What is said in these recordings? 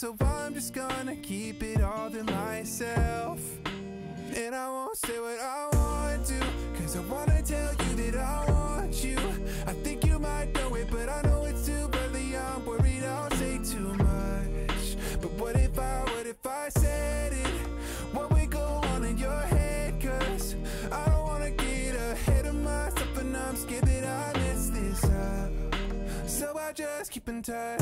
so I'm just gonna keep it all to myself. And I won't say what I want to, cause I wanna tell you that I want you. I think you might know it, but I know it's too early. I'm worried I'll say too much. But what if I said it? What would go on in your head? Cause I don't wanna get ahead of myself, and I'm scared that I mess this up. So I just keep in touch.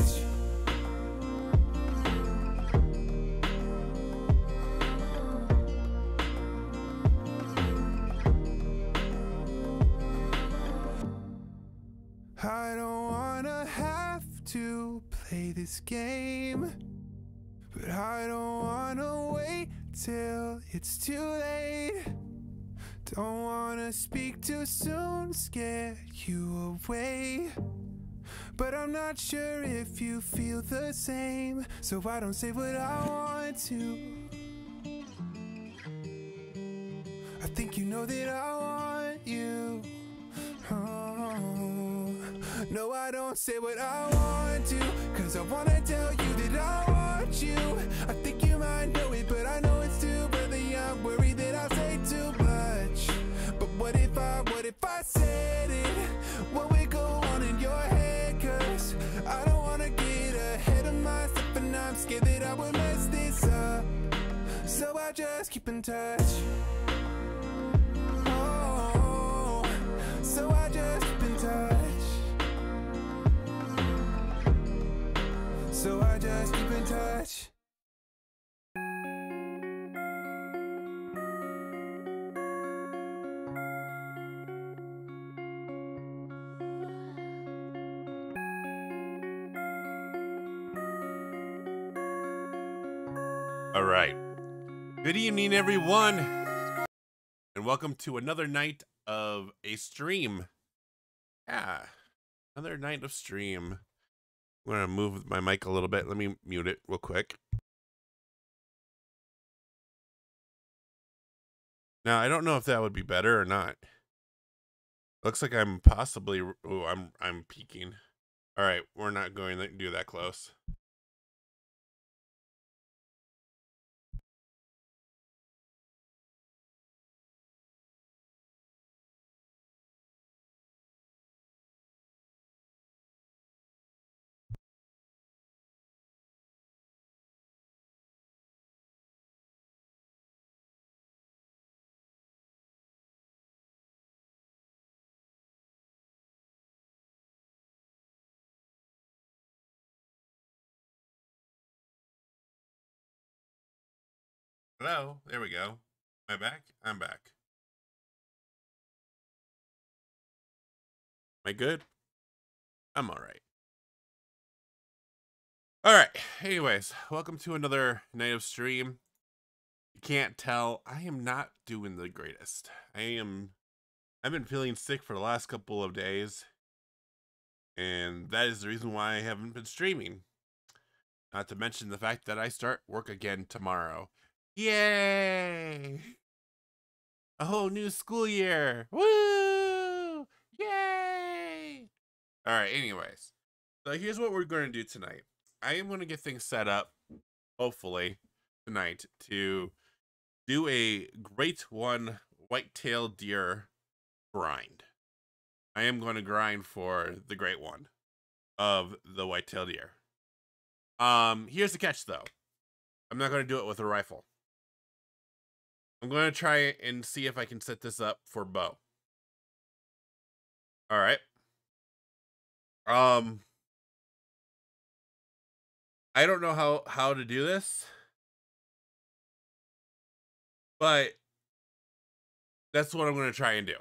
I don't wanna have to play this game, but I don't wanna wait till it's too late. Don't wanna speak too soon, scare you away, but I'm not sure if you feel the same, so I don't say what I want to. I think you know that I want you. No, I don't say what I want to, cause I wanna tell you that I want you. I think you might know it, but I know it's too early. I'm worried that I'll say too much. But what if I said it? What would go on in your head? Cause I don't wanna get ahead of myself, and I'm scared that I would mess this up. So I just keep in touch. Oh, so I just keep in touch. So I just keep in touch. All right. Good evening, everyone, and welcome to another night of a stream. Yeah, another night of stream. I'm going to move my mic a little bit. Let me mute it real quick. Now, I don't know if that would be better or not. Looks like I'm possibly... Oh, I'm peeking. All right, we're not going to do that close. Hello, there we go. Am I back? I'm back. Am I good? I'm all right. All right. Anyways, welcome to another night of stream. You can't tell, I am not doing the greatest. I've been feeling sick for the last couple of days, and that is the reason why I haven't been streaming. Not to mention the fact that I start work again tomorrow. Yay! A whole new school year. Woo! Yay! All right, anyways. So here's what we're going to do tonight. I am going to get things set up, hopefully, tonight to do a Great One white-tailed deer grind. I am going to grind for the Great One of the white-tailed deer. Here's the catch, though. I'm not going to do it with a rifle. I'm going to try and see if I can set this up for bow. All right. I don't know how to do this, but that's what I'm going to try and do.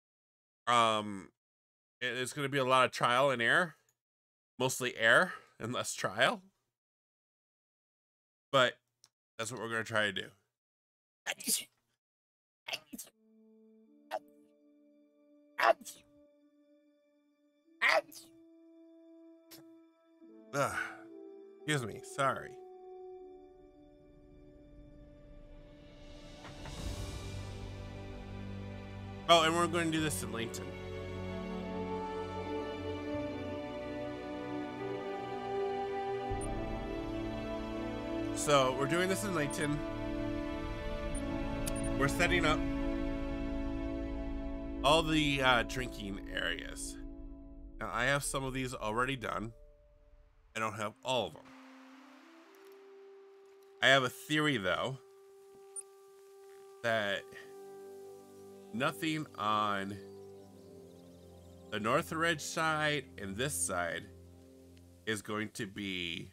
It's going to be a lot of trial and error, mostly error and less trial, but that's what we're going to try to do. Excuse me, sorry. Oh, and we're going to do this in Langton. So we're doing this in Layton. We're setting up all the drinking areas. Now I have some of these already done. I don't have all of them. I have a theory though that nothing on the Northridge side and this side is going to be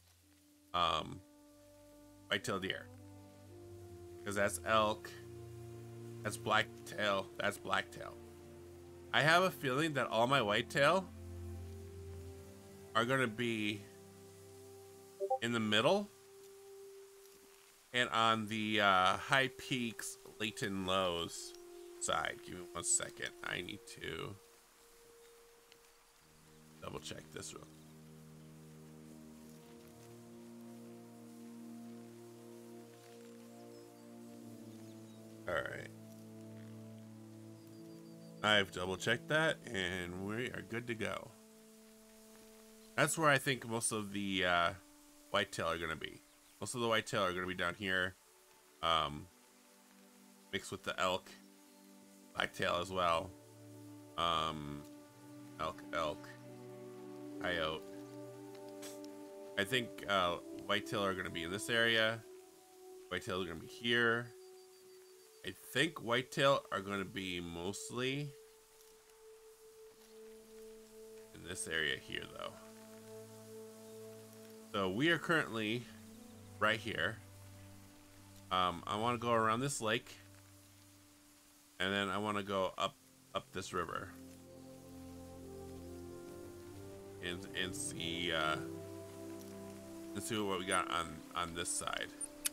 white-tailed deer, because that's elk, that's blacktail, that's blacktail. I have a feeling that all my whitetail are going to be in the middle and on the High Peaks Layton Lows side. Give me 1 second. I need to double check this real. All right. I've double checked that and we are good to go. That's where I think most of the whitetail are going to be. Most of the whitetail are going to be down here, mixed with the elk, blacktail as well. Elk, coyote. I think whitetail are going to be in this area. Whitetail are going to be here. I think whitetail are going to be mostly in this area here, though. So we are currently right here. I want to go around this lake, and then I want to go up this river and see what we got on this side.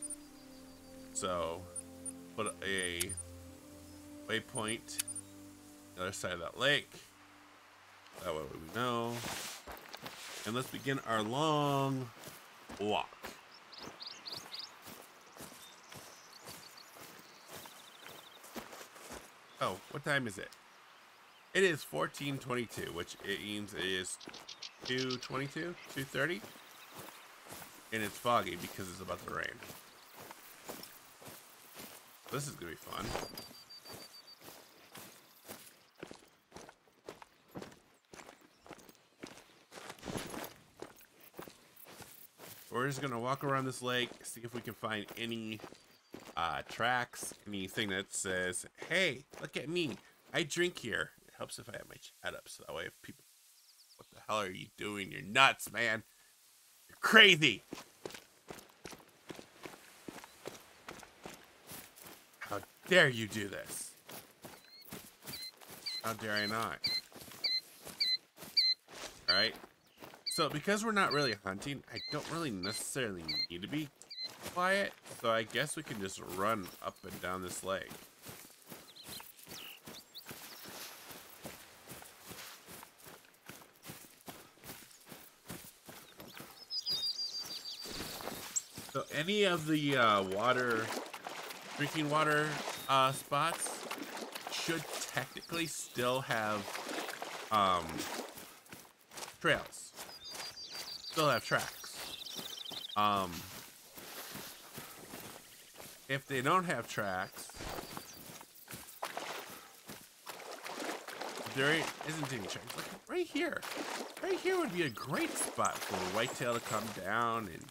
So put a waypoint the other side of that lake. That way we know. And let's begin our long walk. Oh, what time is it? It is 14:22, which it means it is 2:22, 2:30, and it's foggy because it's about to rain. This is gonna be fun. We're just gonna walk around this lake, see if we can find any tracks, anything that says, "Hey, look at me, I drink here." It helps if I have my chat up, so that way if people, "What the hell are you doing? You're nuts, man. You're crazy. How dare you do this? How dare I not?" Alright. So because we're not really hunting, I don't really necessarily need to be quiet. So I guess we can just run up and down this lake. So any of the drinking water spots should technically still have trails. Still have tracks. If they don't have tracks, there isn't any tracks. Like right here would be a great spot for a whitetail to come down and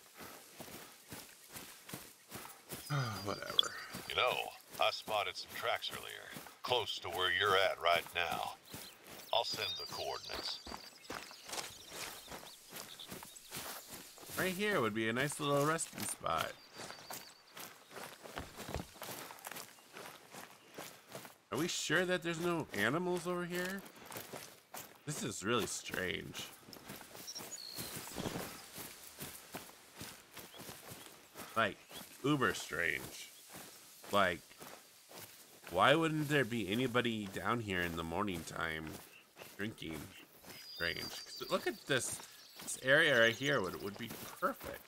whatever. You know, I spotted some tracks earlier, close to where you're at right now. I'll send the coordinates. Right here would be a nice little resting spot. Are we sure that there's no animals over here? This is really strange. Like, uber strange. Like, why wouldn't there be anybody down here in the morning time drinking? Strange. 'Cause look at this. This area right here would be perfect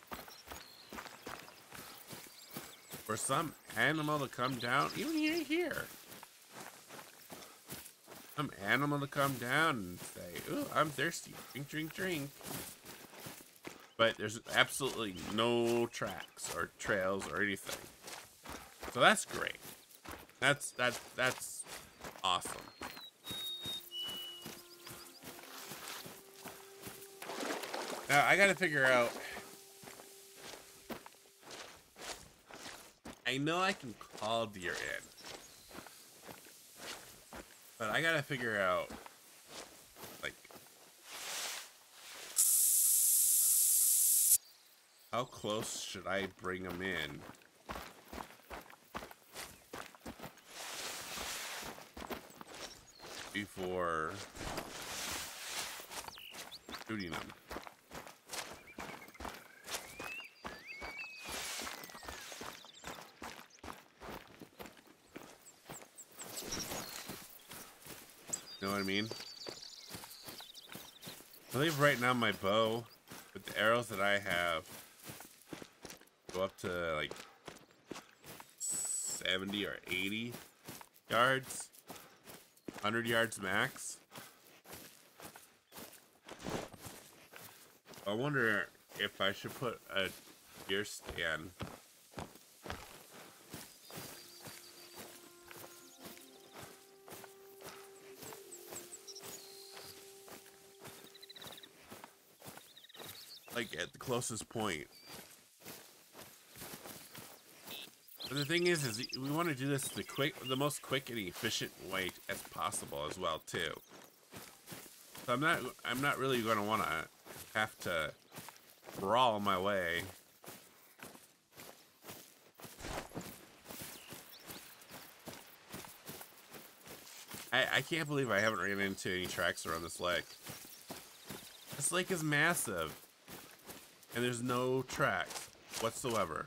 for some animal to come down, even here. Some animal to come down and say, "Ooh, I'm thirsty. Drink, drink, drink." but there's absolutely no tracks or trails or anything. So that's great. That's awesome. Now I gotta figure out. I know I can call deer in, but I gotta figure out, like, how close should I bring them in before shooting them. You know what I mean? I believe right now my bow, with the arrows that I have, go up to like 70 or 80 yards, 100 yards max. I wonder if I should put a deer stand like at the closest point. But the thing is we want to do this the most quick and efficient way as possible as well too. So I'm not really going to want to have to brawl my way. I can't believe I haven't ran into any tracks around this lake. This lake is massive, and there's no tracks whatsoever.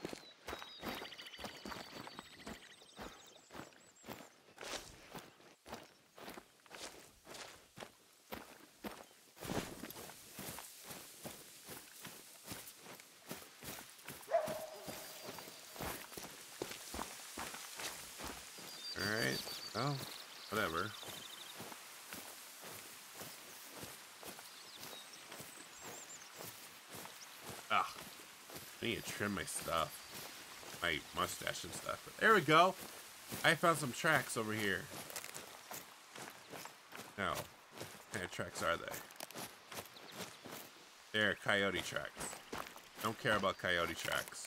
Alright, oh, whatever. Ah, I need to trim my stuff. My mustache and stuff. But there we go. I found some tracks over here. Now, what kind of tracks are they? They're coyote tracks. Don't care about coyote tracks.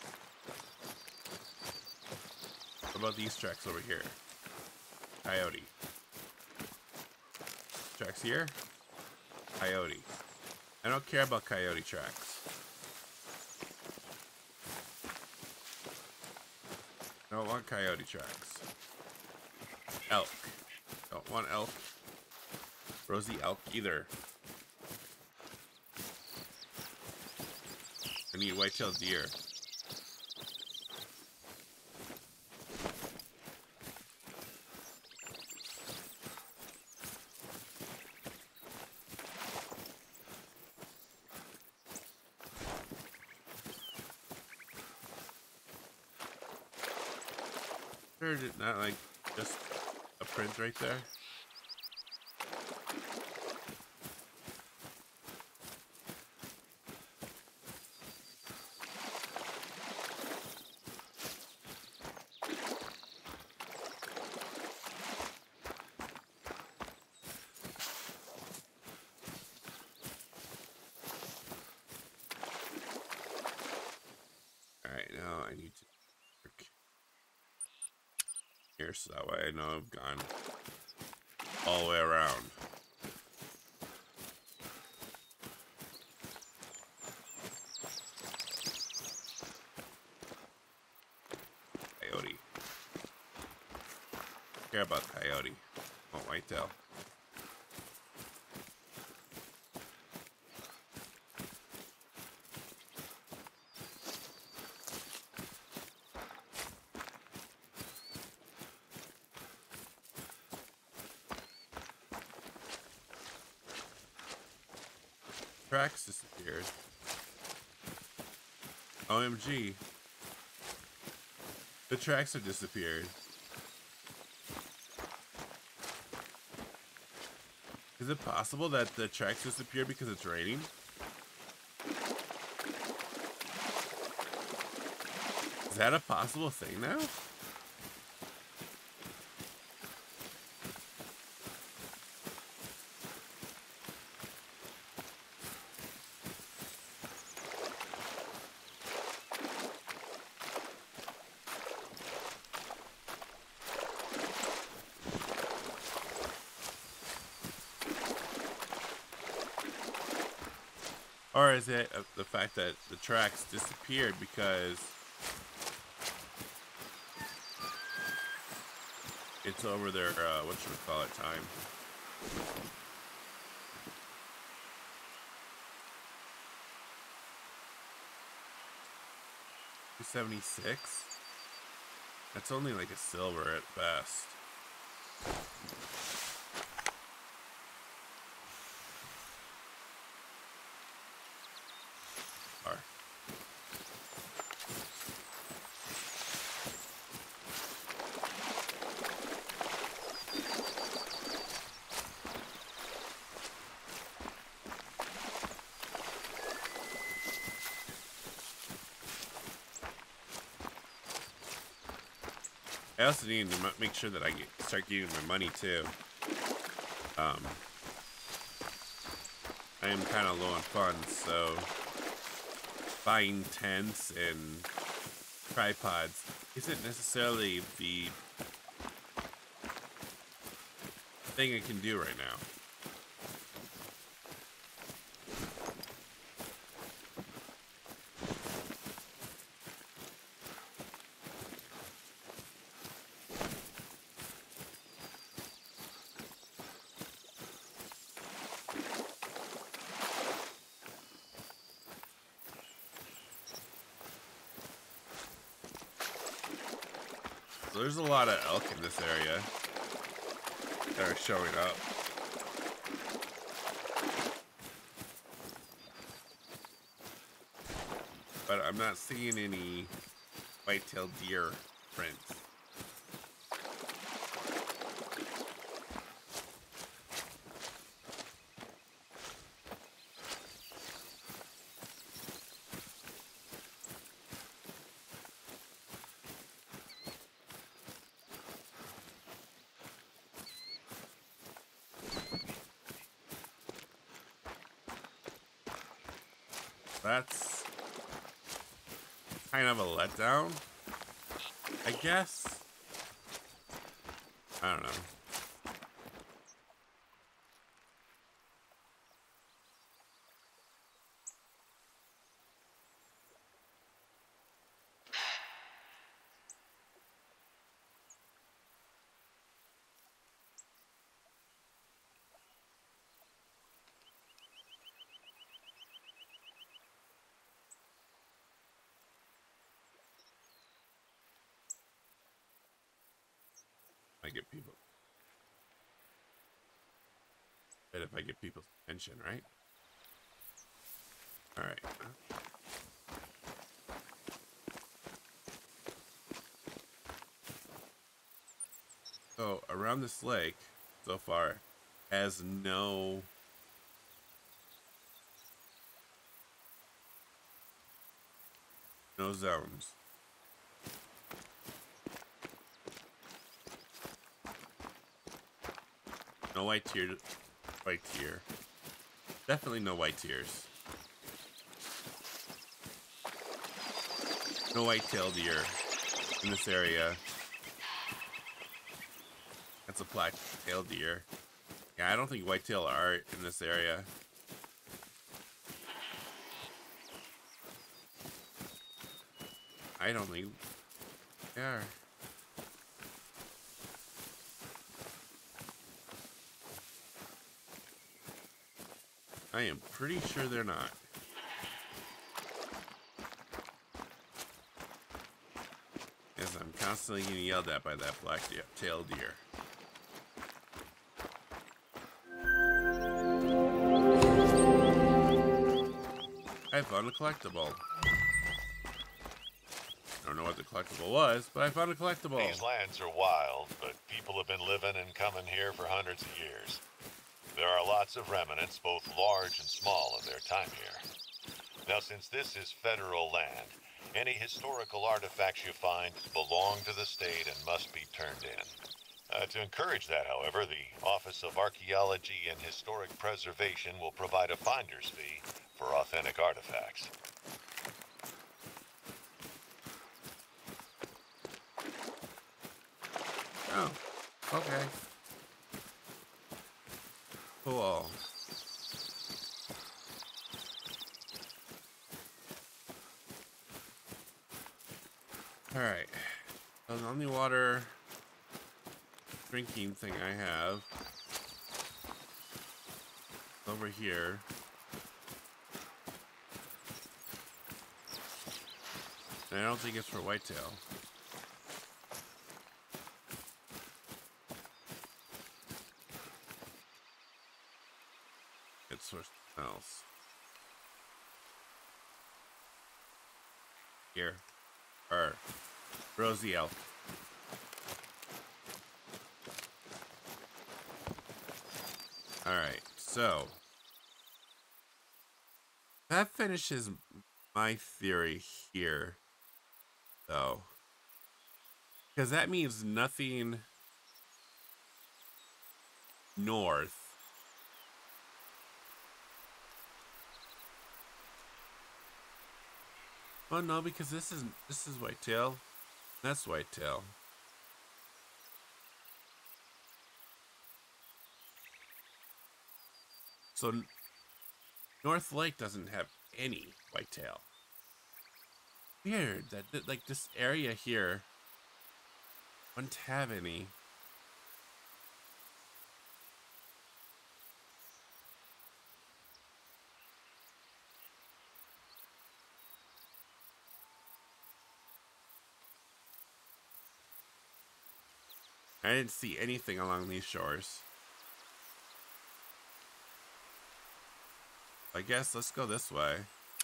What about these tracks over here? Coyote. Tracks here? Coyote. I don't care about coyote tracks. Don't want coyote tracks. Elk. Don't want elk. Rosy elk either. I need white-tailed deer. Or is it not like just a print right there? Alright, now I need to work here so that way I know I've gone all the way around. Coyote. Care about coyote. Want whitetail. Tracks disappeared. OMG. The tracks have disappeared. Is it possible that the tracks disappeared because it's raining? that a possible thing now? Or is it the fact that the tracks disappeared because it's over their, whatchamacallit time? 276? That's only like a silver at best. I also need to make sure that I start getting my money too. I am kind of low on funds, so buying tents and tripods isn't necessarily the thing I can do right now. So there's a lot of elk in this area that are showing up. But I'm not seeing any white-tailed deer prints. That's kind of a letdown, I guess. I don't know. I get people. But if I get people's attention, right? All right. So around this lake, so far, has no zones. No white tier. Definitely no white tiers. No white-tailed deer in this area. That's a black-tailed deer. Yeah, I don't think whitetail are in this area. I don't think they are. I am pretty sure they're not. As I'm constantly getting yelled at by that black-tailed deer. I found a collectible. I don't know what the collectible was, but I found a collectible. These lands are wild, but people have been living and coming here for hundreds of years. There are lots of remnants, both large and small, of their time here. Now, since this is federal land, any historical artifacts you find belong to the state and must be turned in. To encourage that, however, the Office of Archaeology and Historic Preservation will provide a finder's fee for authentic artifacts. Oh, okay. Cool. Alright. So the only water drinking thing I have over here. And I don't think it's for whitetail. It's for something else. Here. Or Rosie Elk. Alright, so that finishes my theory here, though. Because that means nothing north. Well, no, because this is whitetail. That's whitetail. So North Lake doesn't have any whitetail. Weird that like this area here wouldn't have any. I didn't see anything along these shores. I guess let's go this way.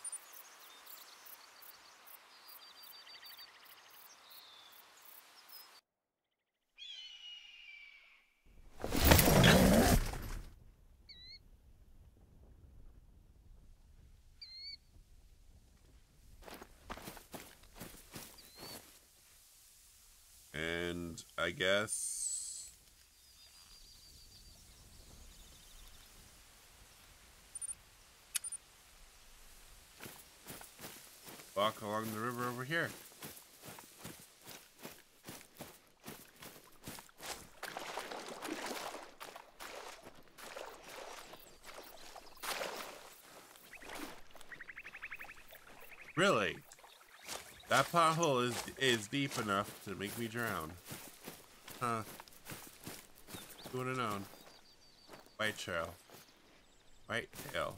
And I guess walk along the river over here. Really? That pothole is deep enough to make me drown. Huh. Who would have known? White trail. White tail.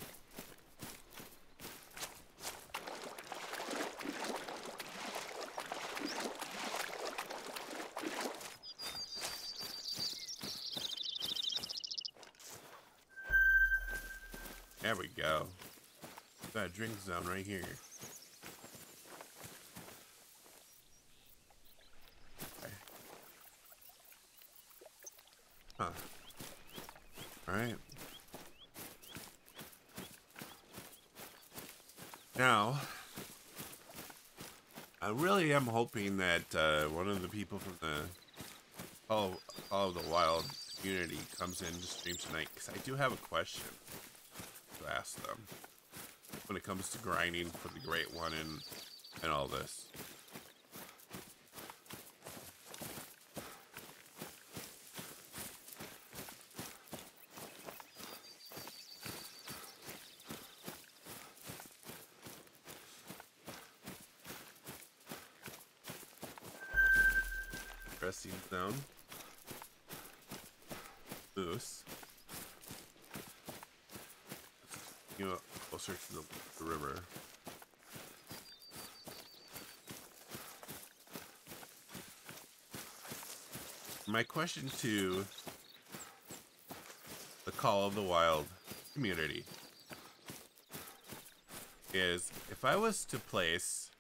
There we go. Got a drink zone right here. Okay. Huh. Alright. Now, I really am hoping that one of the people from the Call of the Wild community comes in to stream tonight, because I do have a question to ask them when it comes to grinding for the Great One and all this. Resting zone. Moose. You know, closer to the river. My question to the Call of the Wild community is, if I was to place,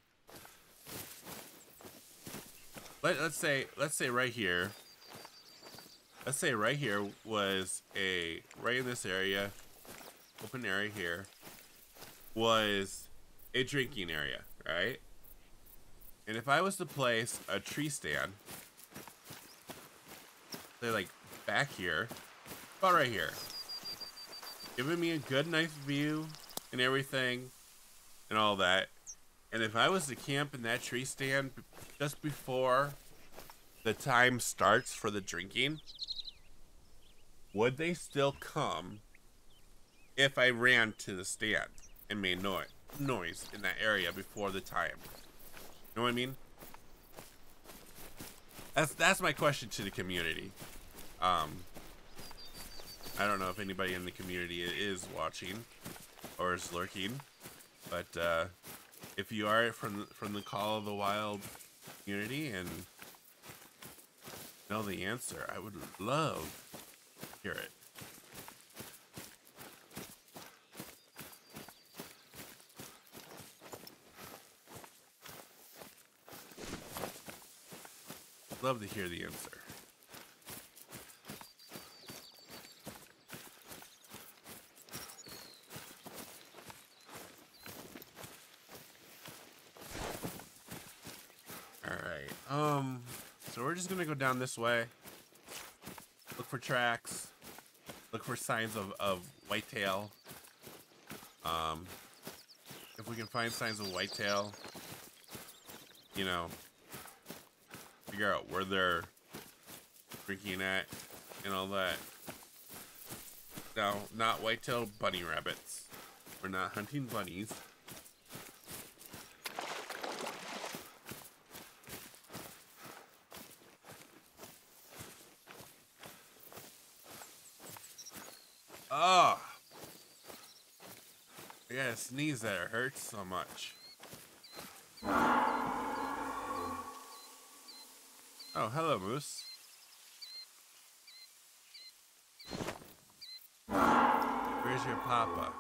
let's say right here, let's say right here was right in this area, open area here, was a drinking area, right? And if I was to place a tree stand, say like back here, about right here, giving me a good, nice view and everything and all that. And if I was to camp in that tree stand just before the time starts for the drinking, would they still come if I ran to the stand and made noise in that area before the time? You know what I mean? That's my question to the community. I don't know if anybody in the community is watching or is lurking, but if you are from the Call of the Wild community and know the answer, I would love to hear it. Love to hear the answer. So we're just gonna go down this way. Look for tracks. Look for signs of whitetail. If we can find signs of whitetail, you know, figure out where they're drinking at and all that. Now, not whitetail bunny rabbits. We're not hunting bunnies. Oh, I gotta sneeze that it hurts so much. Oh, hello, Moose. Where's your papa?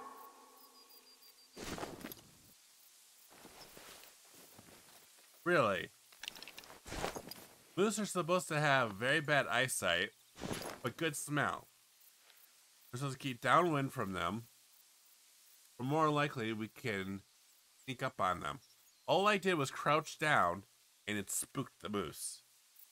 Really? Moose are supposed to have very bad eyesight, but good smell. We're supposed to keep downwind from them, but more likely we can sneak up on them. All I did was crouch down, and it spooked the moose.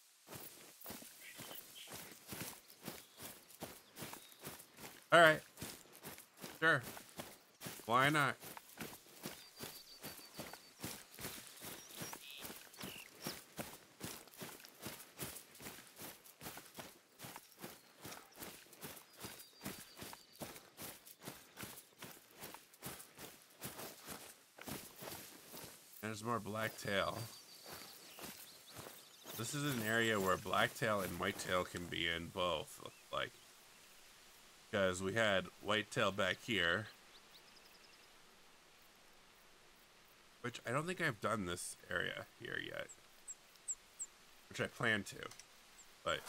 Alright. Sure. Why not? There's more blacktail. This is an area where blacktail and whitetail can be in both, like, because we had whitetail back here, which I don't think I've done this area here yet, which I plan to, but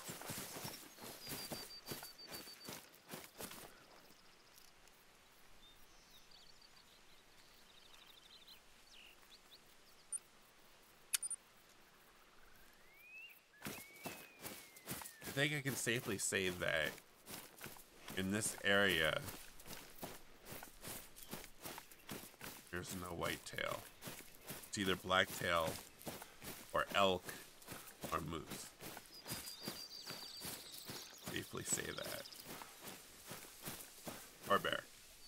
I think I can safely say that in this area there's no whitetail. It's either blacktail or elk or moose. Safely say that. Or bear.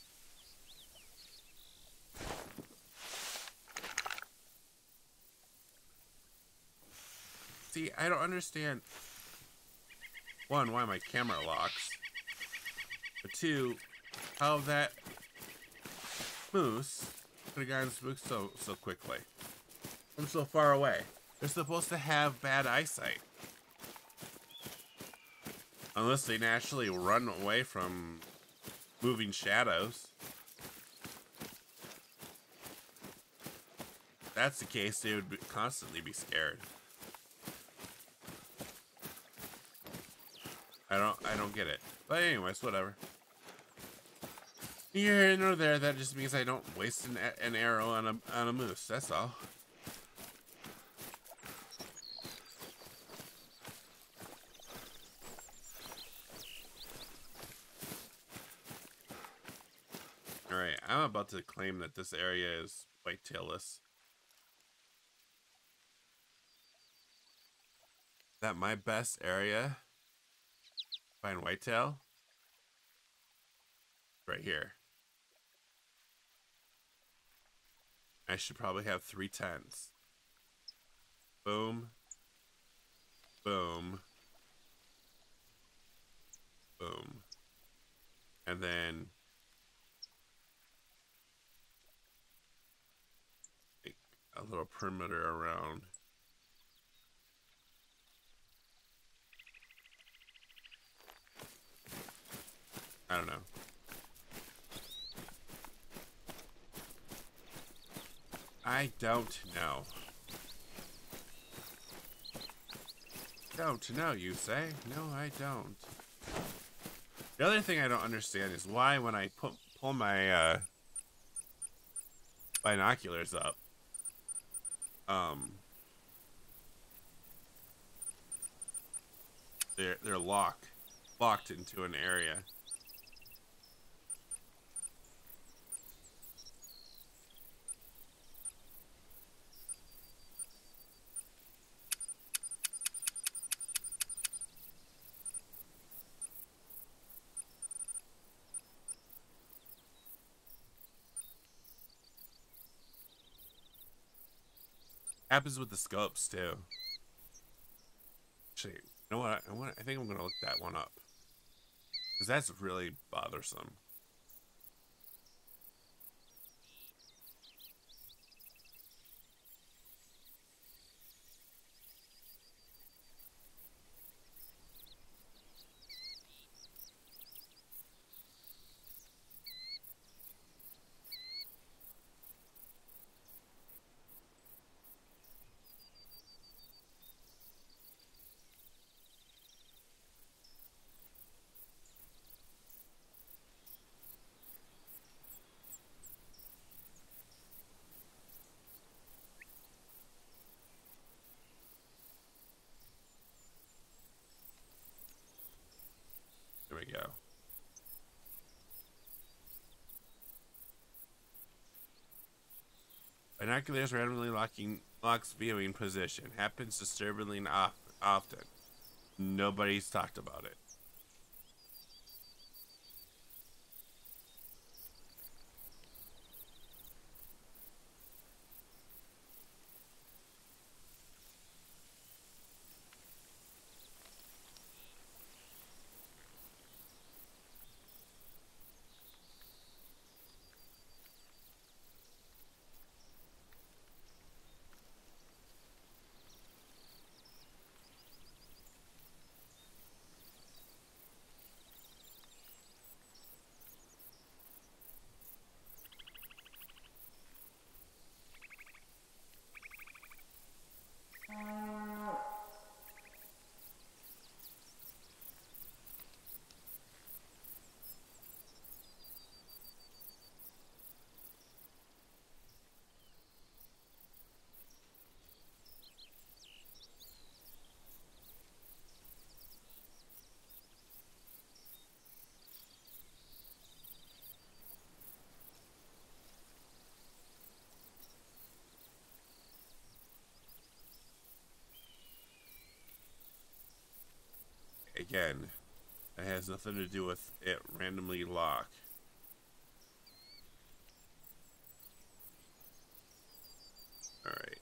See, I don't understand, one, why my camera locks, but two, how that moose could have gotten spooked so quickly from so far away. They're supposed to have bad eyesight, unless they naturally run away from moving shadows. If that's the case, they would constantly be scared. I don't get it. But anyways, whatever. Here nor there, that just means I don't waste an arrow on a moose, that's all. Alright, I'm about to claim that this area is whitetailless. Is that my best area? Find whitetail? Right here. I should probably have 3 tents. Boom. Boom. Boom. And then make a little perimeter around. I don't know. I don't know. Don't know, you say? No, I don't. The other thing I don't understand is why when I pull my binoculars up, they're locked into an area. Happens with the scopes too. Actually, you know what? I think I'm gonna look that one up because that's really bothersome. There we go. Binoculars randomly locks viewing position. Happens disturbingly often. Nobody's talked about it. Again, it has nothing to do with it randomly lock. All right.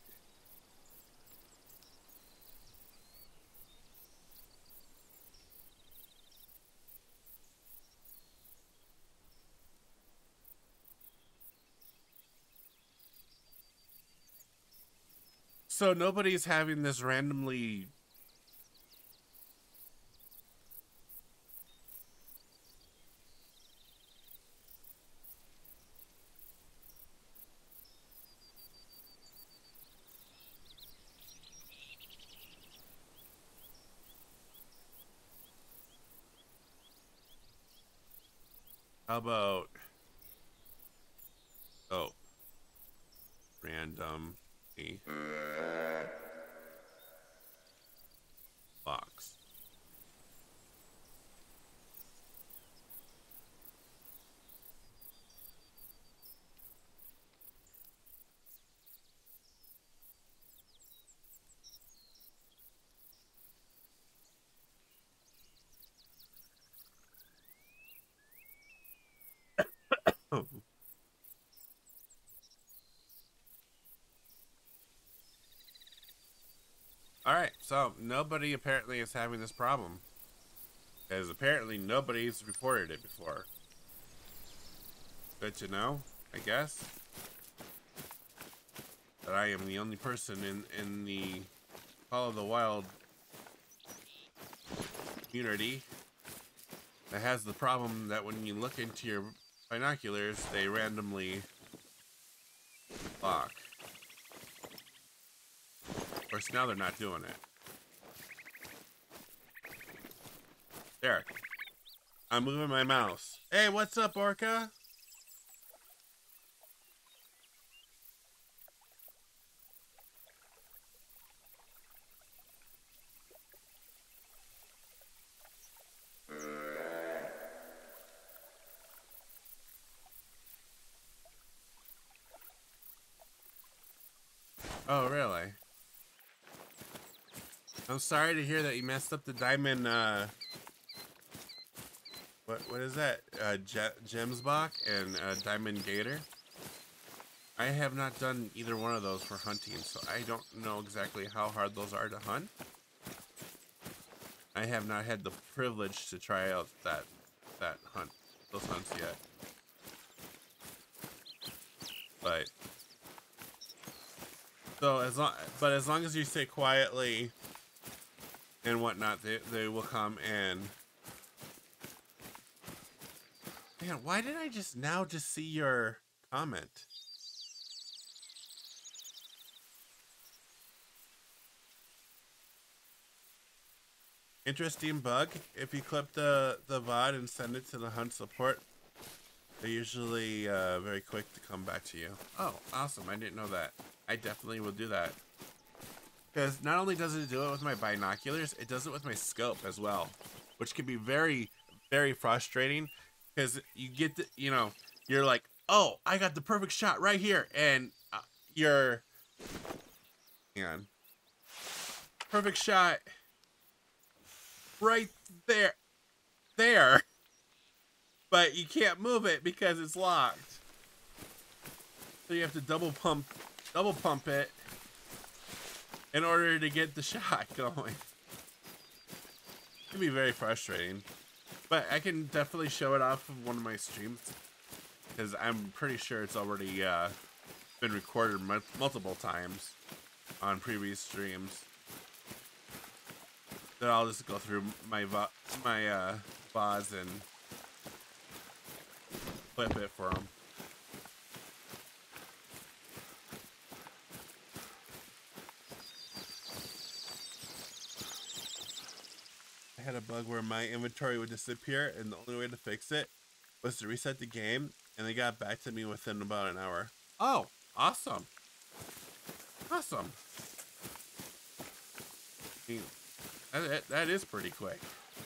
So nobody's having this randomly. How about, oh, random box. Alright, so nobody apparently is having this problem. Because apparently nobody's reported it before. Good to know, I guess. That I am the only person in the Call of the Wild community that has the problem that when you look into your binoculars, they randomly lock. Of course, now they're not doing it. There. I'm moving my mouse. Hey, what's up, Orca? Oh, really? I'm sorry to hear that you messed up the diamond, what is that? Gemsbach and Diamond Gator. I have not done either one of those for hunting, so I don't know exactly how hard those are to hunt. I have not had the privilege to try out those hunts yet. But so as long as you stay quietly and whatnot, they will come and. Man, why did I just see your comment? Interesting bug. If you clip the VOD and send it to the hunt support, they're usually very quick to come back to you. Oh, awesome. I didn't know that. I definitely will do that. Because not only does it do it with my binoculars, it does it with my scope as well. Which can be very, very frustrating. Because you get the, you're like, oh, I got the perfect shot right here. And you're, hang on. Perfect shot right there. But you can't move it because it's locked. So you have to double pump it in order to get the shot going. It can be very frustrating. But I can definitely show it off of one of my streams, because I'm pretty sure it's already been recorded multiple times on previous streams. Then I'll just go through my VODs and clip it for them. I had a bug where my inventory would disappear, and the only way to fix it was to reset the game, and they got back to me within about an hour. Oh, awesome. Awesome. I mean, that is pretty quick.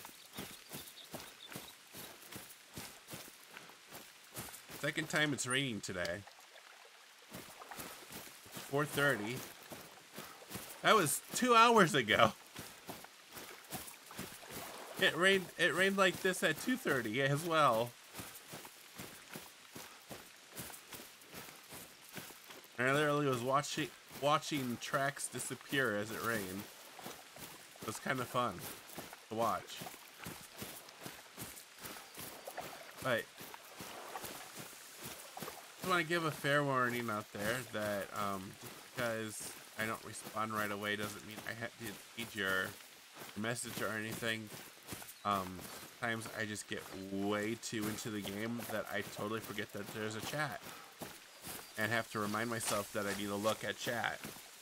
Second time it's raining today. It's 4:30. That was 2 hours ago. It rained like this at 2:30 as well. I literally was watching tracks disappear as it rained. It was kind of fun to watch. But I want to give a fair warning out there that because I don't respond right away doesn't mean I didn't read your message or anything. Sometimes I just get way too into the game that I totally forget that there's a chat. And have to remind myself that I need to look at chat.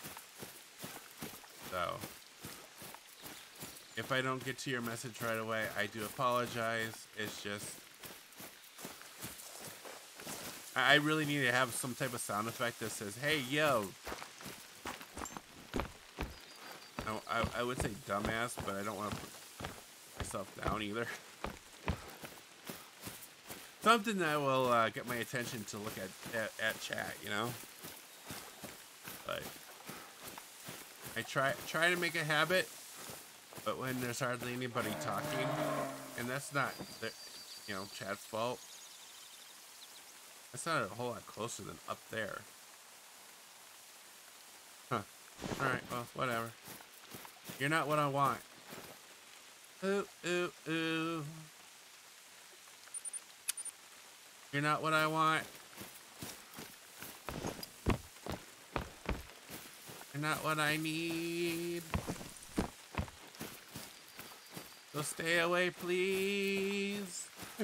So, if I don't get to your message right away, I do apologize. It's just, I really need to have some type of sound effect that says, hey, yo. I would say dumbass, but I don't want to put myself down either. Something that will get my attention to look at chat, But I try to make a habit, but when there's hardly anybody talking, and that's not chat's fault. That's not a whole lot closer than up there. Huh. All right. Well, whatever. You're not what I want. Ooh, ooh, ooh. You're not what I want. You're not what I need. So stay away, please.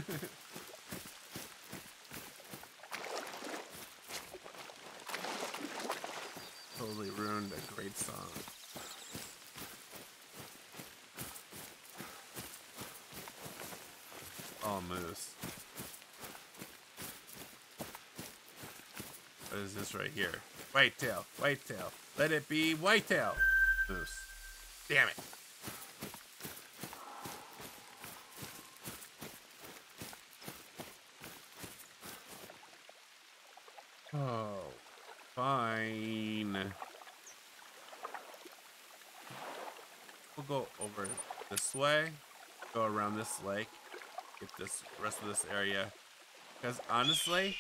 Totally ruined a great song. Oh, moose. What is this right here? Whitetail, whitetail. Let it be whitetail. Moose. Damn it. Oh, fine. We'll go over this way, go around this lake, get this rest of this area. Because honestly,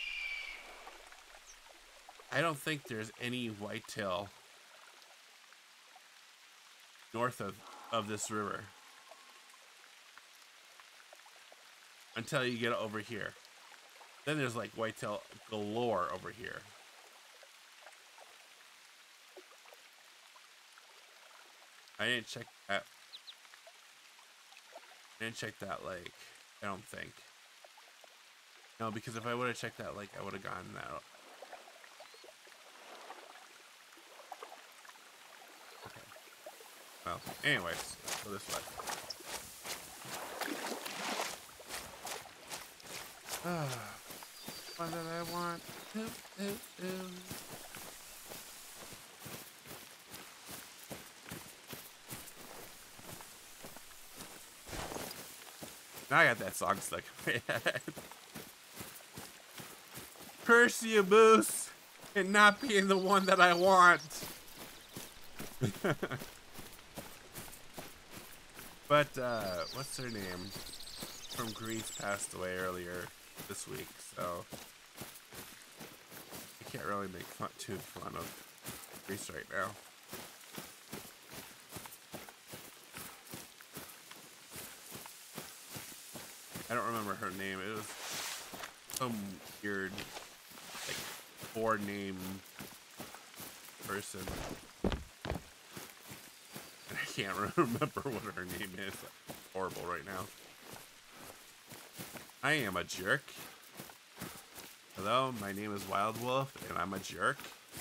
I don't think there's any whitetail north of this river until you get over here. Then there's like whitetail galore over here. I didn't check that. I didn't check that lake. I don't think. No, because if I would have checked that lake, I would have gotten that. Okay. Well, anyways, let's go this way. What did I want? Ooh, ooh, ooh. Now I got that song stuck in my head. Curse you, Moose, and not being the one that I want. But, what's her name? From Greece passed away earlier this week, so I can't really make too fun of Greece right now. I don't remember her name. It was some weird, like, four-name person. And I can't remember what her name is. It's horrible right now. I am a jerk. Hello, my name is Wild Wolf, and I'm a jerk.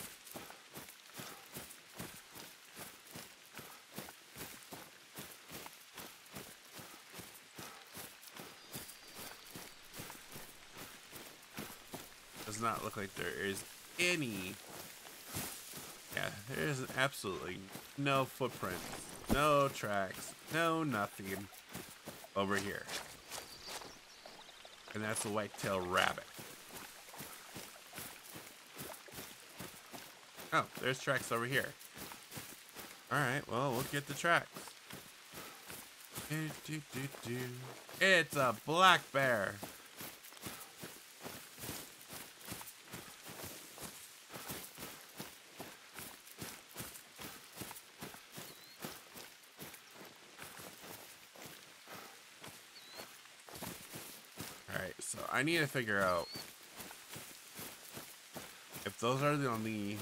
Does not look like there is any. Yeah, there is absolutely no footprints, no tracks, no nothing over here. And that's a white-tailed rabbit. Oh, there's tracks over here. Alright, well, we'll get the tracks. It's a black bear. Alright, so I need to figure out if those are the only.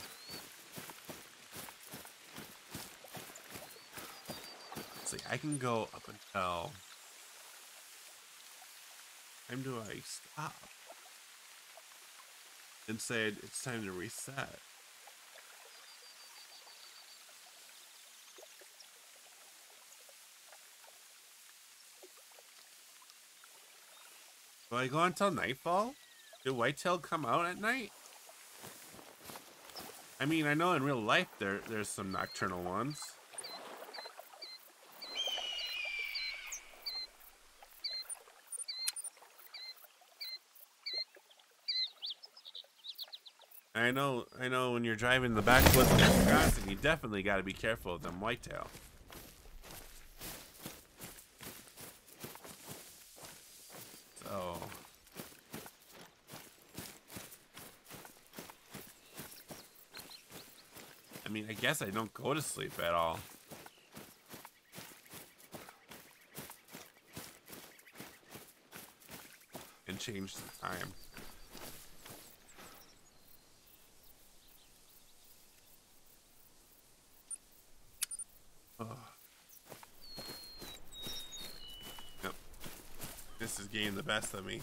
See, I can go up until. When do I stop? And say it's time to reset. Do I go until nightfall? Do whitetail come out at night? I mean, I know in real life there's some nocturnal ones. I know when you're driving the backwoods in Wisconsin, you definitely got to be careful of them whitetail. So, I mean, I guess I don't go to sleep at all. change the time. Oh. Yep. This is getting the best of me.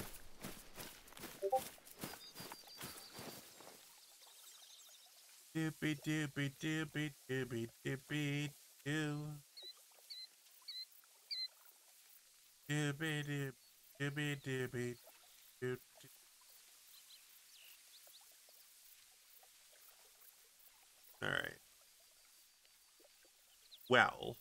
Doopy doopy doopy doopy doopy doo. Doopy doop doopy doopy doo. All right. Well,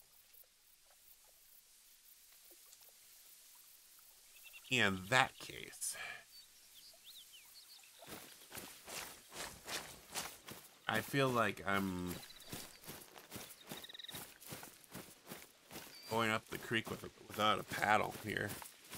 in that case, I feel like I'm going up the creek without a paddle here.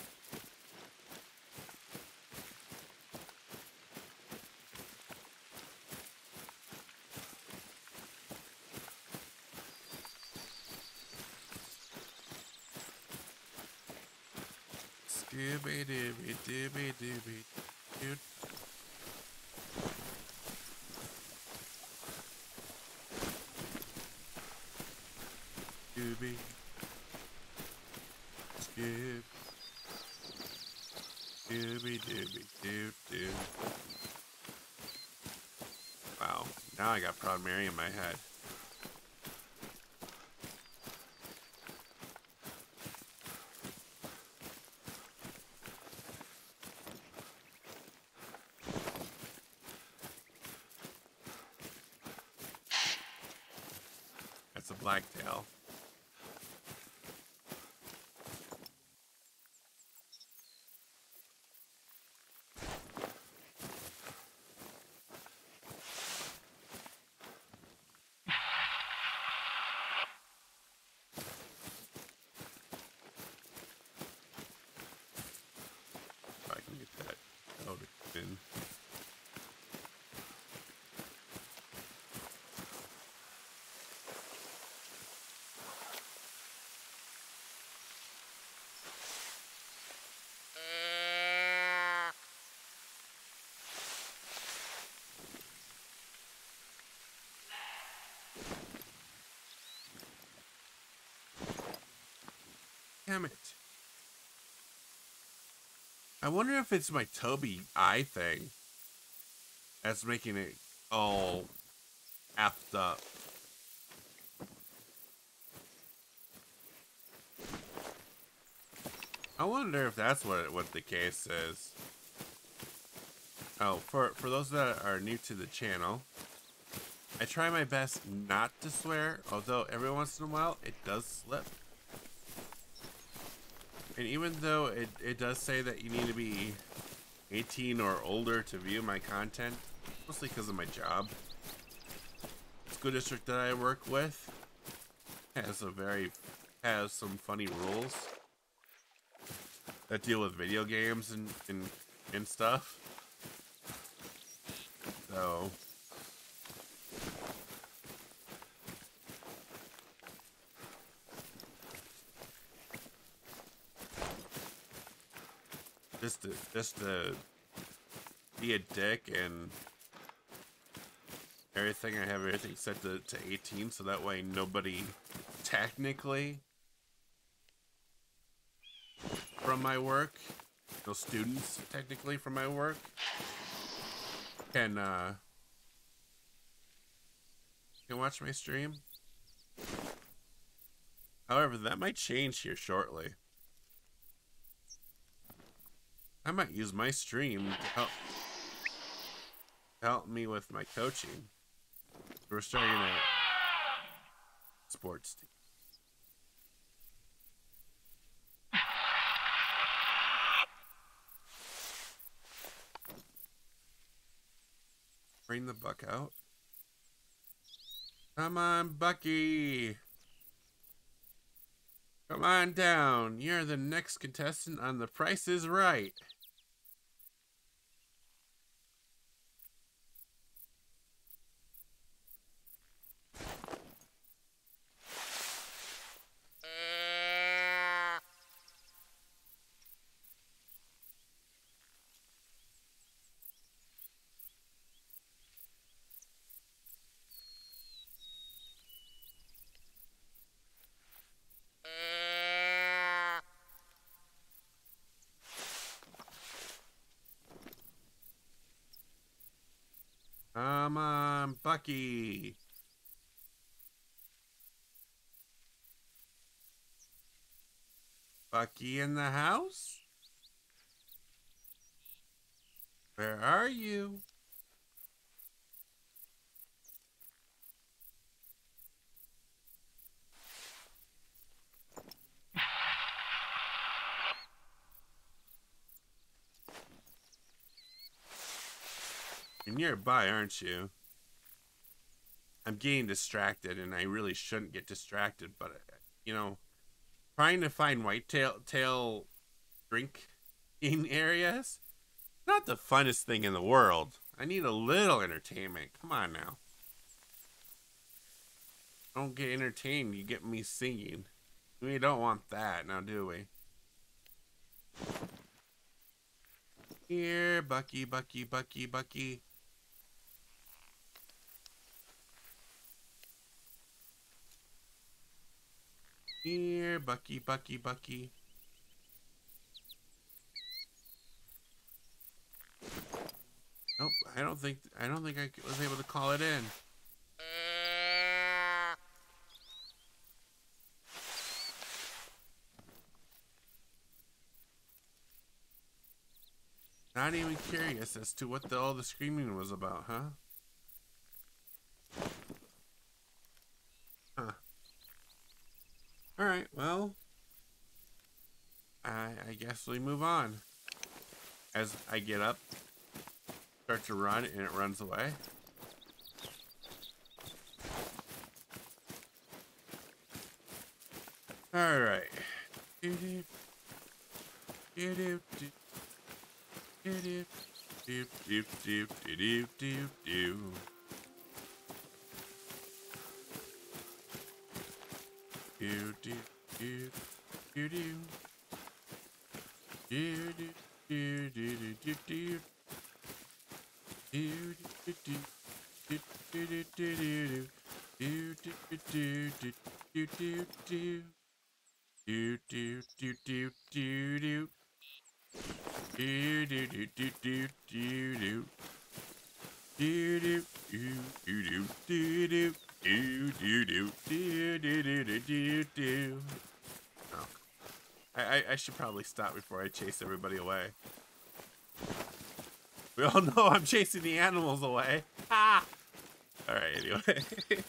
Scooby dooby dooby dooby doo. Dooby. Scoob. Dooby dooby doo doo. Wow, now I got Proud Mary in my head. That's a blacktail. If I can get that out in. Damn it. I wonder if it's my Toby eye thing that's making it all effed up. I wonder if that's what the case is. Oh, for those that are new to the channel, I try my best not to swear, although every once in a while it does slip. And even though it does say that you need to be 18 or older to view my content, mostly because of my job, school district that I work with has some funny rules that deal with video games and stuff. So just to be a dick and everything, I have everything set to 18, so that way nobody technically from my work, no students technically from my work, can watch my stream. However, that might change here shortly. I might use my stream to help me with my coaching. We're starting a sports team. Bring the buck out. Come on, Bucky. Come on down. You're the next contestant on The Price is Right. Bucky. Bucky in the house? Where are you? You're nearby, aren't you? I'm getting distracted, and I really shouldn't get distracted, but, you know, trying to find whitetail drinking areas, not the funnest thing in the world. I need a little entertainment. Come on now. Don't get entertained, you get me singing. We don't want that, now do we? Here, Bucky, Bucky, Bucky, Bucky. Here, Bucky, Bucky, Bucky. Nope, I don't think I was able to call it in. Not even curious as to what all the screaming was about, huh? Huh. Alright, well, I guess we move on. As I get up, start to run, and it runs away. Alright. Do-do. Do-do. Do-do. Do-do. Do-do. Do-do. Do-do. Do do do do do do do do do do do I should probably stop before I chase everybody away. We all know I'm chasing the animals away. Ah! Alright, anyway.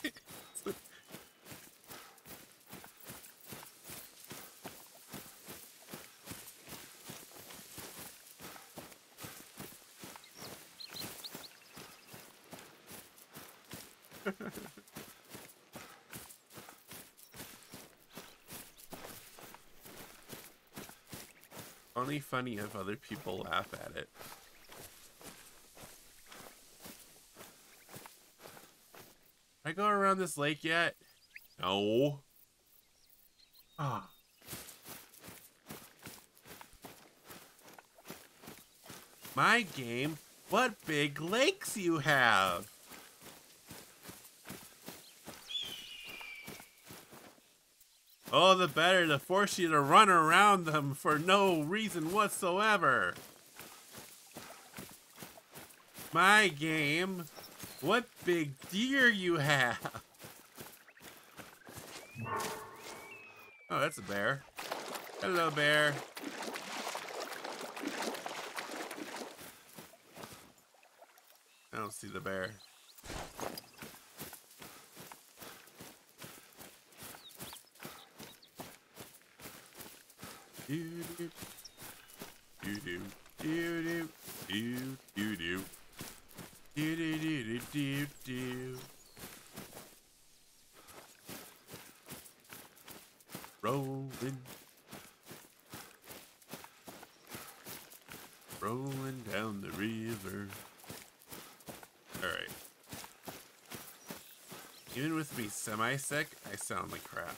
Only funny if other people laugh at it. I go around this lake yet? No. Ah. My game, what big lakes you have! Oh, the better to force you to run around them for no reason whatsoever. My game, what big deer you have. Oh, that's a bear. Hello, bear. I don't see the bear. Do do do do do do do do do do do do. Rolling down the river. All right. Even with me semi-sick, I sound like crap.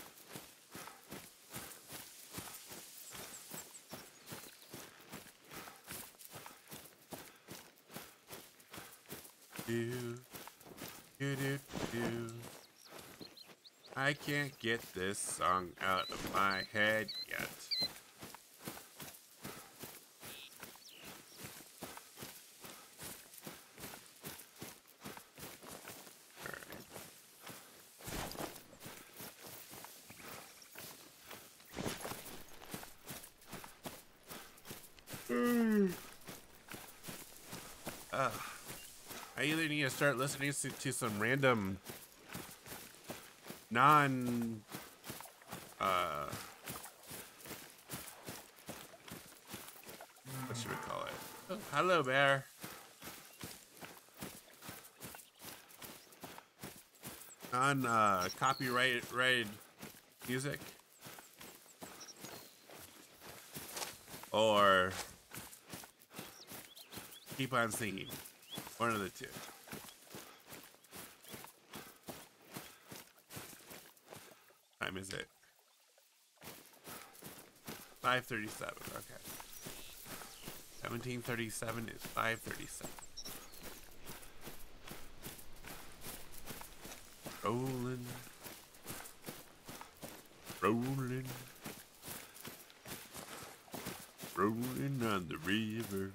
Do, do, do, do. I can't get this song out of my head yet. I either need to start listening to some random non what should we call it? Oh, hello, bear. Non copyrighted music, or keep on singing. One of the two. Time is it? 5:37. Okay. 17:37 is 5:37. Rolling, rolling, rolling on the river.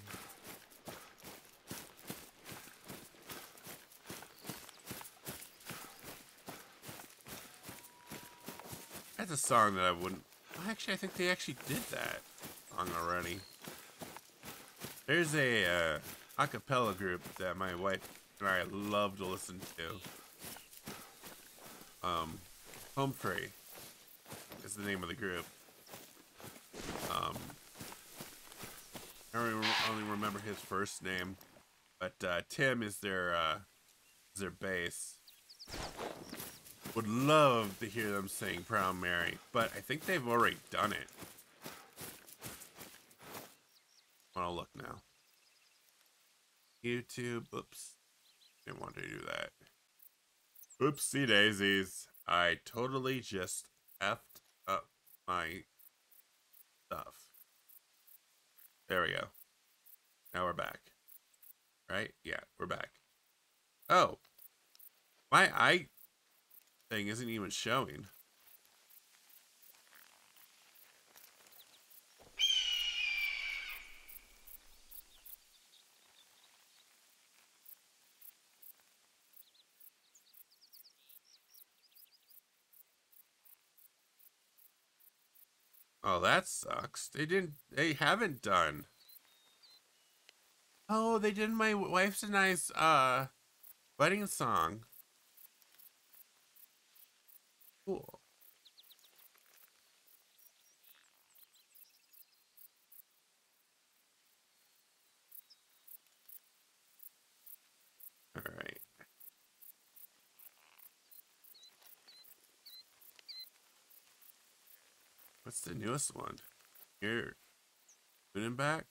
That's a song that I wouldn't. Actually, I think they actually did that song already. There's a cappella group that my wife and I love to listen to. Home Free is the name of the group. I only remember his first name, but Tim is their bass. Would love to hear them sing Proud Mary, but I think they've already done it. I'll look now. YouTube, oops. Didn't want to do that. Oopsie daisies. I totally just effed up my stuff. There we go. Now we're back. Right? Yeah, we're back. Oh. My eye thing isn't even showing. Oh, that sucks. They haven't done. Oh, they did my wife's and I's wedding song. Cool. All right. What's the newest one? Here. Tune back.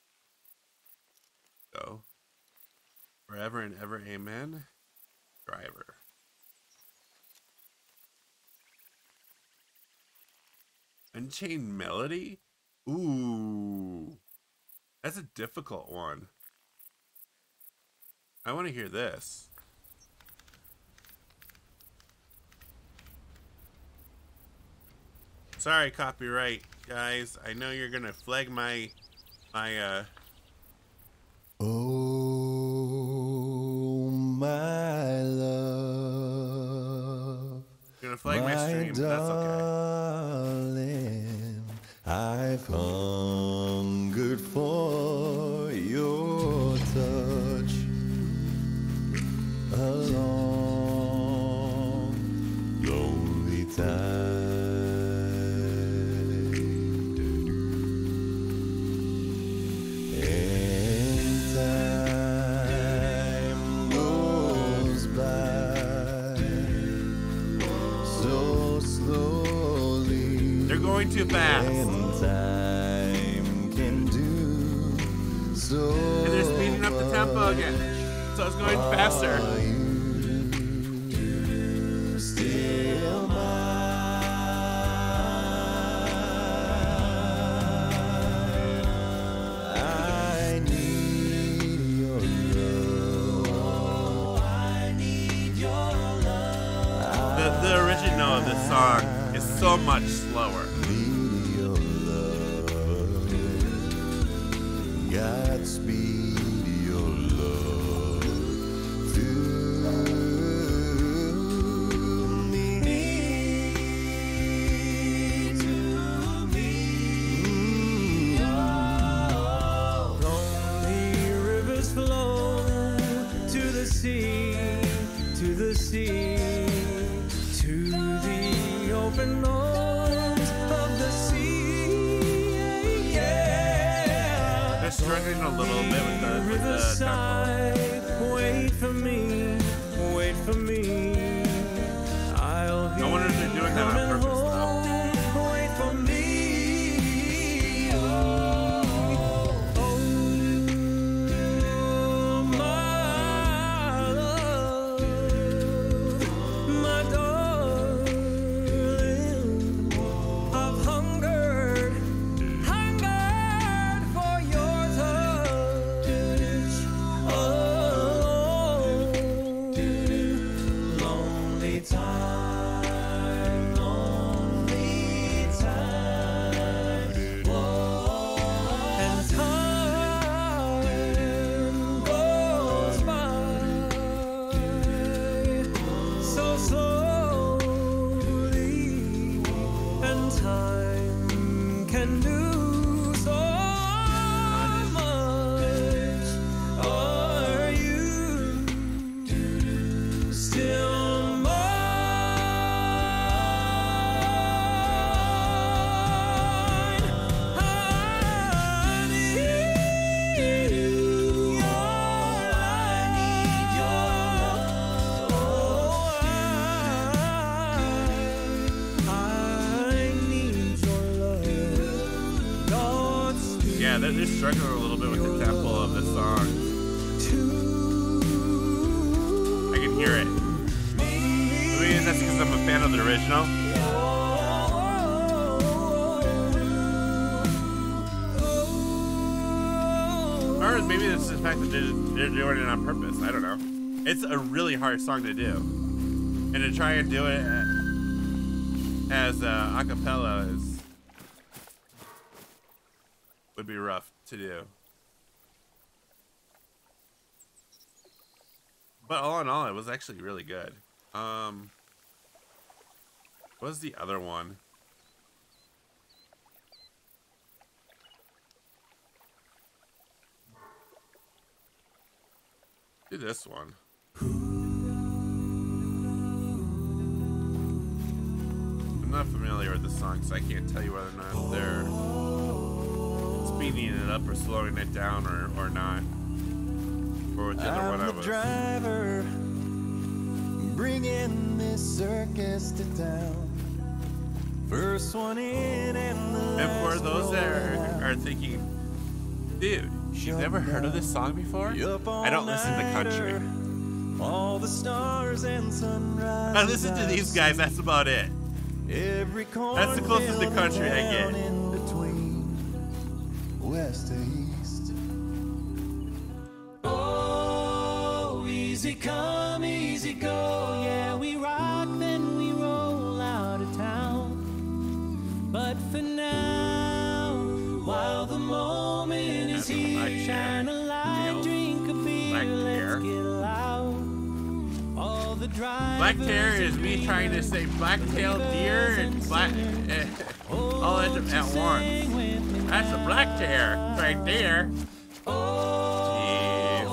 Go. Forever and ever, amen. Driver. Unchained Melody? Ooh. That's a difficult one. I want to hear this. Sorry, copyright guys. I know you're gonna flag my Oh my love. You're gonna flag my stream, but that's okay. Darling, I've hungered for your touch. A long, lonely time. Too fast. Time can do so. And they're speeding up the tempo again, so it's going faster. Still I need your love. I need your love. The original of this song is so much slower. Godspeed your love to me. Lonely rivers flow struggling a little bit with the tempo. Wait for me, wait for me. I'll be I wonder if they're doing that on purpose though. wait for me. Oh, my love, my darling, I've hungered for your touch. Oh, lonely time, lonely time. Oh, and time goes by so slowly, and time can do so much. Are you still mine? I need you. I need your love. Oh, I need your love. God's Yeah, they're struggling a little bit with the tempo of the song. I can hear it. Maybe that's because I'm a fan of the original. Or maybe it's the fact that they're doing it on purpose. I don't know. It's a really hard song to do. And to try and do it as a cappella would be rough to do. But all in all, it was actually really good. What was the other one? Do this one. I'm not familiar with the song, so I can't tell you whether or not they're speeding it up or slowing it down or not. Or whichever one I was. driver, bringing this circus to town. First one in and the And for those that are thinking, dude, you've never heard of this song before? I don't listen to country. all the stars and sunrise. I listen to these guys, that's about it. Every That's the closest to country I get. in between, west to east. Oh, easy come, easy go. Yeah, we rock, then we roll out of town. But for now, while the moment is That's a black here, chair. shine a light, drink a beer, Black chair. let's get loud. All the Black tear is me trying to say black-tailed deer and black all at once. That's a black tear right there. Jeez.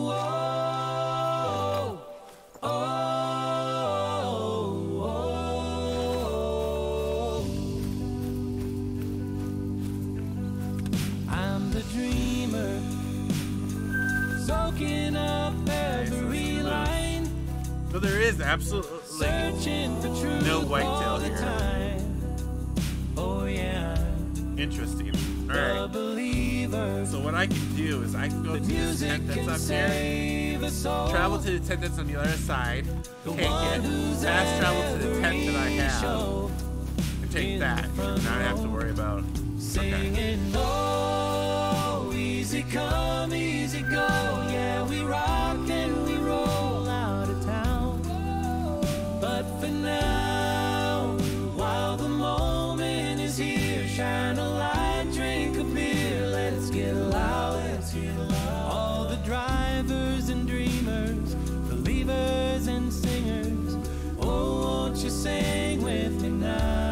I'm the dreamer, soaking up every line, So there is absolutely searching for truth no whitetail all the here. time. Oh yeah, Interesting. the Alright. believer. So what I can do is I can go to this Music tent can that's up here, save us all. travel to the tent that's on the other side, The take one it, who's fast travel to the tent that I have, show, and take that, and not have to worry about. Okay. singing, oh, easy come, easy go. Yeah, we rock and we roll out of town. But for now, while the moment is here, shine a light, drink a beer, let's get loud. All the drivers and dreamers, believers and singers, oh, won't you sing with me now?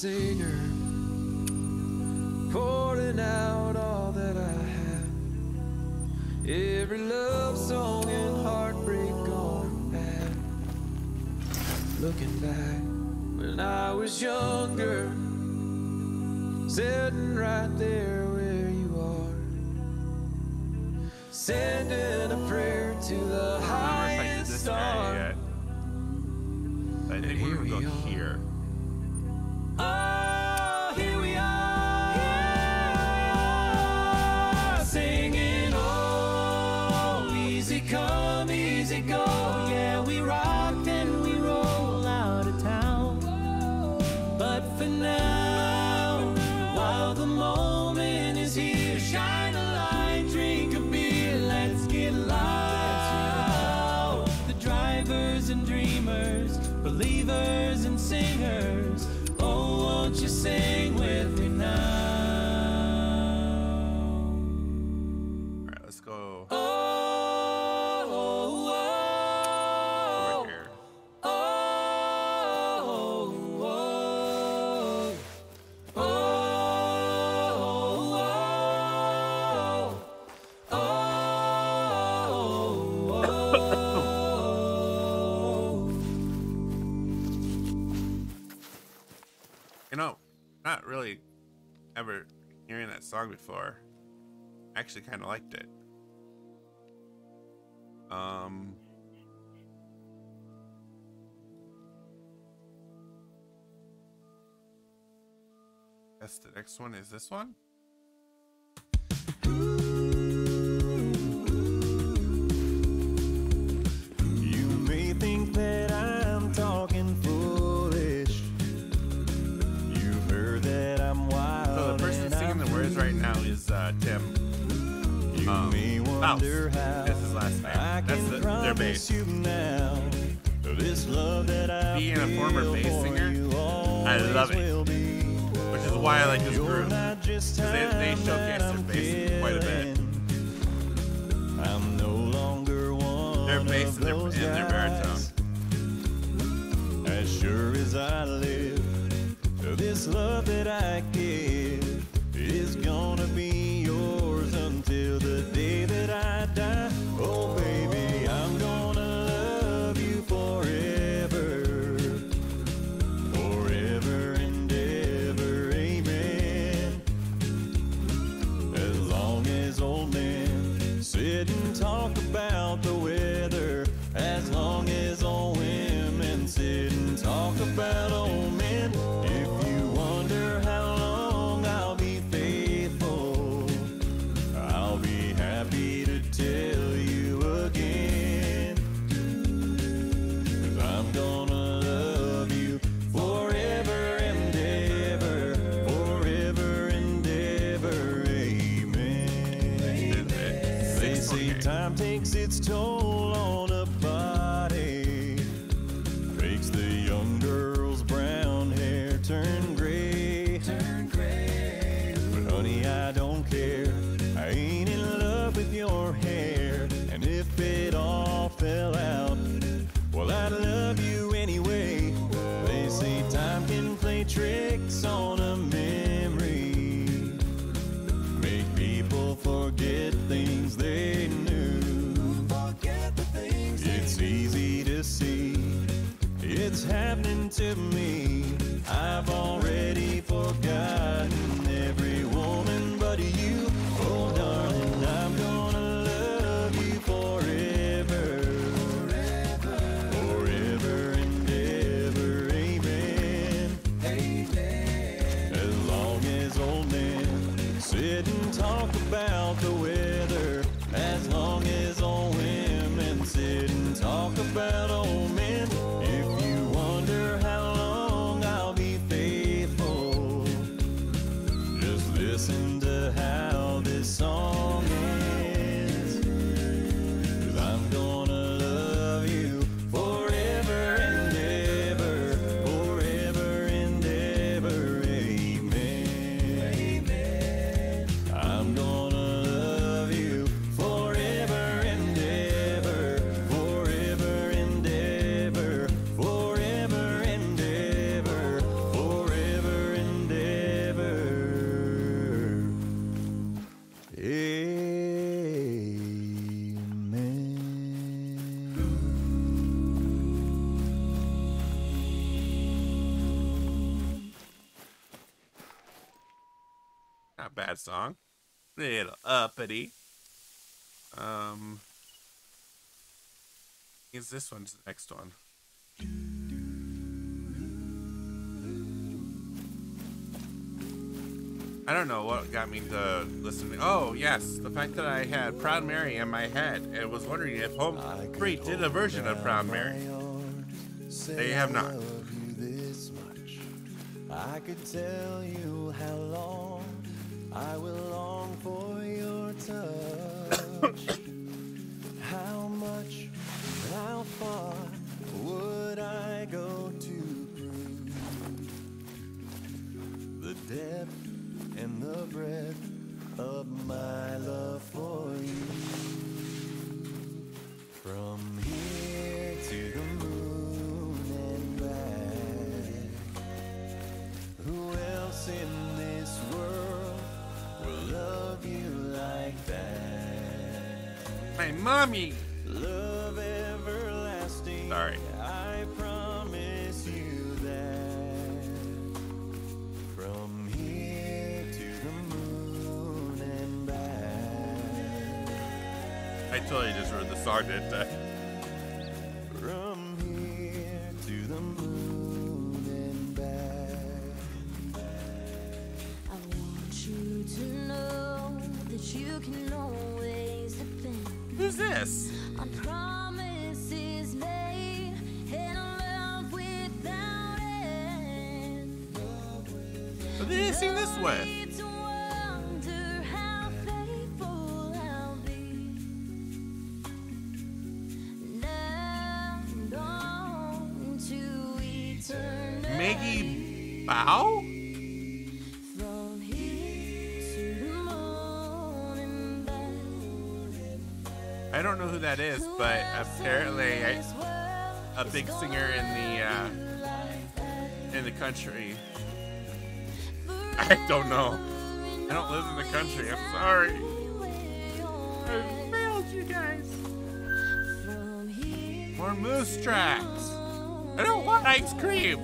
singer, pouring out all that I have. Every love song and heartbreak gone bad. Looking back when I was younger, sitting right there where you are, sending a prayer to the highest star. Yet. I think we're gonna go here. Oh, here we are, singing, oh, easy come, easy go. Yeah, we rocked and we roll out of town. But for now, while the moment is here, shine a light, drink a beer, let's get loud. The drivers and dreamers, believers and singers, oh, won't you sing with me now? All right, let's go Oh, oh, over here. oh, oh, oh, oh, You know, not really ever hearing that song before. I actually kind of liked it. Guess the next one is this one. You may think that I'm talking foolish. You've heard that I'm wild. So the person and singing the words right now is Tim. You may wonder Mouse. how That's his last name. I That's can their promise bass. you now this love that I Being a former feel bass for singer, you I love it. always will be. Which is why I like this You're group. not just Because they time showcase that their I'm bass quite a bit. feeling. I'm no longer one Their bass of and their, those and their baritone. guys. As sure as I live, this love that I give is gonna be yours until the day that I die. Oh baby, I'm gonna love you forever, forever and ever, amen. As long as old men sit and talk about the weather, as long as old women sit and talk about old men. If you wonder how long I'll be faithful, I'll be happy to tell you again. 'Cause I'm gonna love you forever and ever, forever and ever, amen. They say time takes its toll on a body, makes the young girl's brown hair turn gray. But honey, I don't care. I ain't in love with your hair. And if it all fell out, well, I'd love you anyway. They say time can play tricks on a memory, make people forget things they knew. It's easy to see, it's happening to me. I've already forgotten every woman but you. Oh darling, I'm gonna love you forever, forever and ever, amen. As long as old men sit and talk about the weather, as long as old women sit and talk about old men. If you wonder how long I'll be faithful, just listen to how this song ends. 'Cause I'm gonna love you forever and ever, forever and ever, amen. I'm gonna love you forever and ever, forever and ever. a bad song. Little uppity. Is this one's the next one? I don't know what got me to listen to. Oh, yes, the fact that I had Proud Mary in my head and was wondering if Home Free did a version of Proud Mary. They have not. I could tell you how long I will long for your touch. How much, how far would I go to prove the depth and the breadth of my love for you? From here to the moon and back, who else in this world will love you like that? My mommy. Love everlasting. Sorry. I promise you that. From here to the moon and back. I totally just wrote the song, didn't I? From here to the moon and back. I want you to know that you can always depend Who's this? on promises made and a love without end. Who did he sing this with? Need to wonder how faithful I'll be. Now and on to eternity. Maggie Bao? From here to the moon and back. I don't know who that is, but apparently a big singer in the country. I don't know. I don't live in the country. I'm sorry. I failed you guys. More Moose Tracks. I don't want ice cream.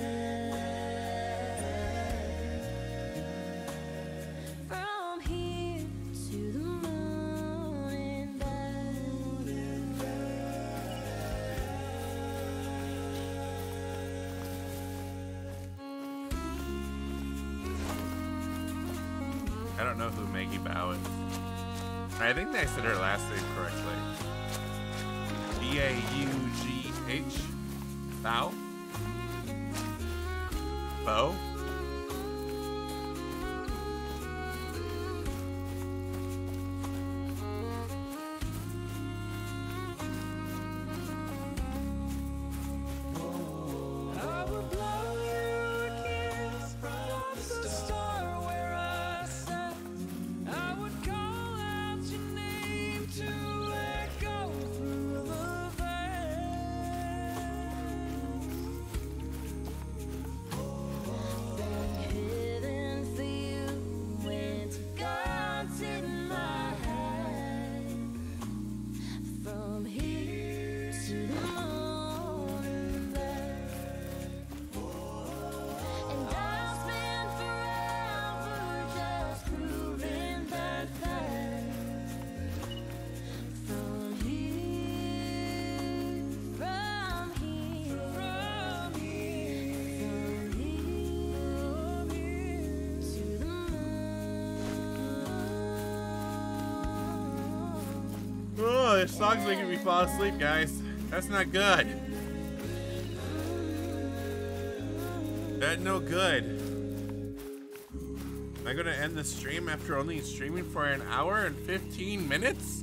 From here to the moon and back. I don't know who Maggie Bao is. I think I said her last name correctly. B-A-U-G-H. Bao? Bo? I would blow you a kiss from the star where I sat. I would call out your name to echo through the vast. Heaven for you went to God's in my hand. From here to the moon and back. And I'll spend forever just proving that fact. From here, from here, from here, to the moon. Oh, this song's making me fall asleep, guys. That's not good. That's no good. Am I gonna end the stream after only streaming for an hour and 15 minutes?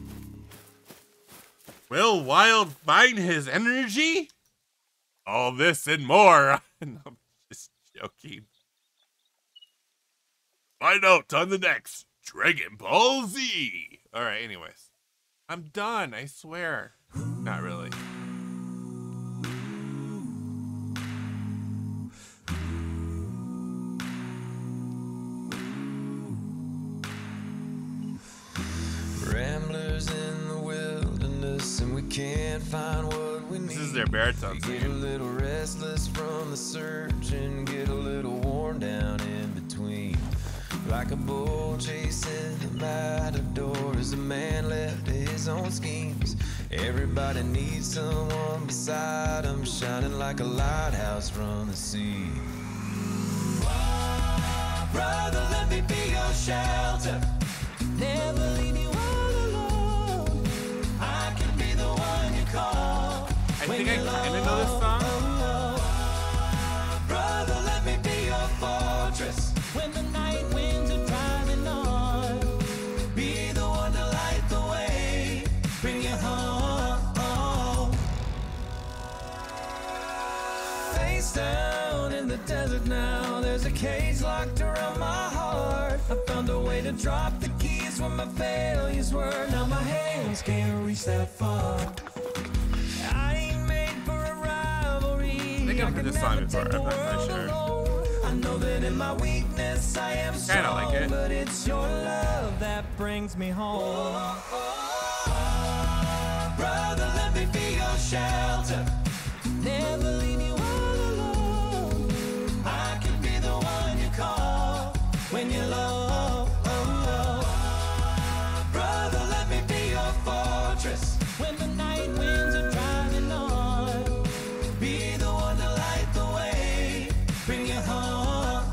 Will Wild find his energy? All this and more. No, I'm just joking. Find out on the next Dragon Ball Z. All right, anyways. I'm done, I swear. Not really. Ramblers in the wilderness, and we can't find what we need. This is their baritone Get a singing. little restless from the search and get a little worn down in between. Like a bull chasing the matador, as a man left to his own schemes. Everybody needs someone beside him, shining like a lighthouse from the sea. Brother, let me be your shelter. Never leave you all alone. I can be the one you call. I think I kind of know this song. Brother, let me be your fortress. When the night winds are driving on, be the one to light the way, bring you home. Face down in the desert now, there's a cage locked around my heart. I found a way to drop the keys when my failures were. Now my hands can't reach that far. I ain't made for a rivalry. I think I've heard this song before. I'm not really sure. I know that in my weakness I am strong, Kinda like it. but it's your love that brings me home. Brother, let me be your shelter. Never leave you all alone. I can be the one you call when you're low. Brother, let me be your fortress. When the night winds are driving on, be the one to light the way, bring you home.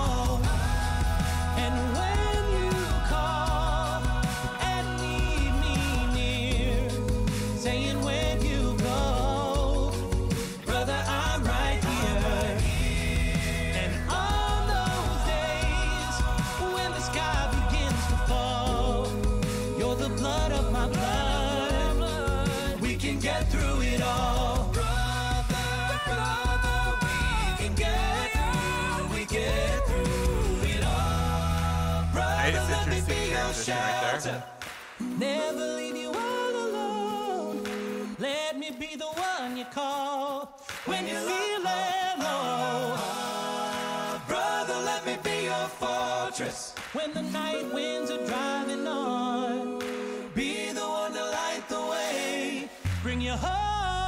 And when you call and need me near, saying when you go, brother, I'm right here. And on those days when the sky begins to fall, you're the blood of my blood. We can get through it all. Brother, we can get through it all. Brother, It's let me interesting be your transition right there. shelter. Never leave you all alone. Let me be the one you call when you're feeling low. Brother, let me be your fortress. When the night winds are driving on, be the one to light the way, bring you home.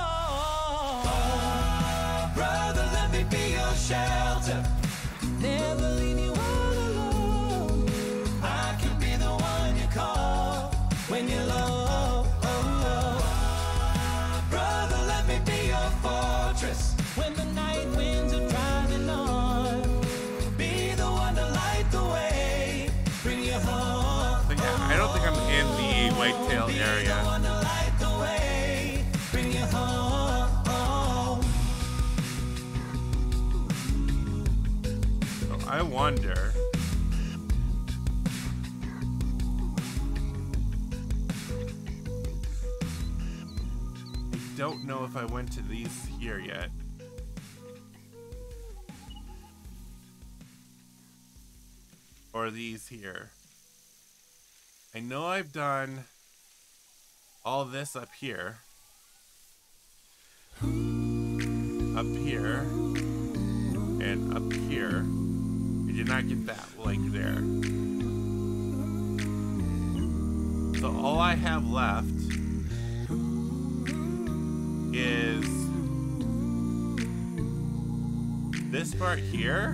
Brother, let me be your shelter. Never leave you all alone. I can be the one you call when you're low. Brother, let me be your fortress. When the night winds are driving on, be the one to light the way, bring you home. But yeah, I don't think I'm in the Whitetail Be the area. one to light the way, bring you home. So I wonder. I don't know if I went to these here yet. Or these here. I know I've done all this up here. Up here. And up here. I did not get that like there. So all I have left is this part here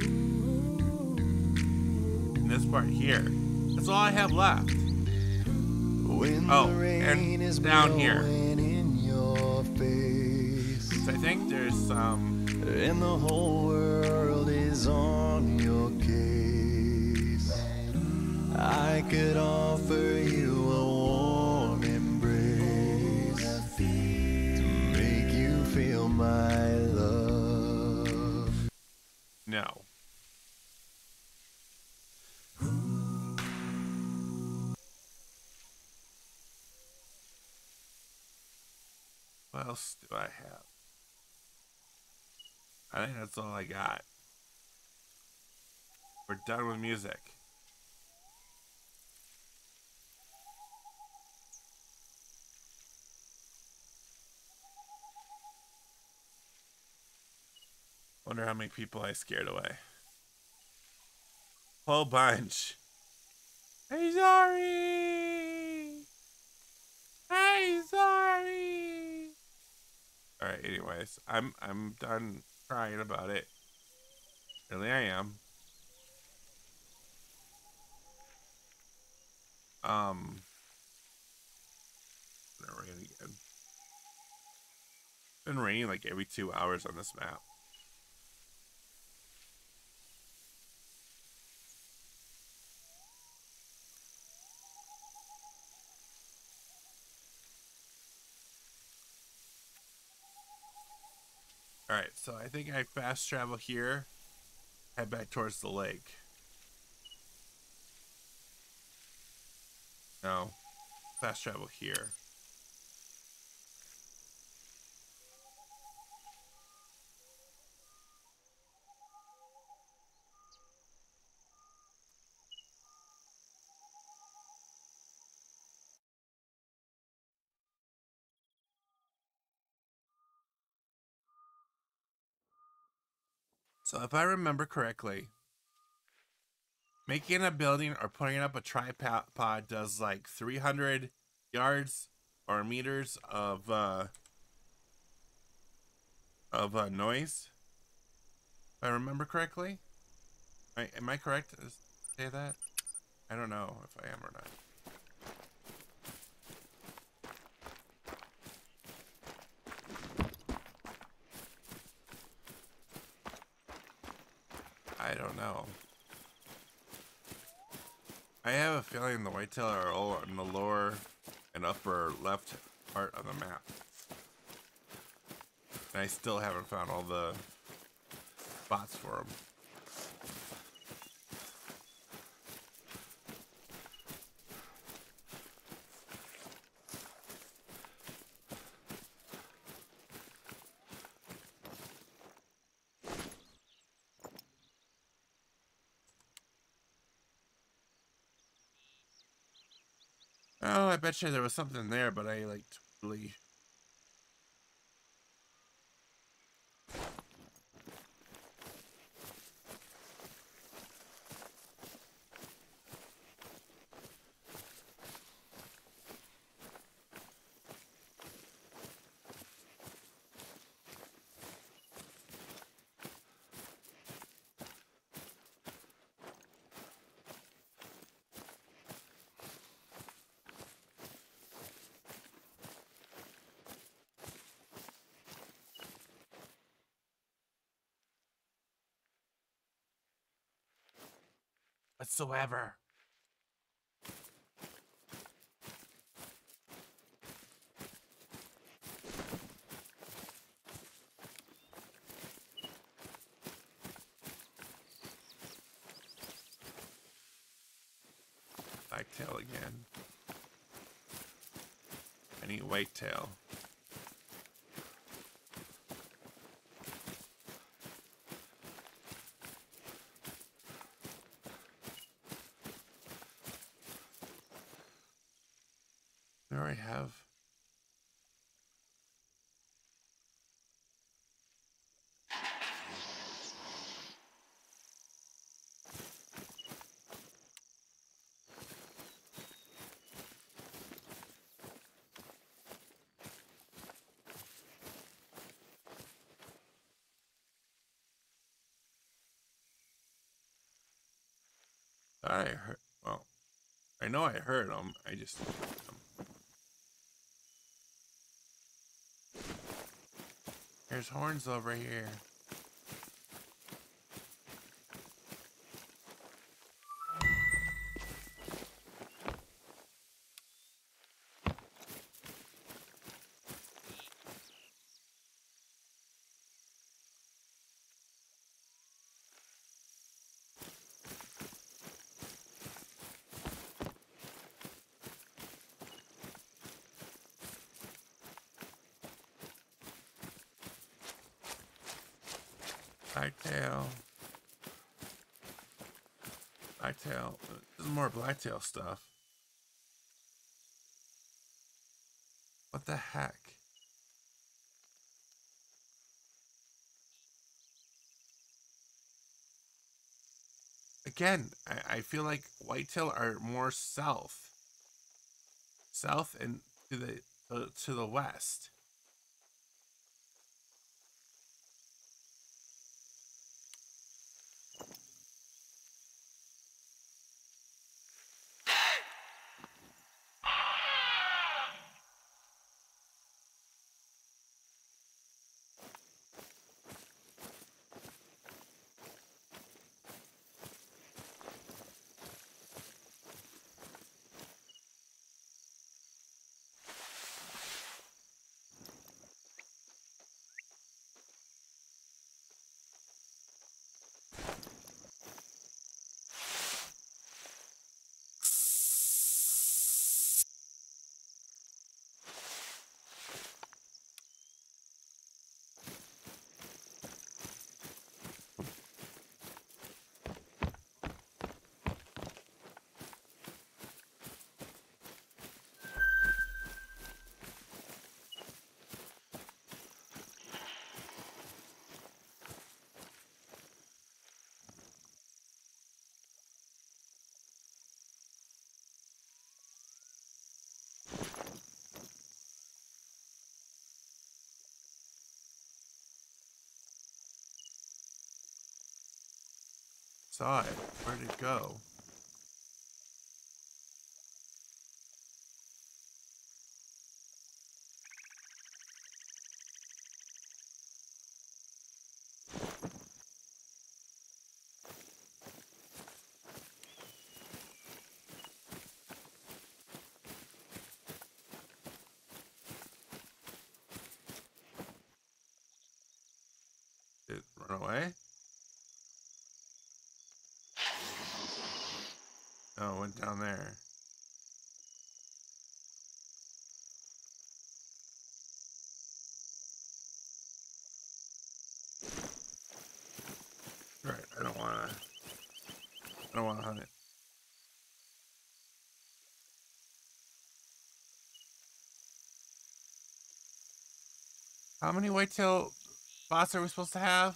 and this part here. That's all I have left. Oh, and down here. So I think there's some. And the whole world is on your case. I could offer you a warm embrace to make you feel my love. No. What else do I have? I think that's all I got. We're done with music. Wonder how many people I scared away. Whole bunch. Hey, sorry. Hey, sorry. All right. Anyways, I'm done crying about it. Really, I am. Gonna rain again. Been raining like every 2 hours on this map. Alright, so I think I fast travel here, head back towards the lake. No, fast travel here. So if I remember correctly, making a building or putting up a tripod does like 300 yards or meters of noise. If I remember correctly. Am I correct to say that? I don't know if I am or not. I don't know. I have a feeling the whitetail are all in the lower and upper left part of the map. And I still haven't found all the spots for them. Oh, I bet you there was something there, but I like totally. Whatsoever. Blacktail again. I need whitetail. There I have. I heard. Well, I know I heard them. I just. There's horns over here. Blacktail. Blacktail. This is more blacktail stuff. What the heck? Again, I feel like whitetail are more south. South and to the west. Saw it. Where'd it go? Did it run away? Oh, it went down there. Right, I don't wanna hunt it. How many whitetail spots are we supposed to have?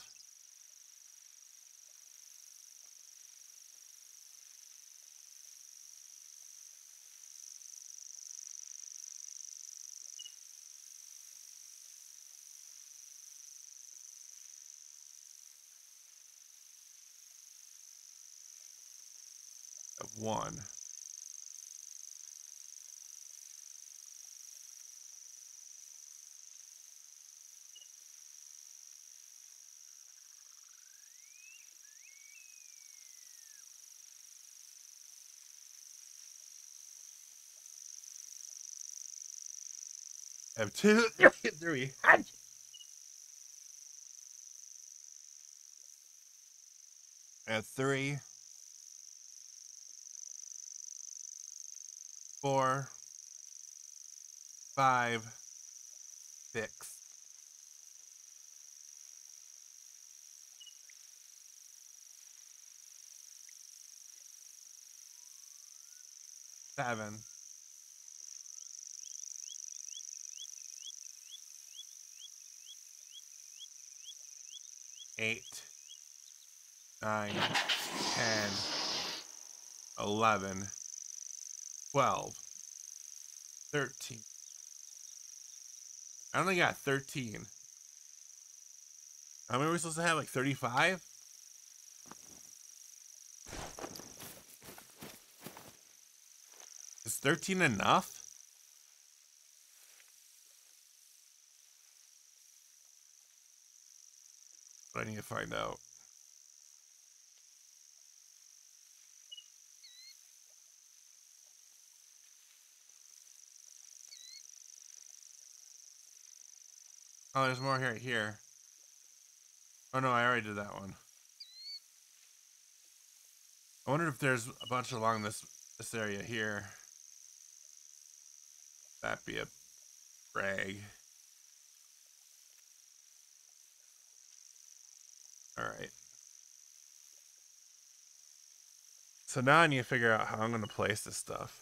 Of one. I have two, three. I have 3, 4, 5, 6. 7. 8, 9, 10, 11, 12, 13. I only got 13. How many are we supposed to have? Like 35? Is 13 enough? But I need to find out. Oh, there's more here. Oh no, I already did that one. I wonder if there's a bunch along this area here. That'd be a brag. Alright. So now I need to figure out how I'm going to place this stuff.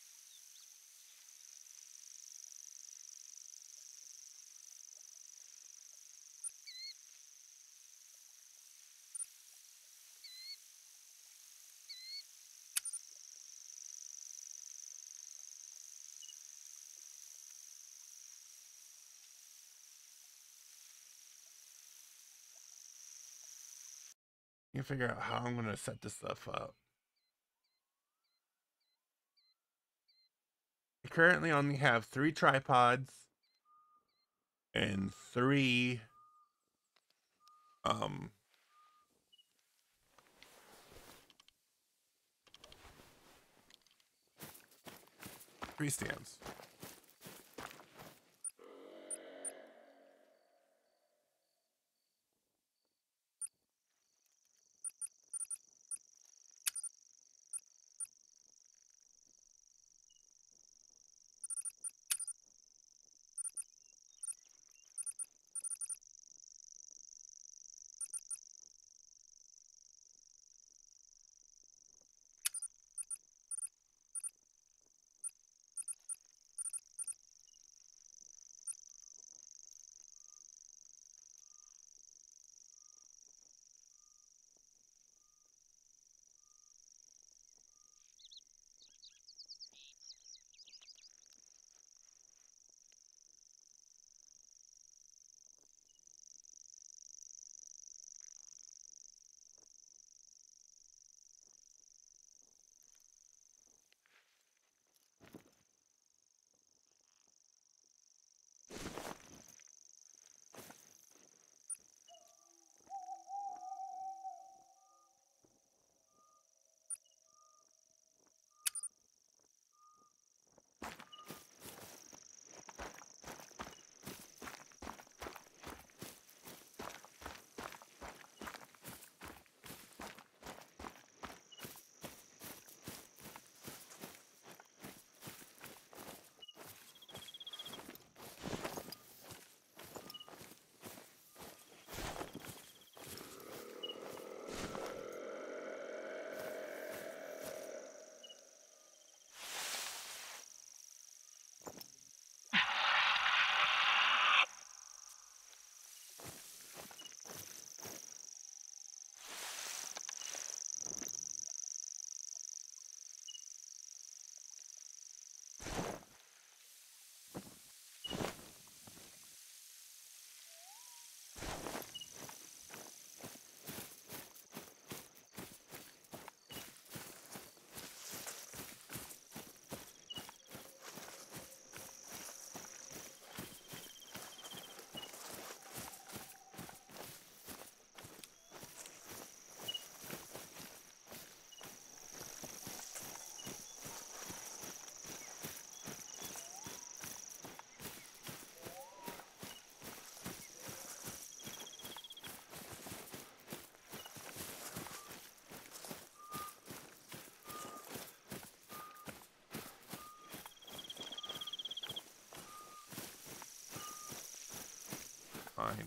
You figure out how I'm going to set this stuff up. I currently only have 3 tripods and 3 tree stands. fine.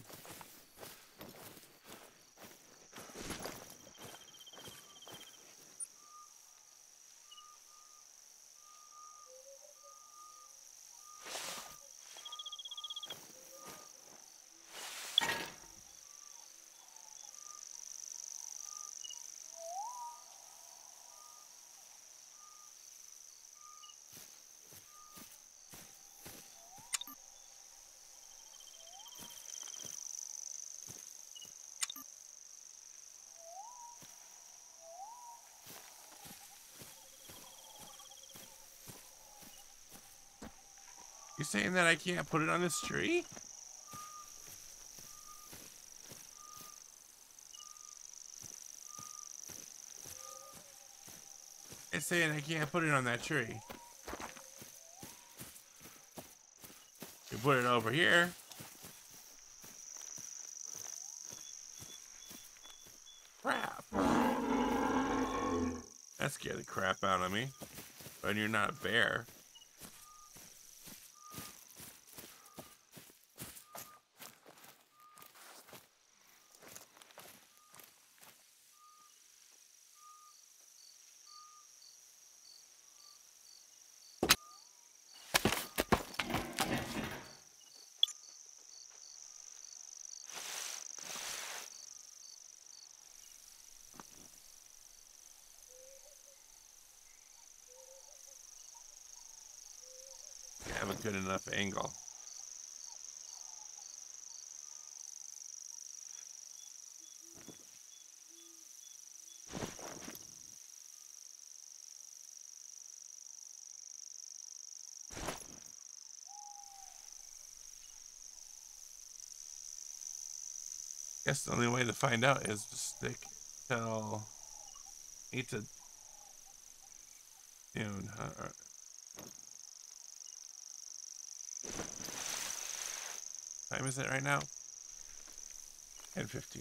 You saying that I can't put it on this tree? It's saying I can't put it on that tree. You put it over here. Crap. That scared the crap out of me. But you're not a bear. Have a good enough angle. Guess the only way to find out is to stick till 8 to noon. Time is it right now? 10:15.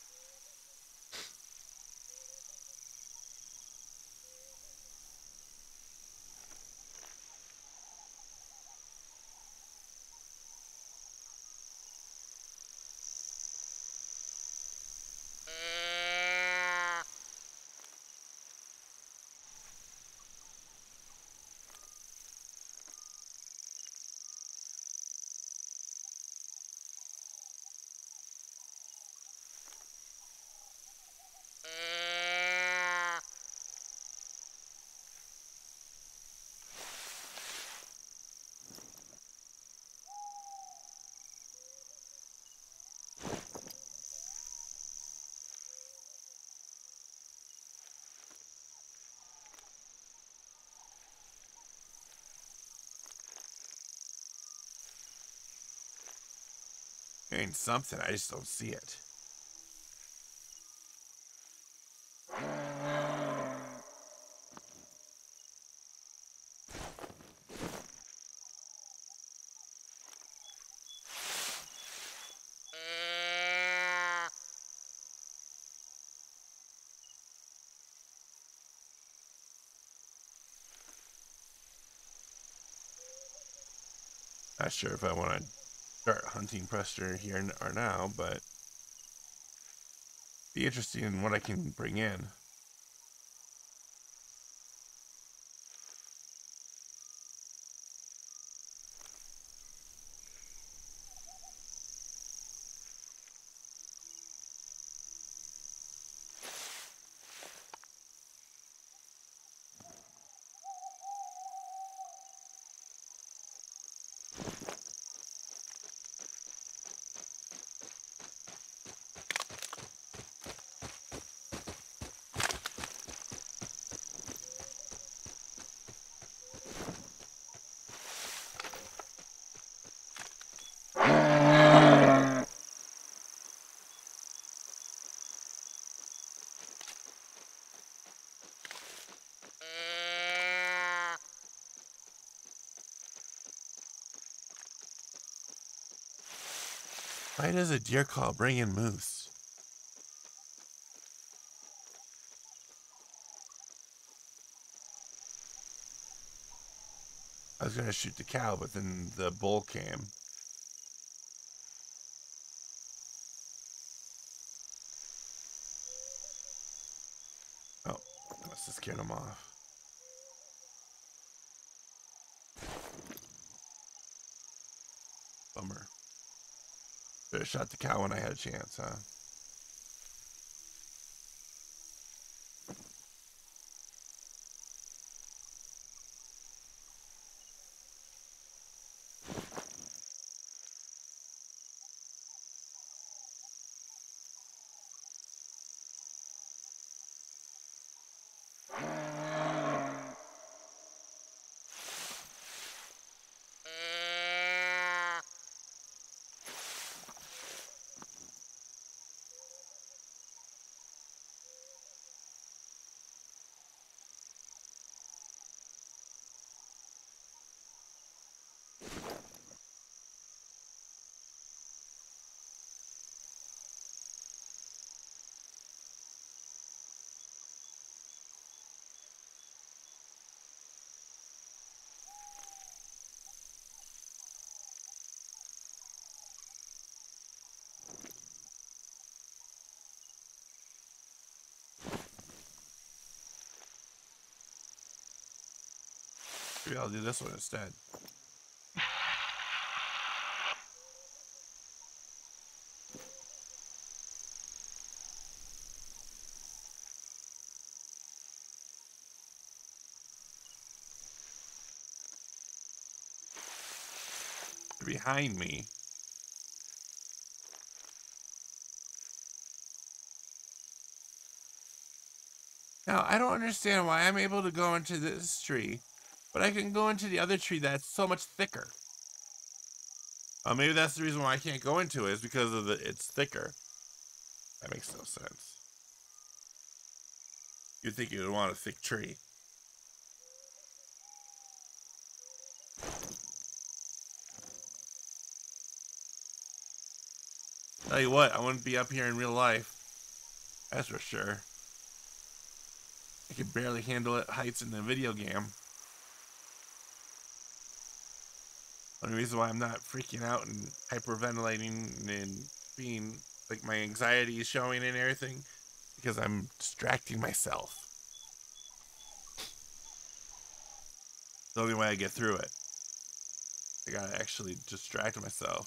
Hearing something, I just don't see it. Not sure if I want to start hunting Prester here or now, but be interesting in what I can bring in. Why does a deer call bring in moose? I was going to shoot the cow, but then the bull came. scared him off. Bummer. Should have shot the cow when I had a chance, huh? Maybe I'll do this one instead. They're behind me. Now, I don't understand why I'm able to go into this tree, but I can go into the other tree that's so much thicker. Maybe that's the reason why I can't go into it, is because of it's thicker. That makes no sense. You'd think you would want a thick tree. Tell you what, I wouldn't be up here in real life. That's for sure. I could barely handle it heights in the video game. Only reason why I'm not freaking out and hyperventilating and being like my anxiety is showing and everything, because I'm distracting myself. The only way I get through it. I gotta actually distract myself.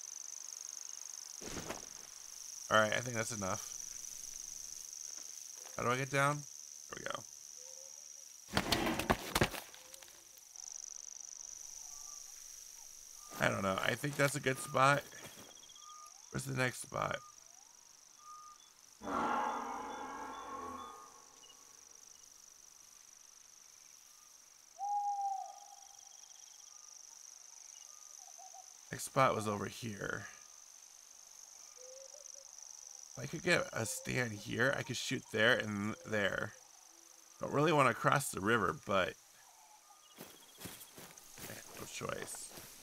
Alright, I think that's enough. How do I get down? There we go. I don't know. I think that's a good spot. Where's the next spot? Next spot was over here. If I could get a stand here, I could shoot there and there. Don't really want to cross the river, but I have no choice.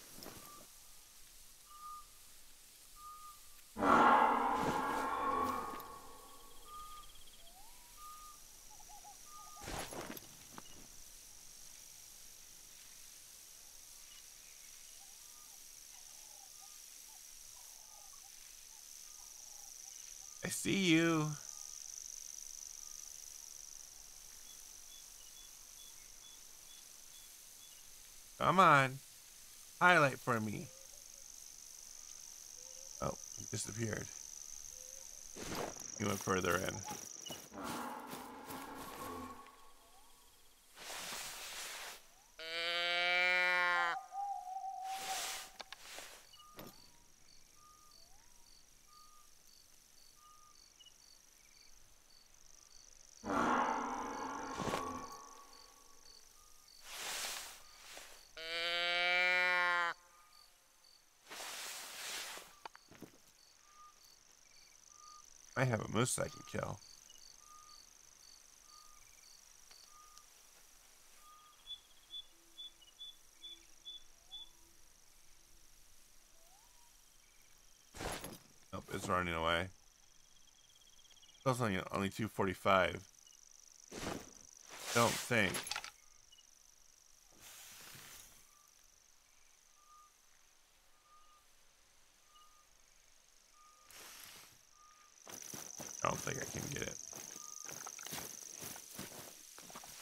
I see you. Come on. Highlight for me. Oh, he disappeared. He went further in. I have a moose I can kill. Nope, it's running away. It's only 2:45. Don't think. I don't think I can get it.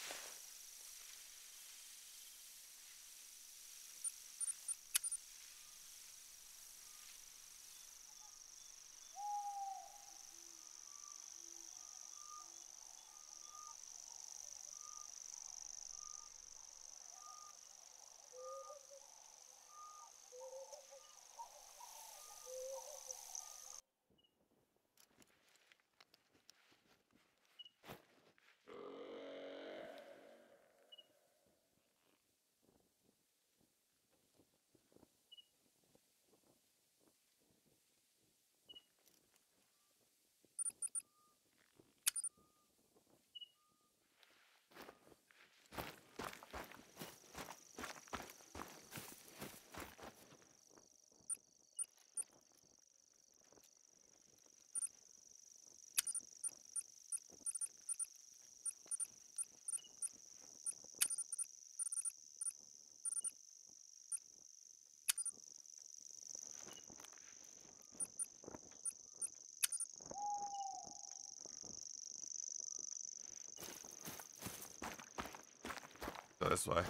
this way.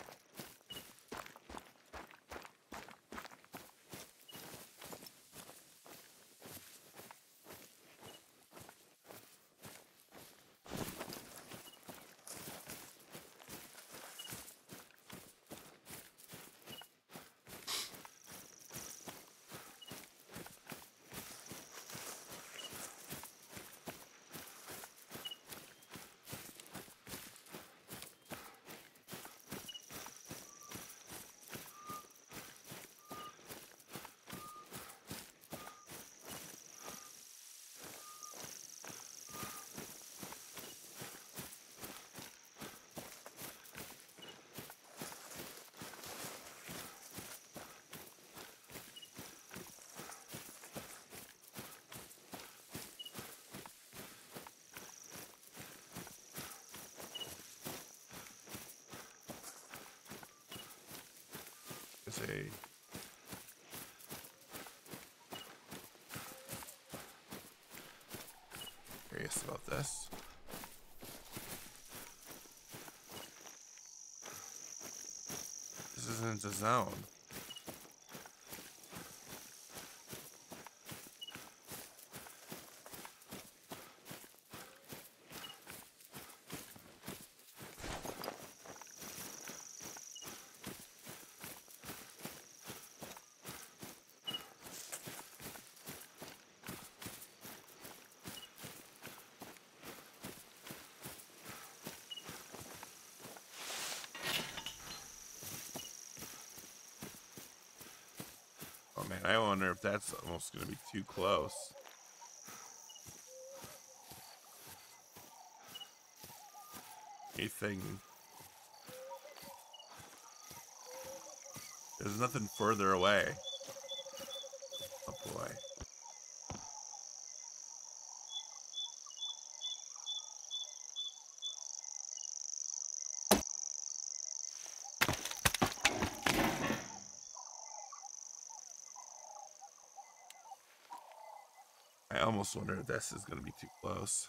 A curious about this. This isn't a zone. Oh man, I wonder if that's almost going to be too close. Anything? There's nothing further away. Oh boy. I almost wonder if this is going to be too close.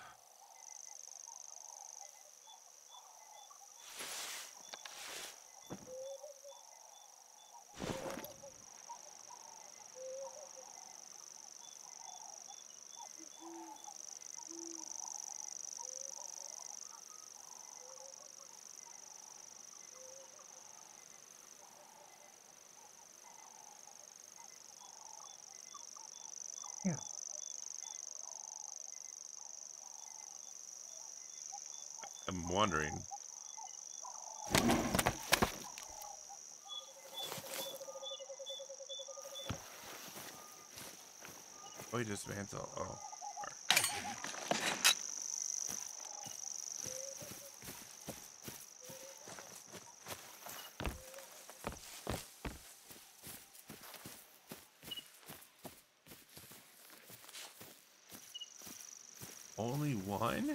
Yeah. I'm wondering. Oh, he dismantled. Oh. Only one?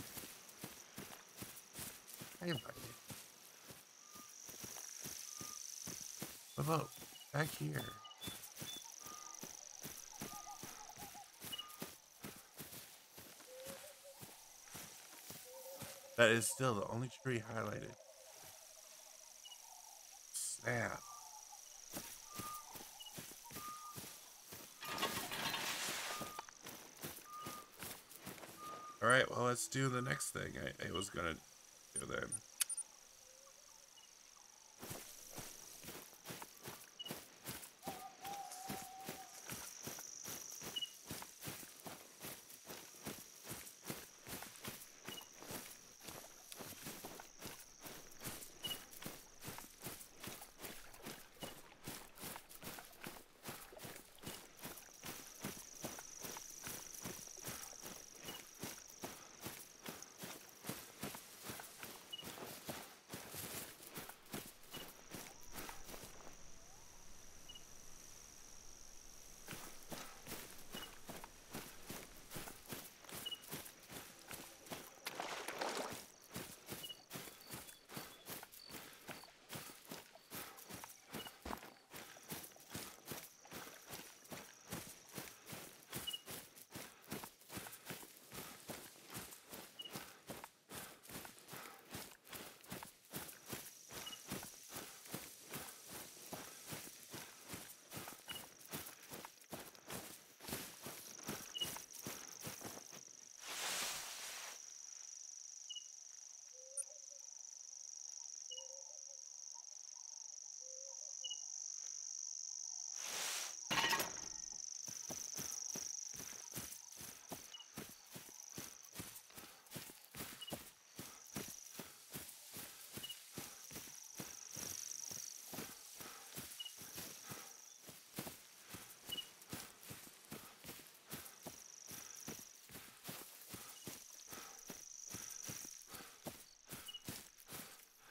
Hey, buddy. What about back here? That is still the only tree highlighted. Snap. Alright, well, let's do the next thing I was gonna do then.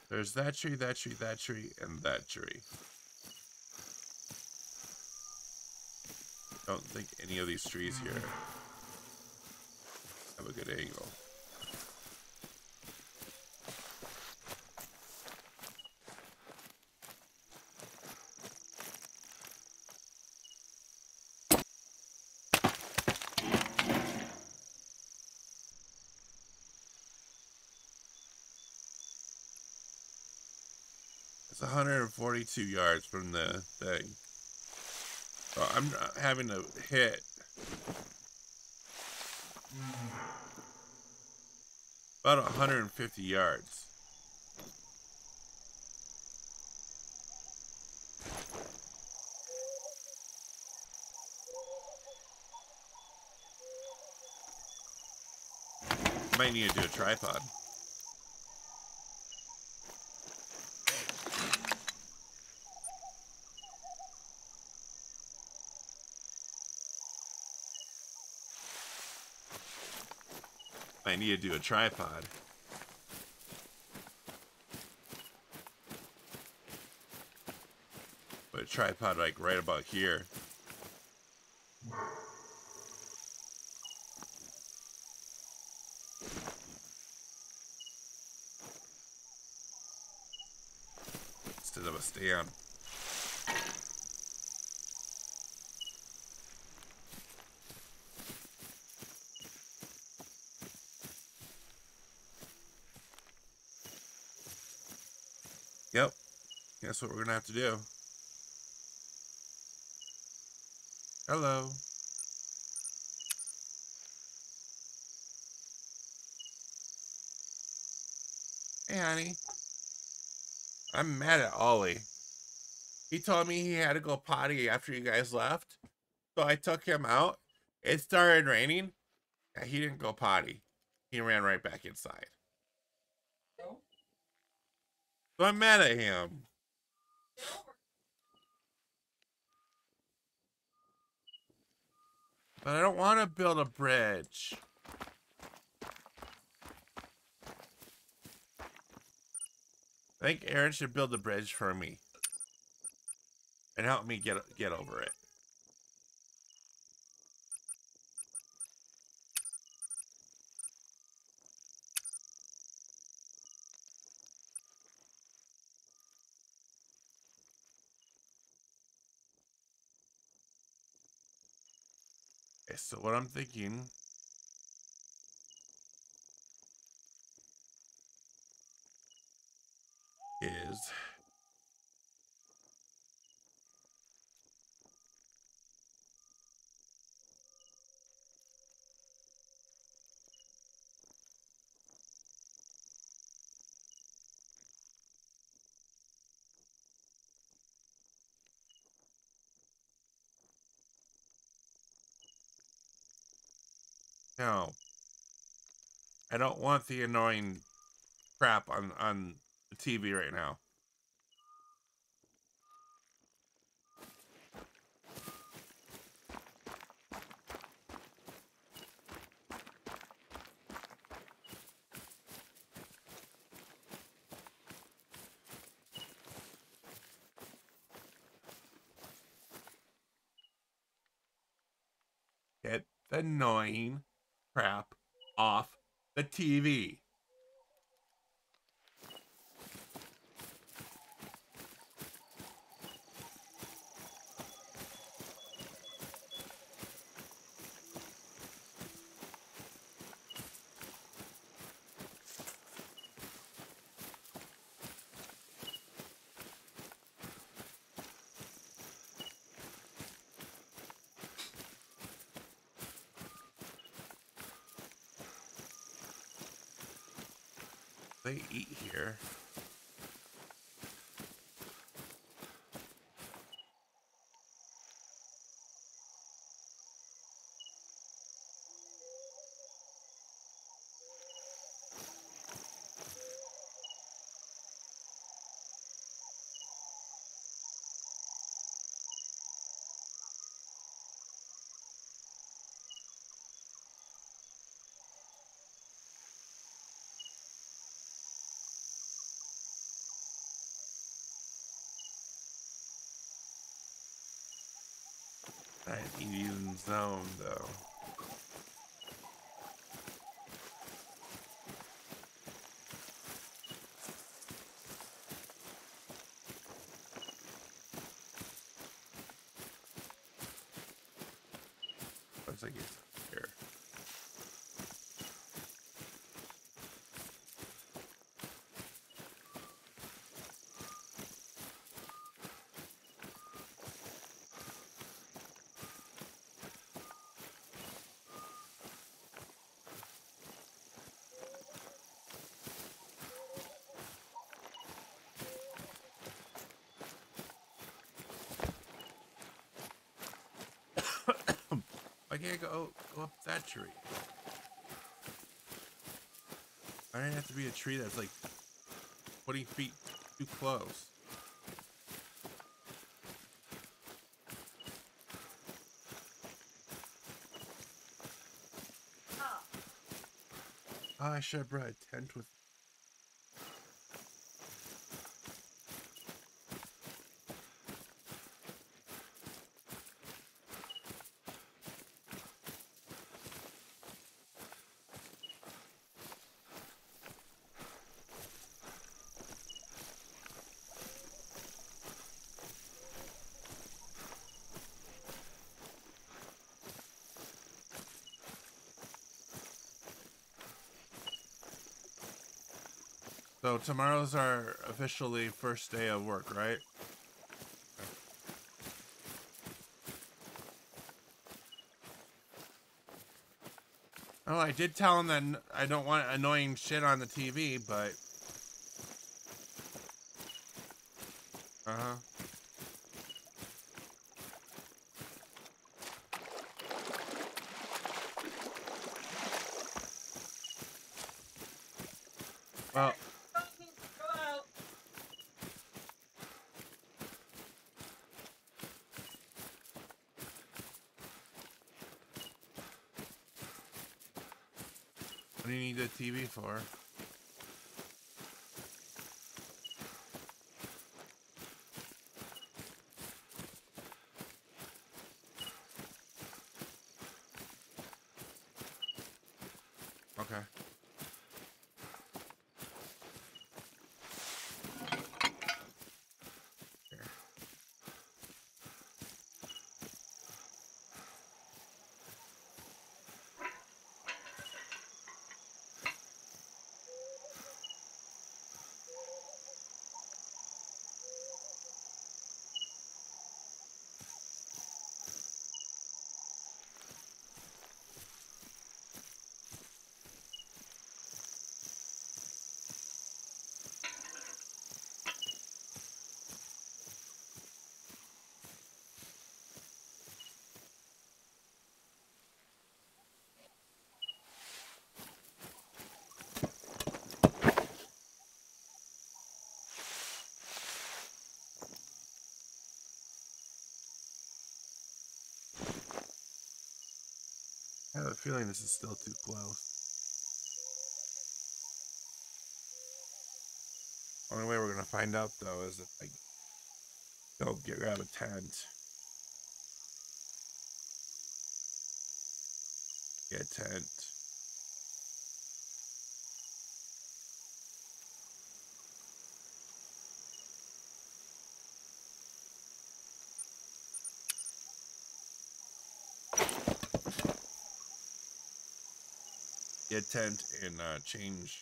There's that tree, that tree, that tree, and that tree. Don't think any of these trees here have a good angle. It's 142 yards from the thing. So I'm having to hit about 150 yards. Might need to do a tripod. I need to do a tripod. But a tripod like right about here. Instead of a stand. Yep. That's what we're gonna have to do. Hello. Hey, honey. I'm mad at Ollie. He told me he had to go potty after you guys left. So I took him out. It started raining. And he didn't go potty. He ran right back inside. So I'm mad at him. But I don't want to build a bridge. I think Aaron should build a bridge for me. And help me get over it. Okay, so what I'm thinking is no. I don't want the annoying crap on the TV right now. Get the annoying crap off the TV. They eat here. That Eden zone, though. Looks like it's here. Why can't I go up that tree? Why does it have to be a tree that's like 20 feet too close? Oh, I should have brought a tent with. So tomorrow's our officially first day of work, right? Oh, I did tell him that I don't want annoying shit on the TV, but... Uh-huh. Well... What do you need the TV for? Okay. Here. I have a feeling this is still too close. Only way we're gonna find out though is if I go grab a tent. Get a tent. Get a tent and change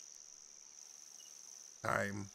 time.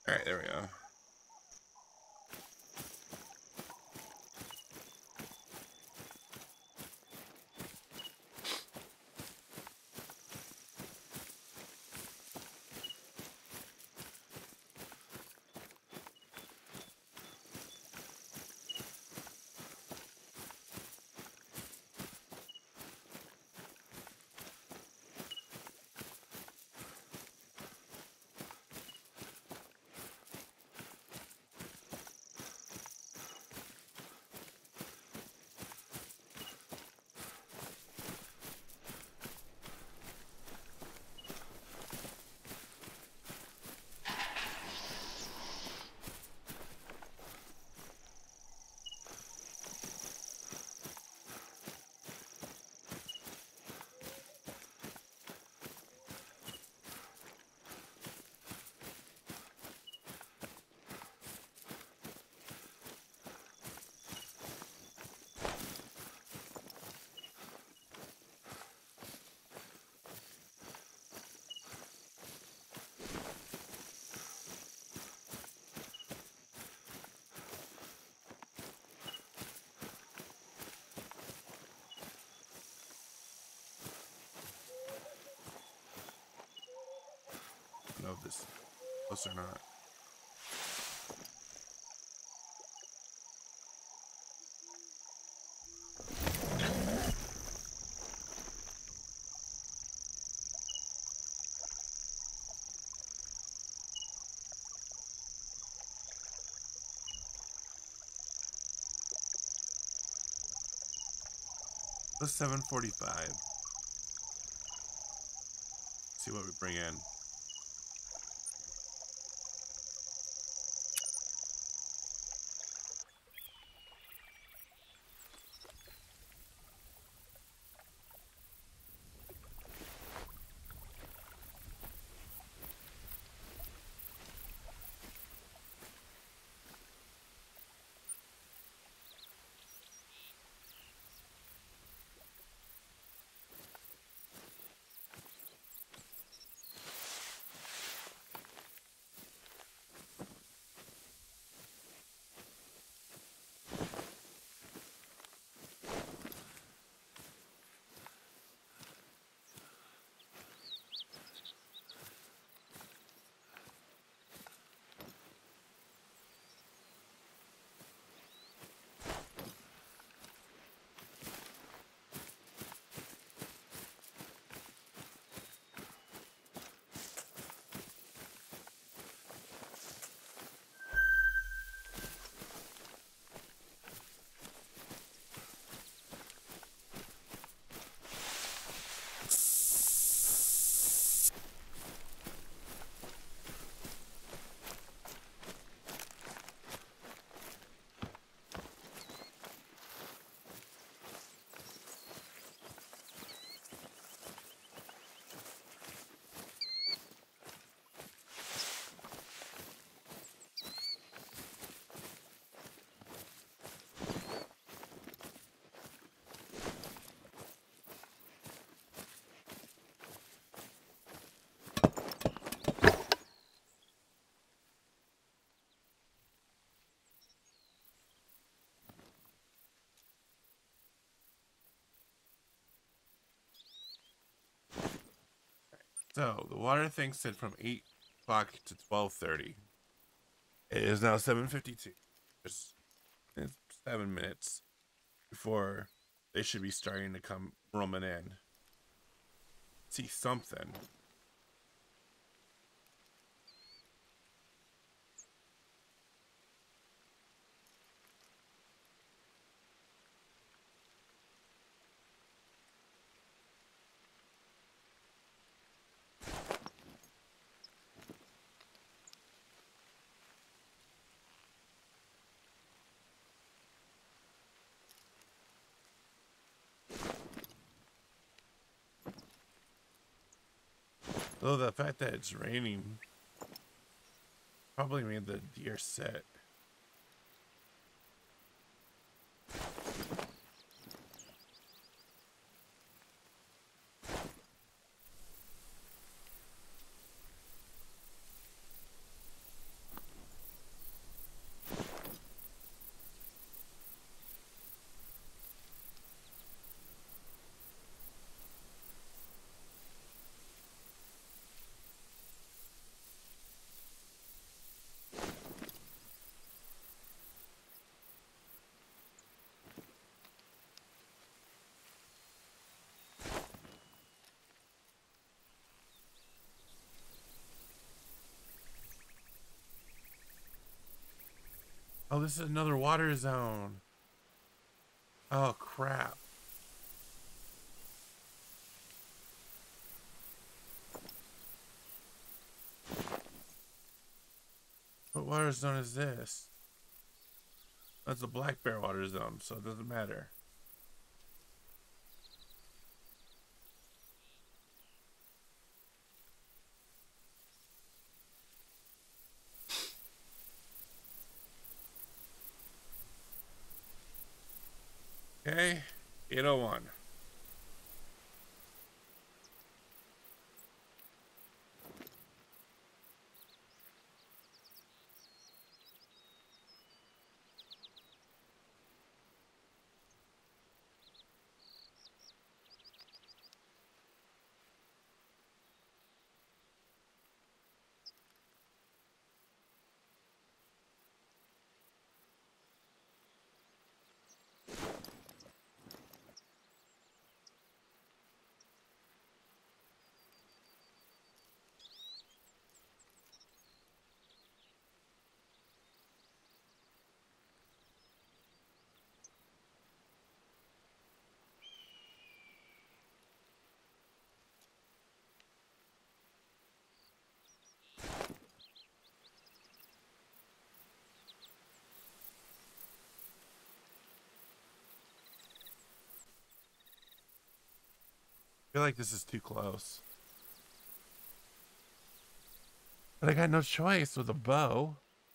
All right, there we go. I don't know if this is close or not. It's 7:45. See what we bring in. So the water thing said from 8 o'clock to 12:30. It is now 7:52. It's 7 minutes before they should be starting to come roaming in. See something. Though the fact that it's raining probably made the deer sit. Oh, this is another water zone. Oh, crap. What water zone is this? That's a black bear water zone, so it doesn't matter. Okay, 801. I feel like this is too close. But I got no choice with a bow.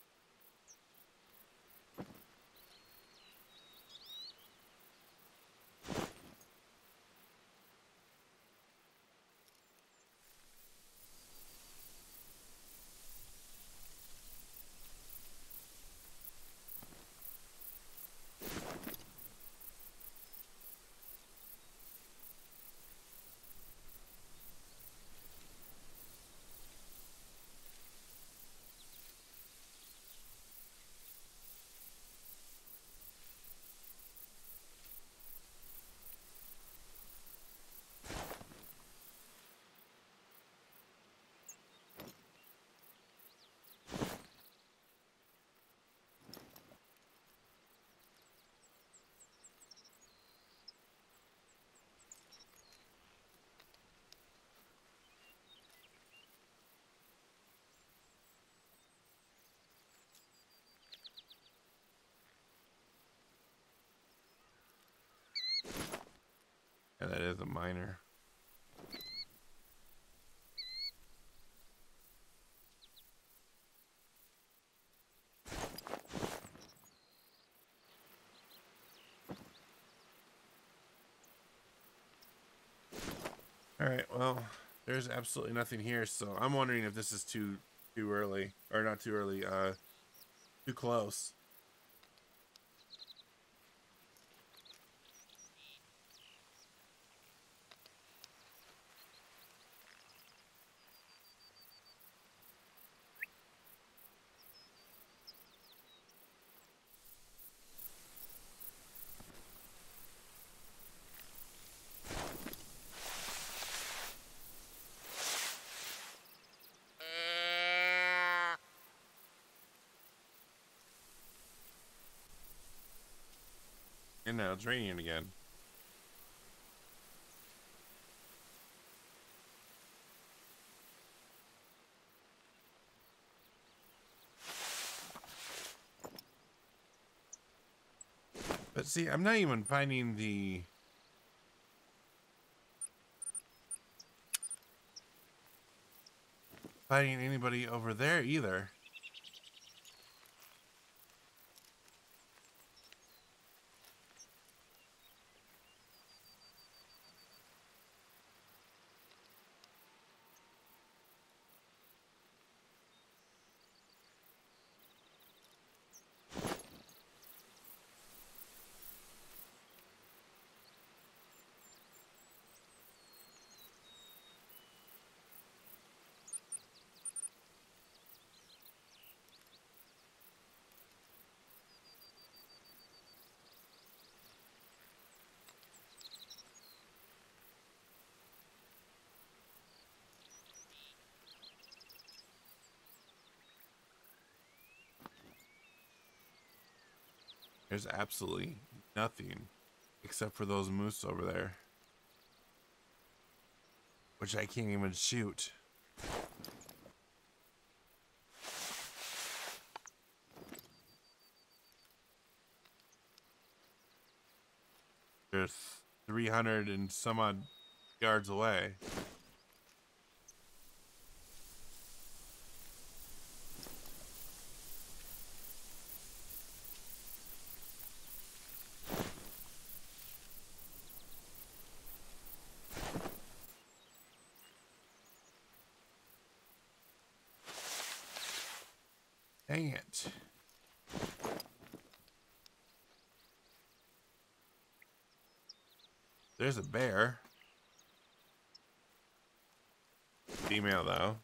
Yeah, that is a minor. All right, well, there's absolutely nothing here, so I'm wondering if this is too early, or not too early, too close. And now it's raining again. But see, I'm not even finding anybody over there either. There's absolutely nothing except for those moose over there, which I can't even shoot. They're 300 and some odd yards away. Dang it. There's a bear. Female, though.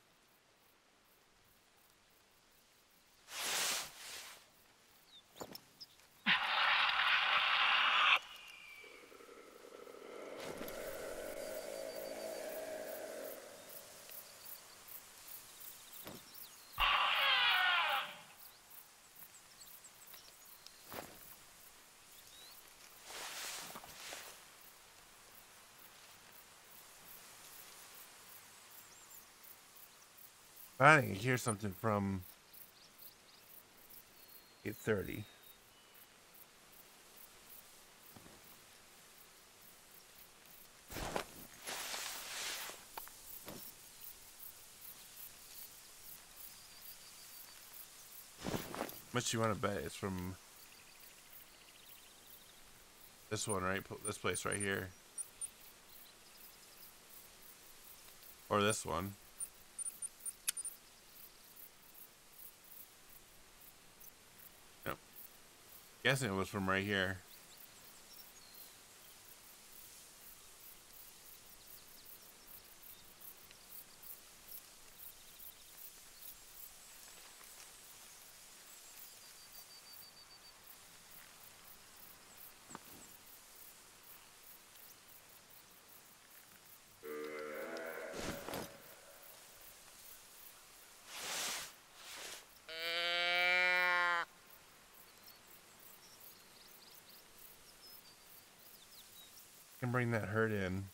I think I hear something from 8:30. Much you want to bet it's from this one, right? This place right here. Or this one. Nope. Guessing it was from right here. Can bring that herd in.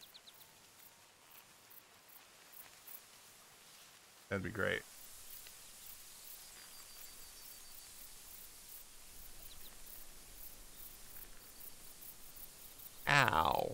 That'd be great. Ow.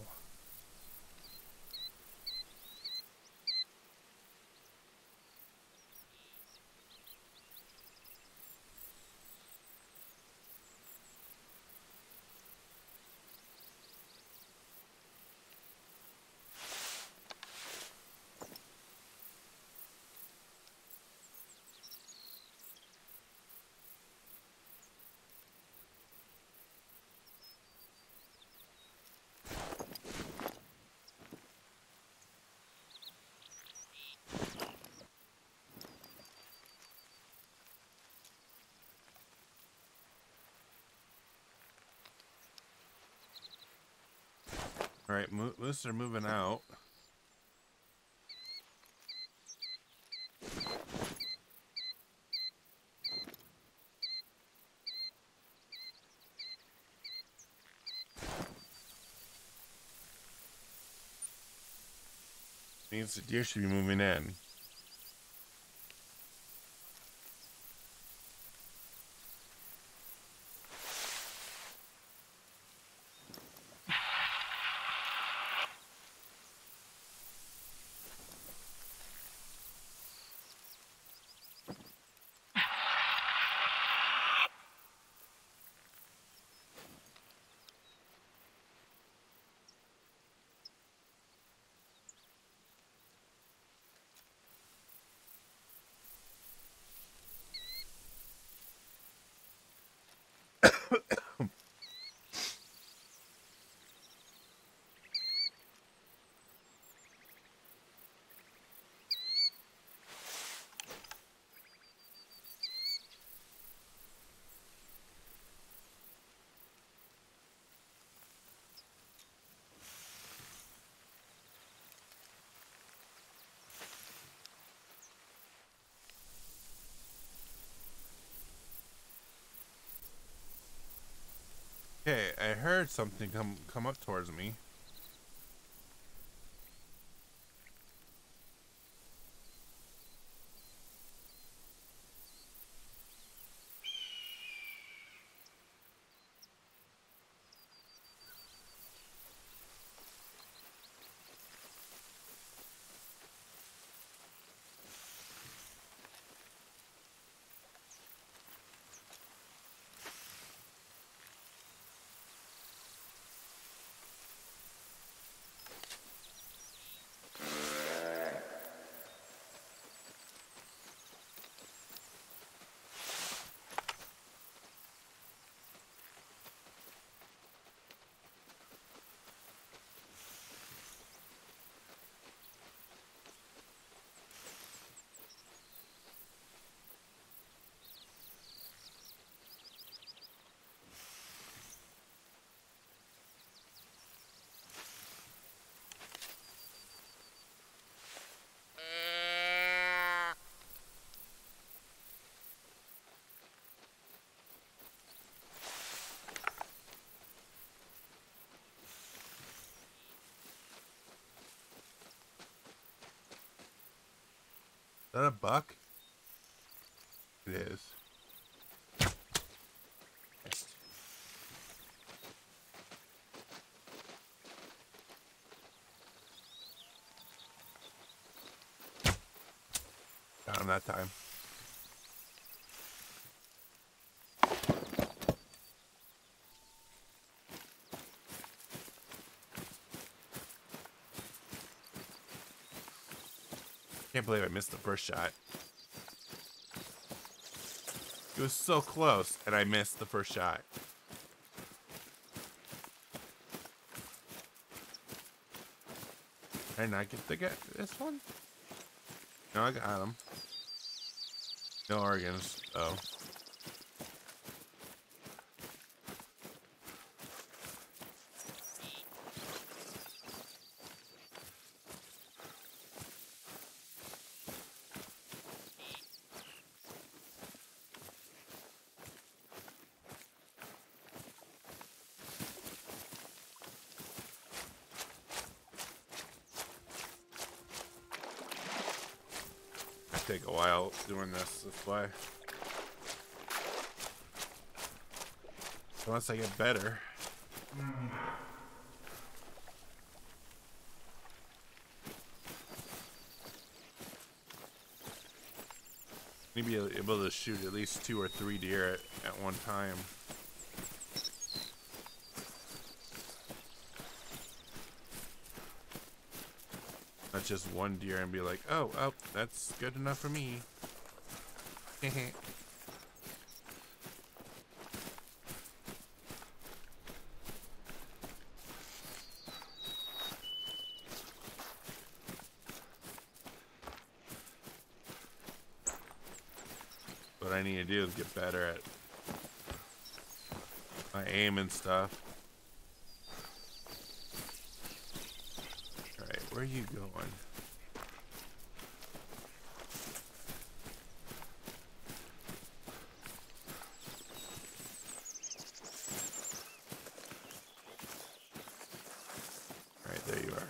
All right, moose are moving out. Means the deer should be moving in. heard something come up towards me. Is that a buck? It is. Got him that time. Can't believe I missed the first shot. It was so close, and I missed the first shot. Did I not get this one? No, I got him. No organs, though. Take a while doing this way. Unless I get better. Maybe be able to shoot at least 2 or 3 deer at one time. Not just one deer and be like, oh, that's good enough for me. What I need to do is get better at my aim and stuff. Where are you going? Right, there you are.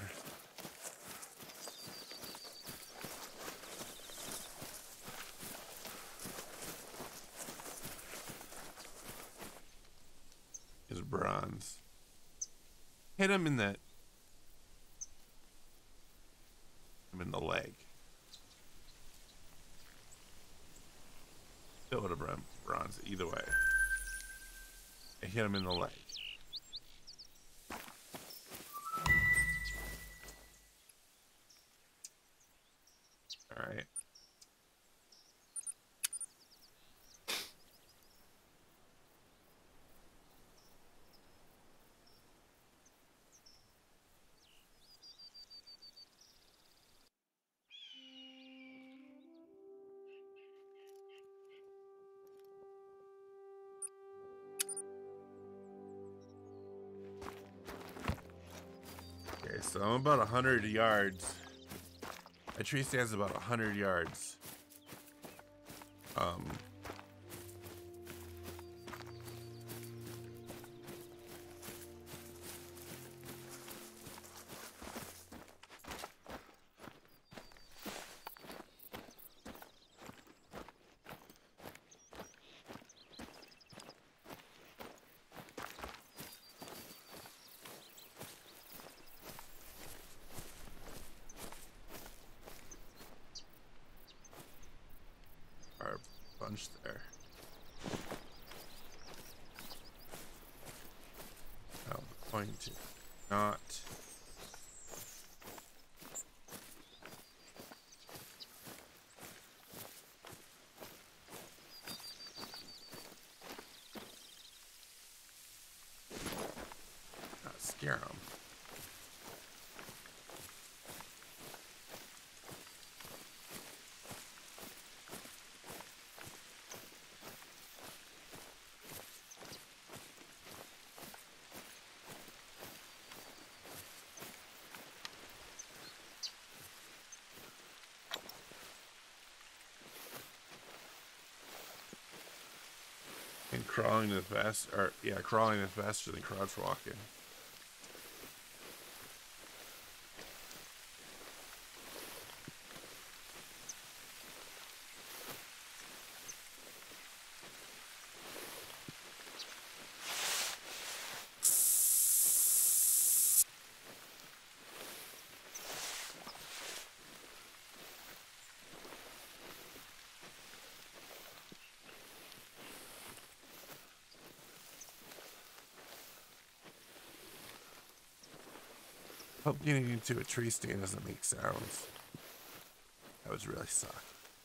Is bronze. Hit him in that. In the leg. Still would have bronze either way. I hit him in the leg. All right. So I'm about 100 yards. My tree stands about 100 yards. bunch there. Oh, I'm going to not. Not scare them. And crawling is fast, or yeah, crawling is faster than crouch walking. Hope getting into a tree stand doesn't make sounds. That would really suck.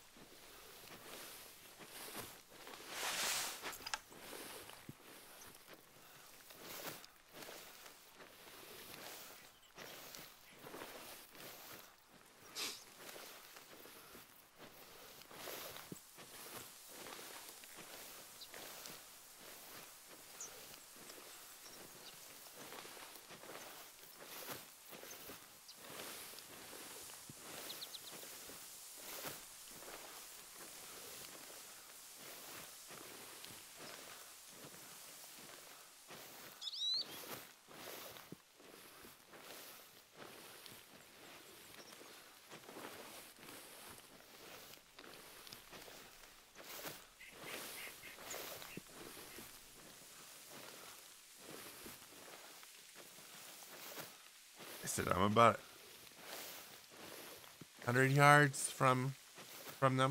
I said I'm about 100 yards from them.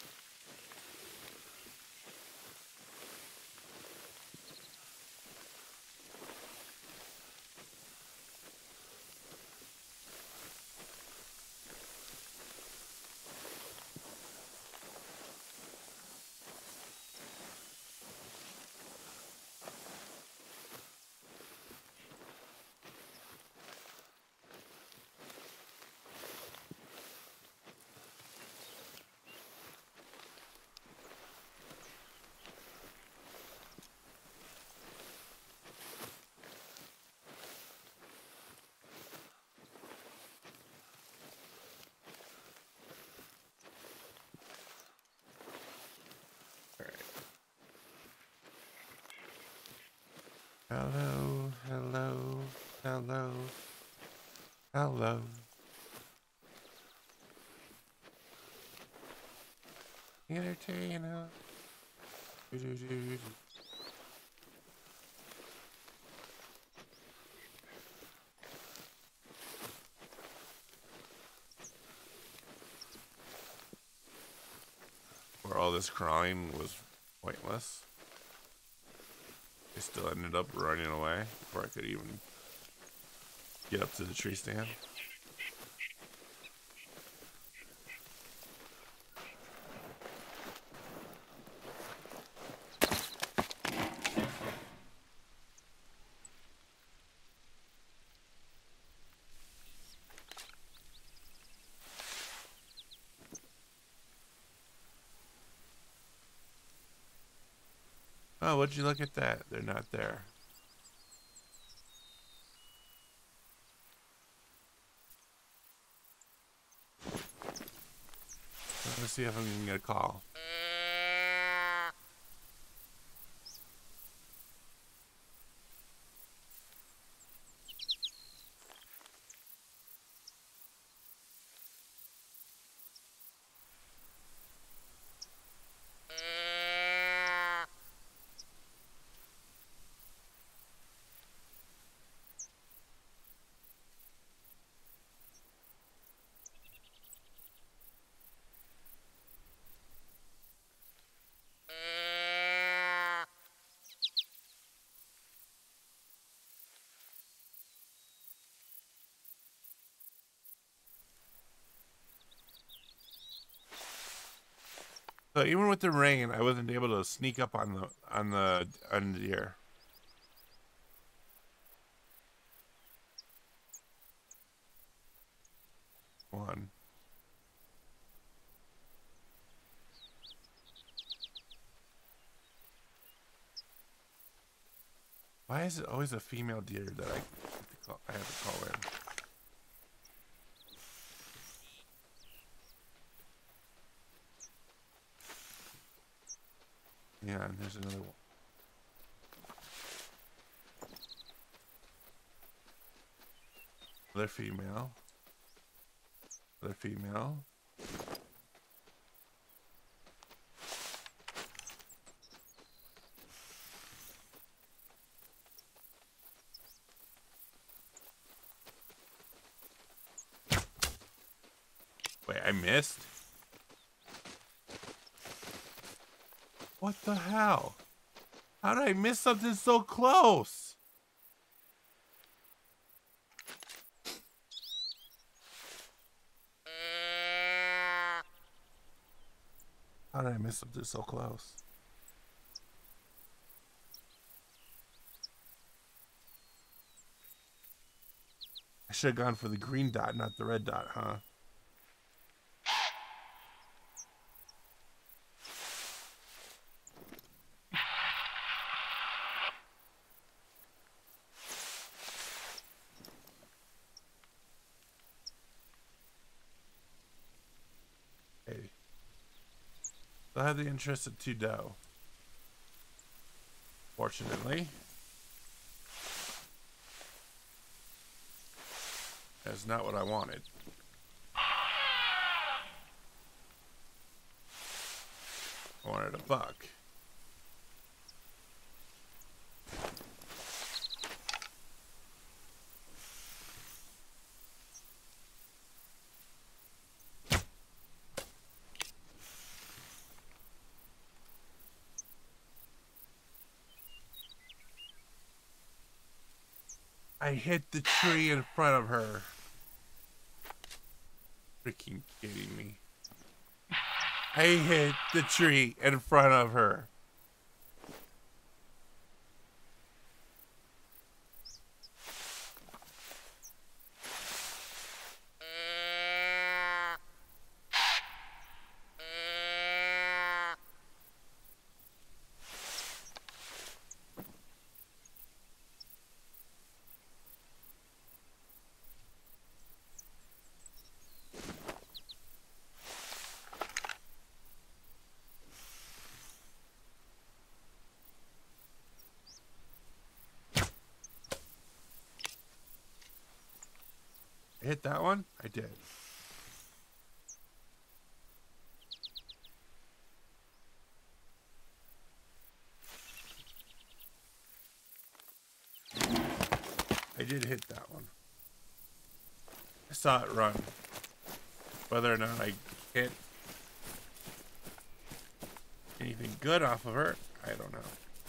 Hello, hello, hello, hello. Entertainer. Do-do-do-do. Where all this crawling was pointless. I still ended up running away before I could even get up to the tree stand. Oh, would you look at that? They're not there. Let's see if I can get a call. So even with the rain, I wasn't able to sneak up on the deer. One. Why is it always a female deer that I have to call in? Yeah, and there's another one. Another female. Another female. Wait, I missed? What the hell? How did I miss something so close? How did I miss something so close? I should have gone for the green dot, not the red dot, huh? Hey. I have the interest of 2 doe. Fortunately. That's not what I wanted. I wanted a buck. I hit the tree in front of her. Freaking kidding me. I hit the tree in front of her. Hit that one? I did. I did hit that one. I saw it run. Whether or not I hit anything good off of her, I don't know.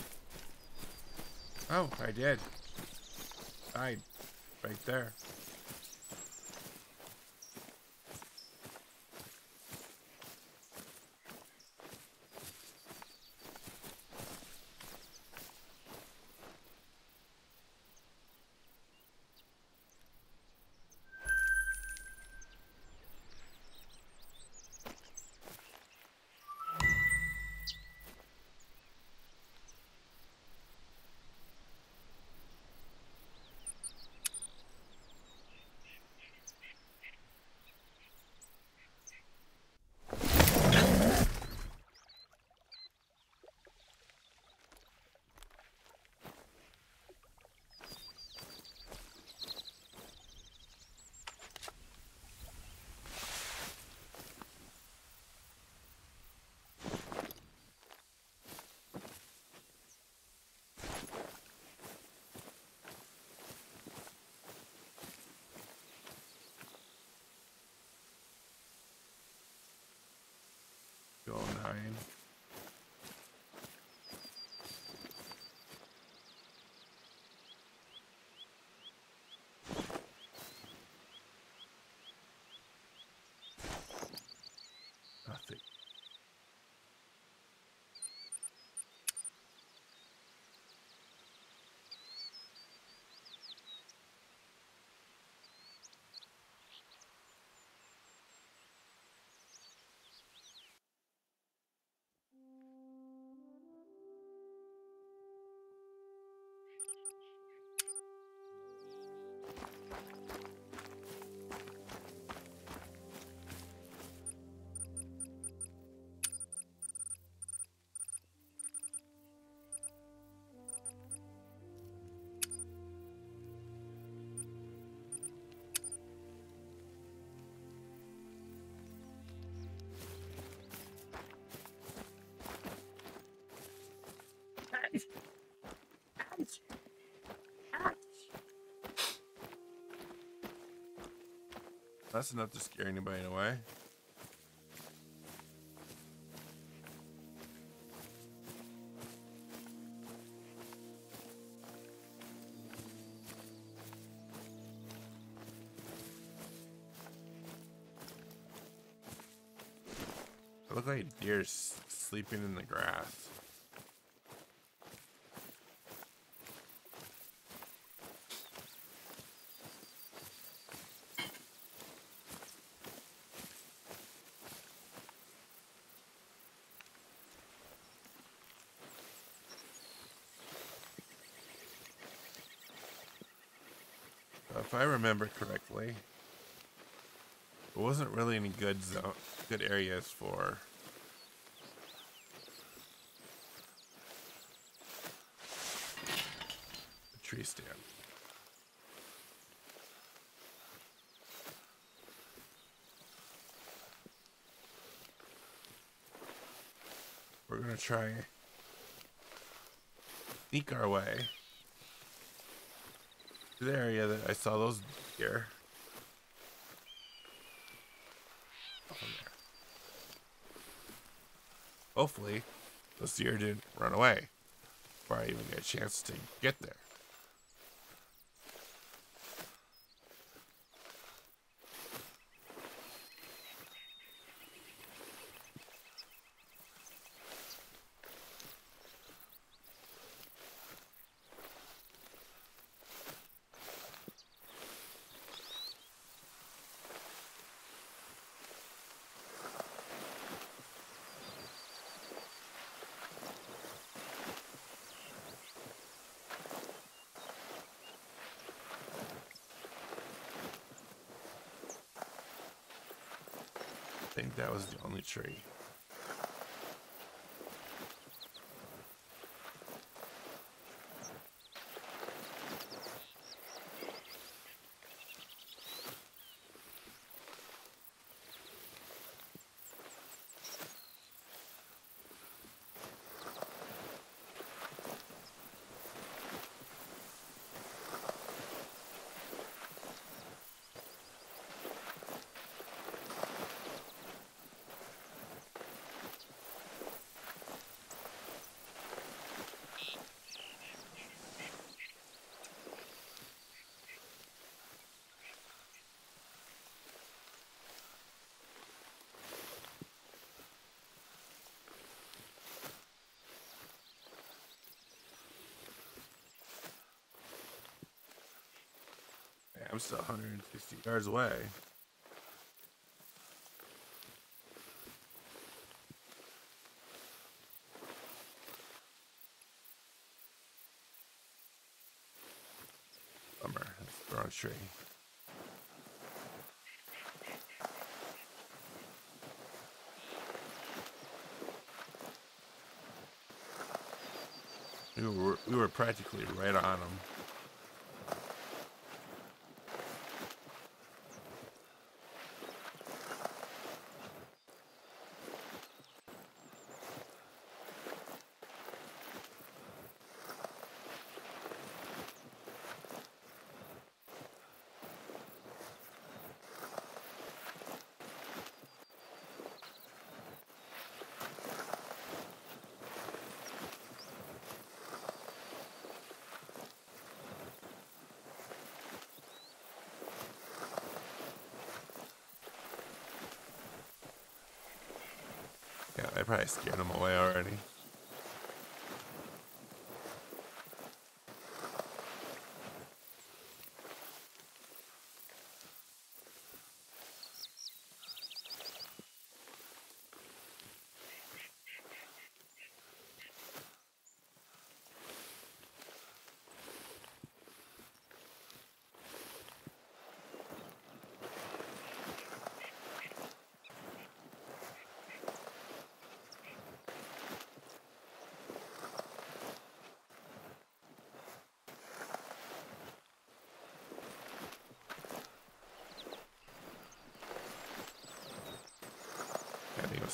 Oh, I did. Died. Right there. Going 9. Nothing. That's enough to scare anybody away. It look like deer sleeping in the grass. If I remember correctly, there wasn't really any good areas for the tree stand. We're gonna try sneak our way to the area that I saw those deer. Up in there. Hopefully, those deer didn't run away before I even get a chance to get there. I think that was the only tree. Yeah, I'm still 160 yards away. Bummer, that's the wrong tree. We were practically right on them. Yeah, I probably scared them away already.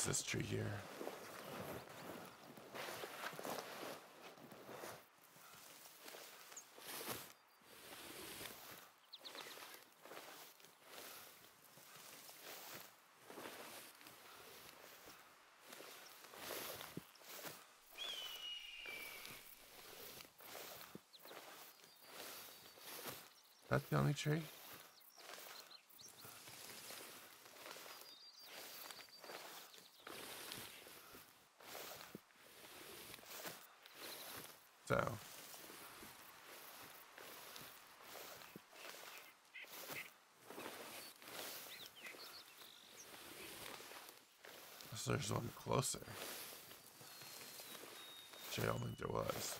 is this tree here? That's the only tree? So. So there's one closer. Which I don't think there was.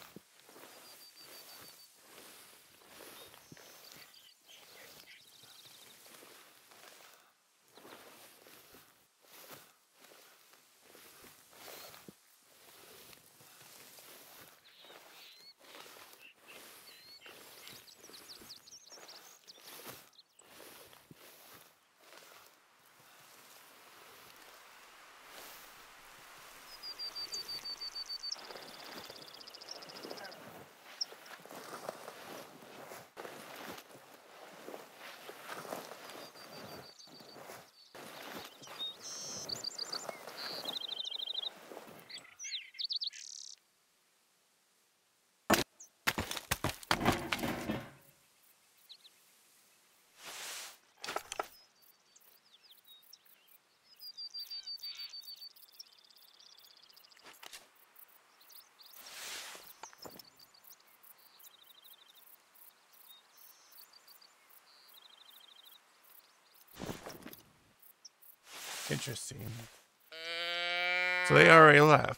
Interesting. So they already left.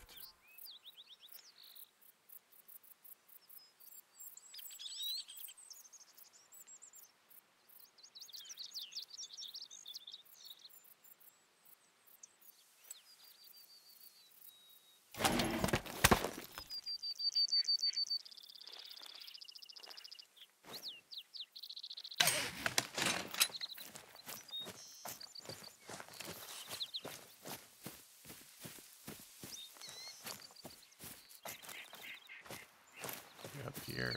Up here.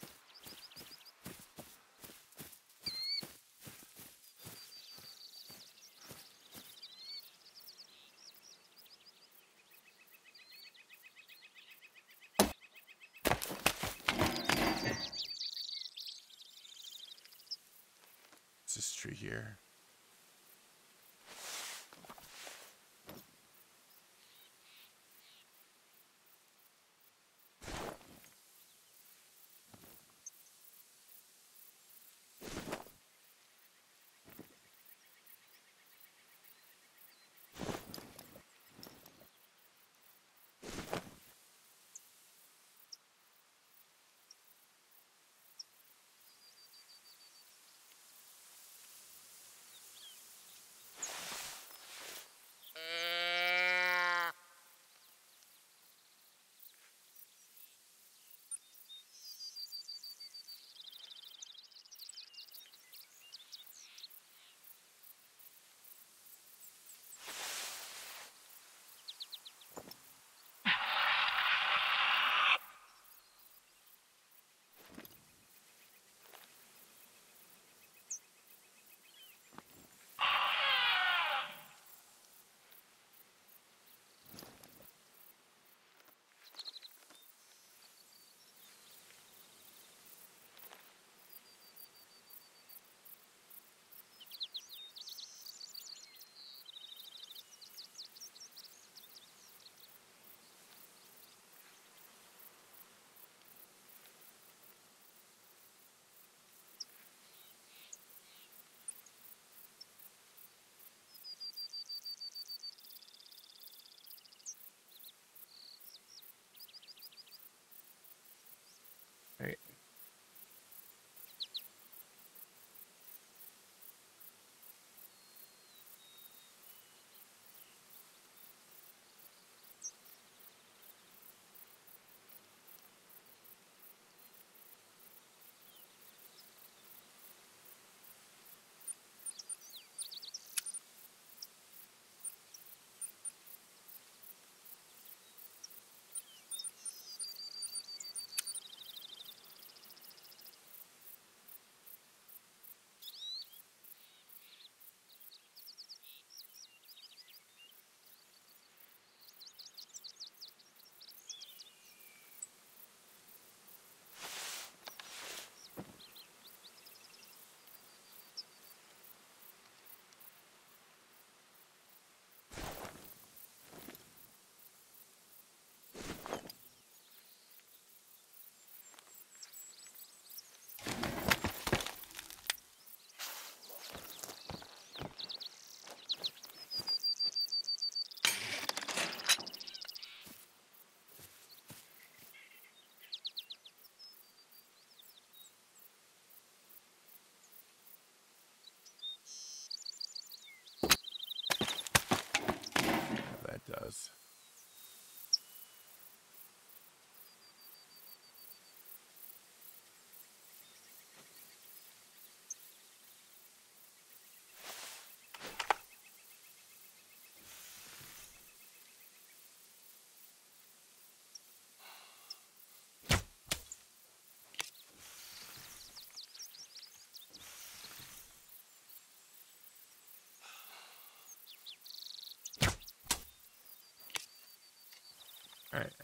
It's this tree here.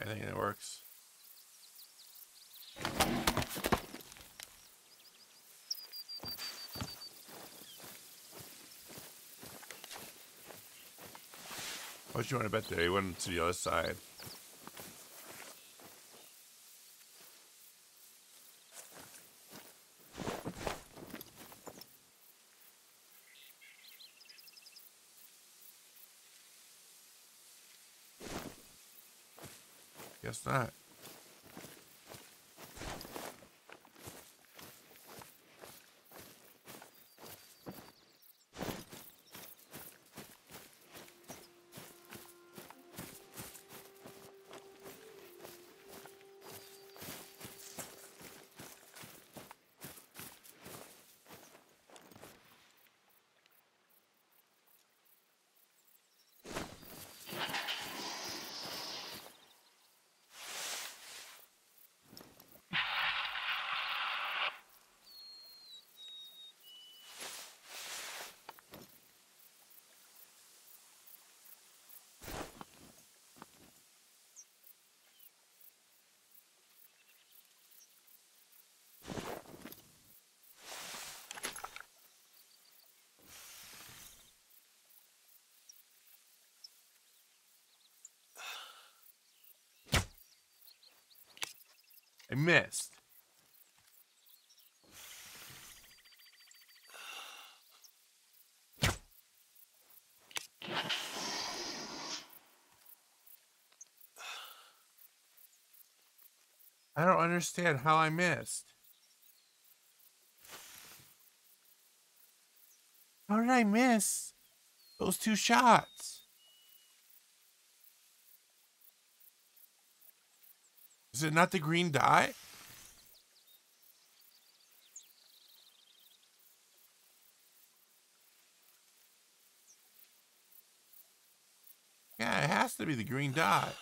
I think it works. What you want to bet there? He went to the other side. Guess not. I missed. I don't understand how I missed. How did I miss those two shots? Is it not the green dot? Yeah, it has to be the green dot.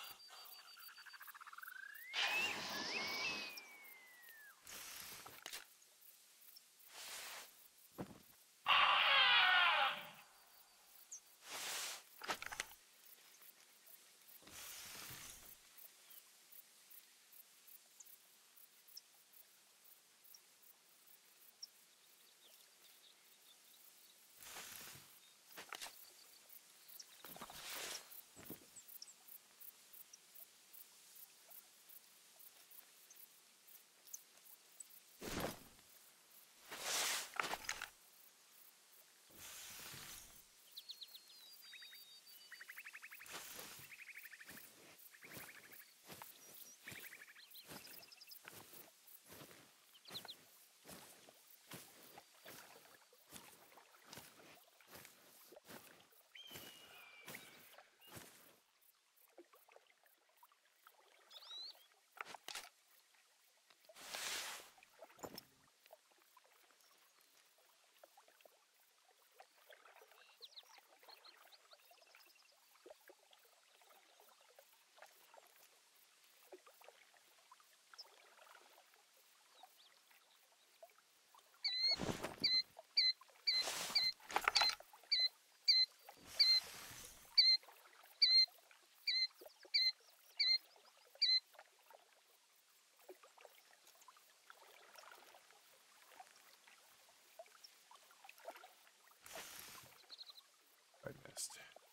I missed.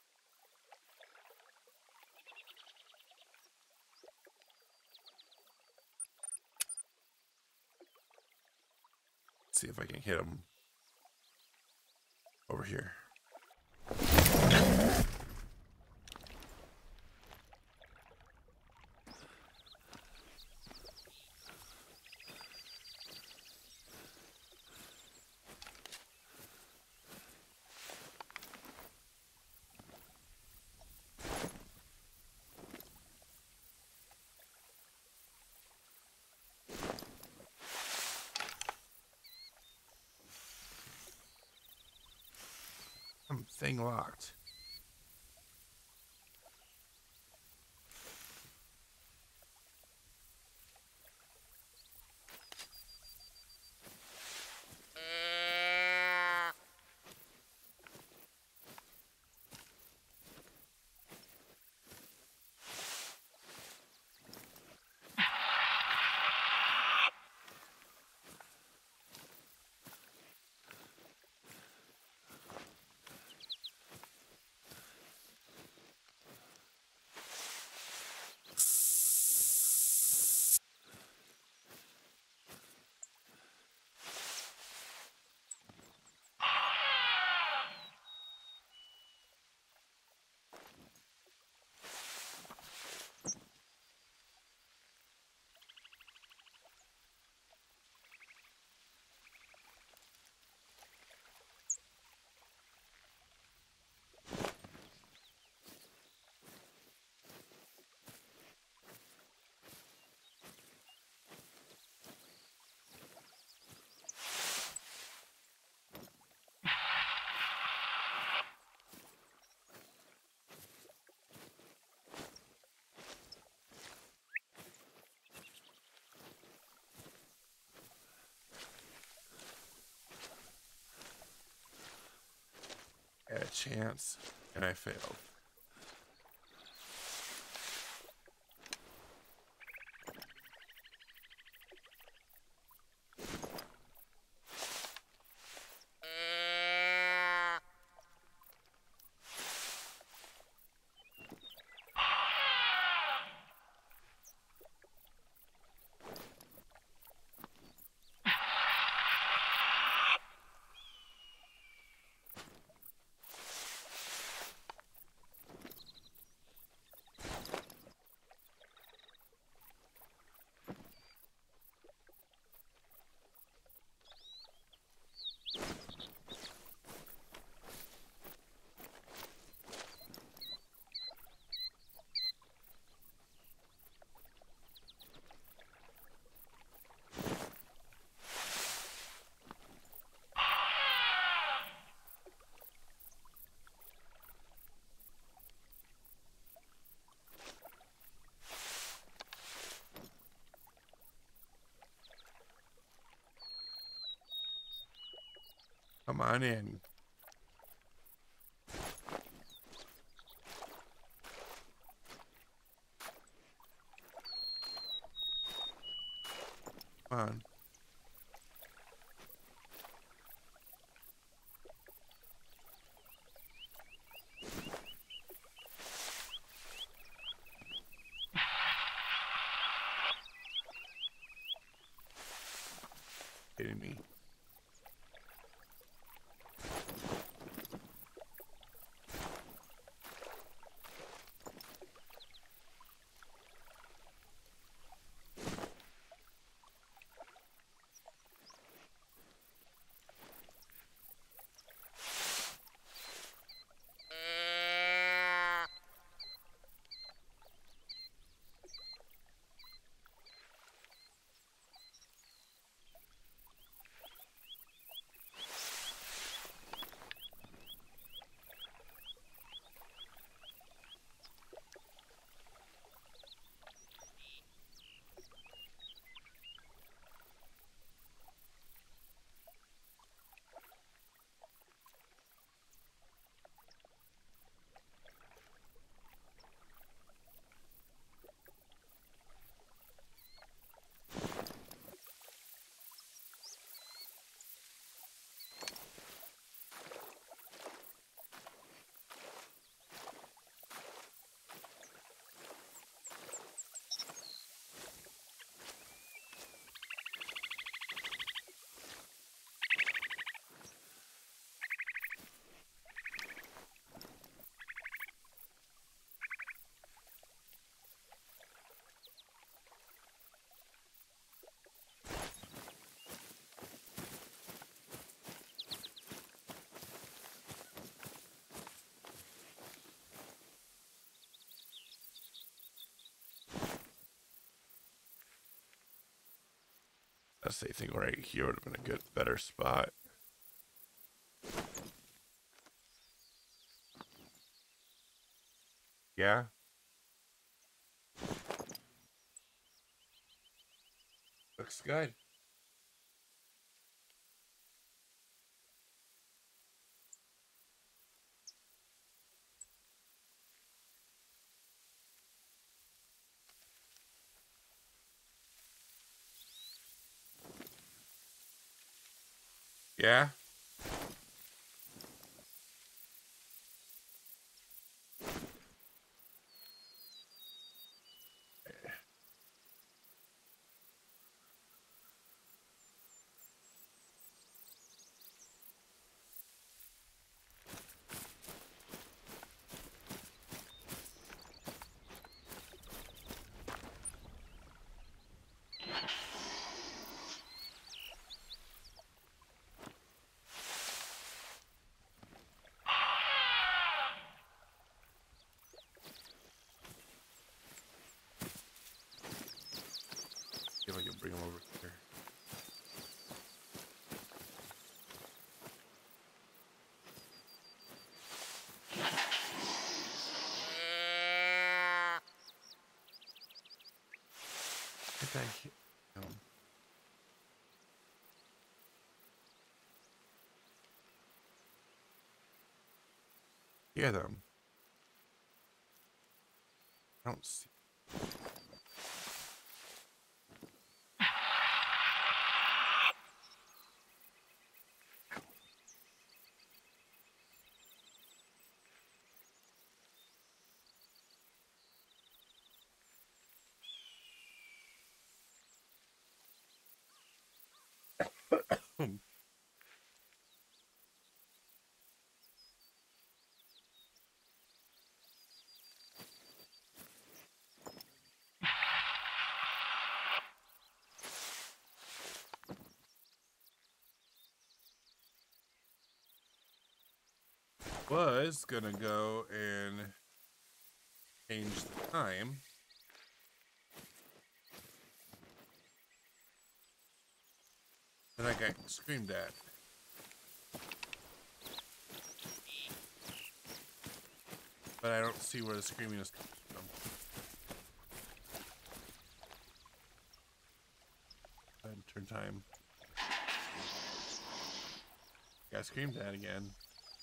See if I can hit him over here. Thing locked. I had a chance, and I failed. Come on in. Come on. Kidding me. That's the thing right here would have been a good, better spot. Yeah. Looks good. Yeah. See if I can bring him over here. Get that hit. hear them. I don't see. Was gonna go and change the time. Then I got screamed at. But I don't see where the screaming is coming from. Go ahead and turn time. Got screamed at again.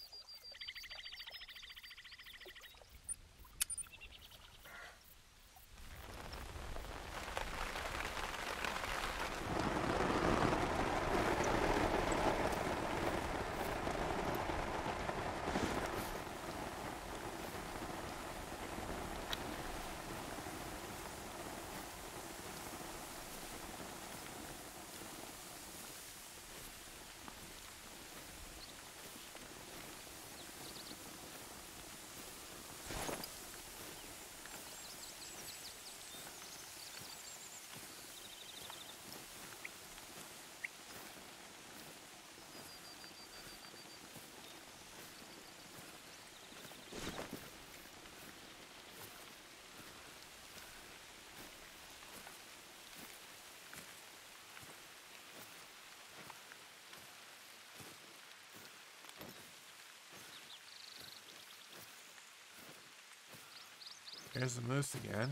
There's the moose again.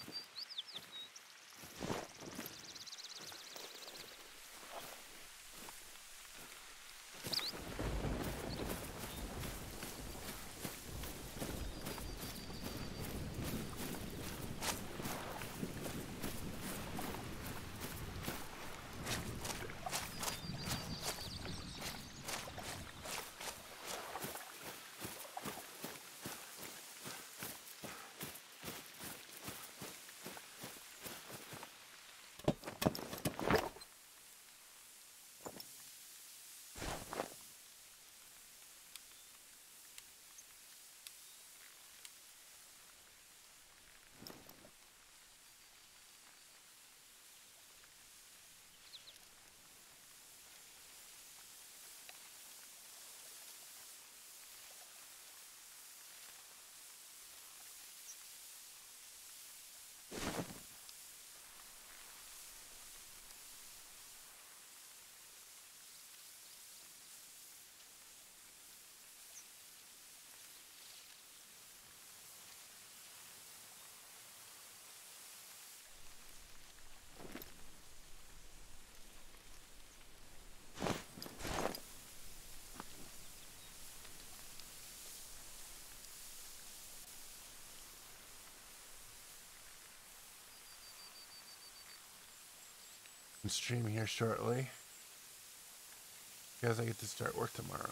I'm streaming here shortly because I get to start work tomorrow.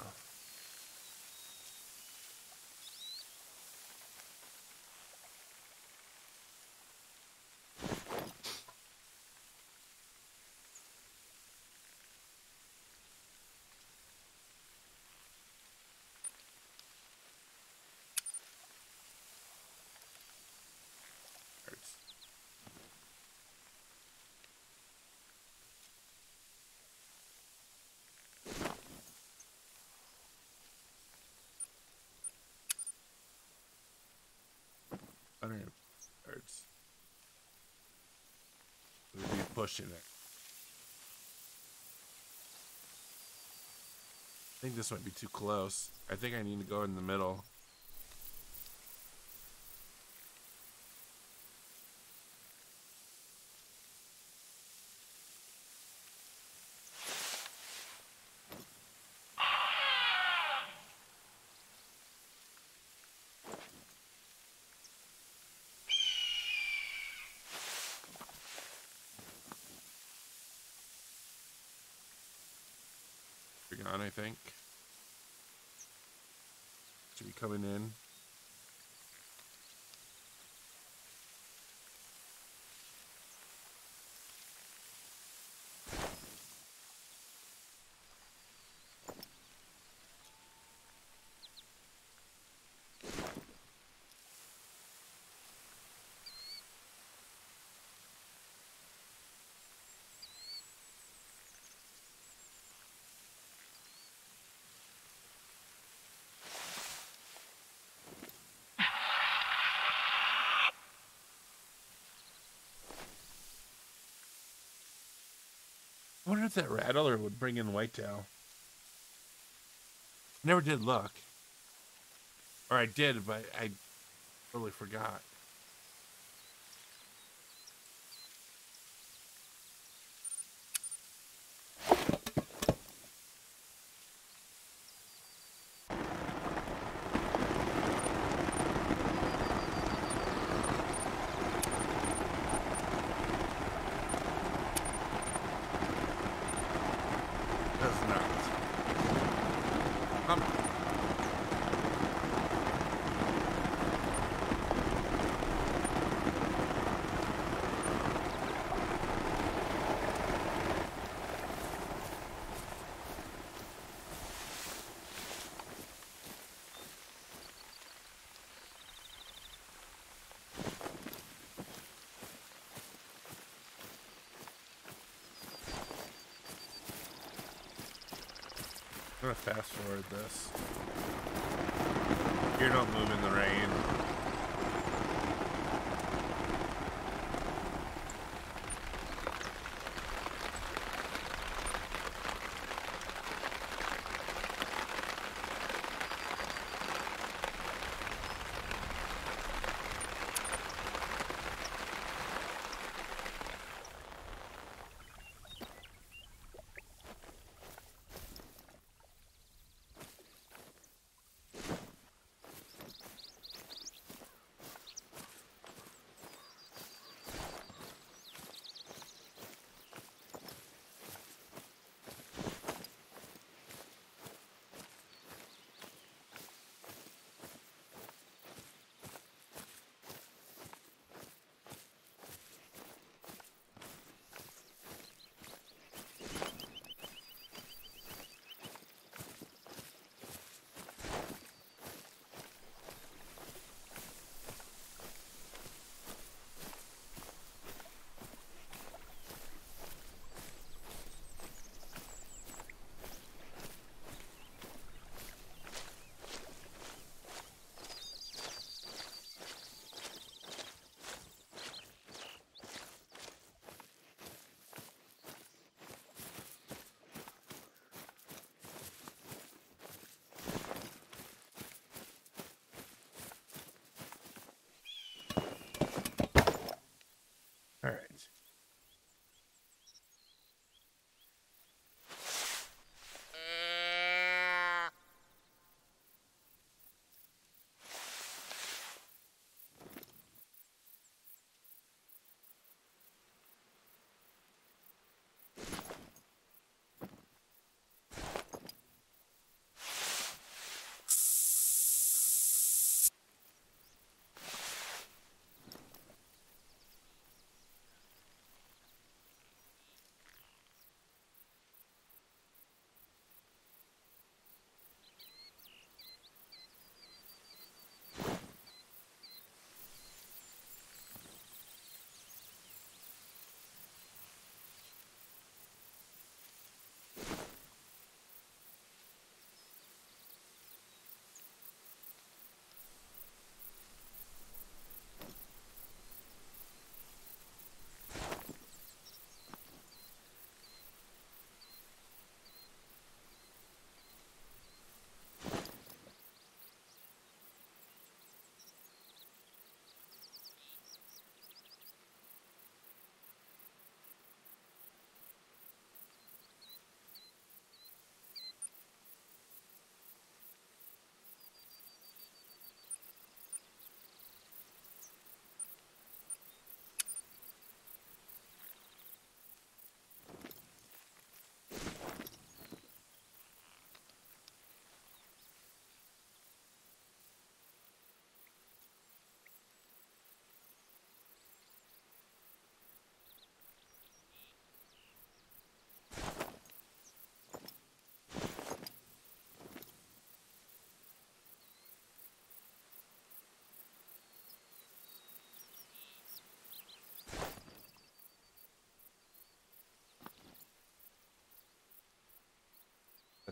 Hurts. We'll be pushing it. I think this might be too close. I think I need to go in the middle. on, I think. Should be coming in. I wonder if that rattler would bring in whitetail. Never did look. Or I did, but I totally forgot. That's not. I'm gonna fast forward this. Here, don't move in the rain.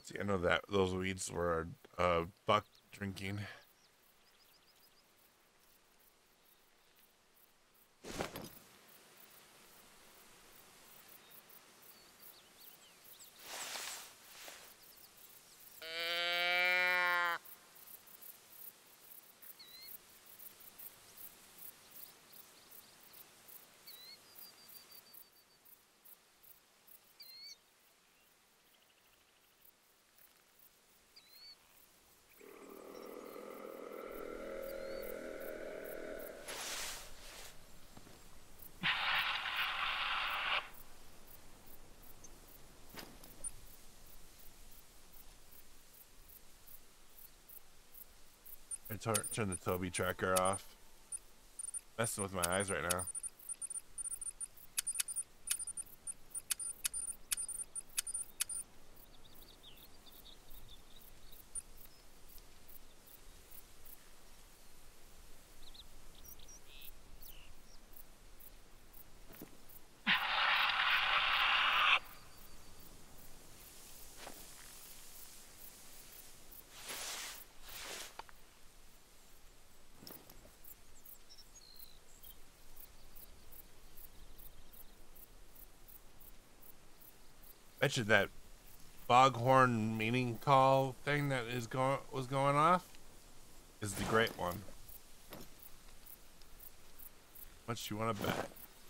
Let's see. I know that those weeds were buck drinking. I turn the Toby tracker off. Messing with my eyes right now. Mentioned that foghorn meaning call thing that was going off is the great one. How much you want to bet?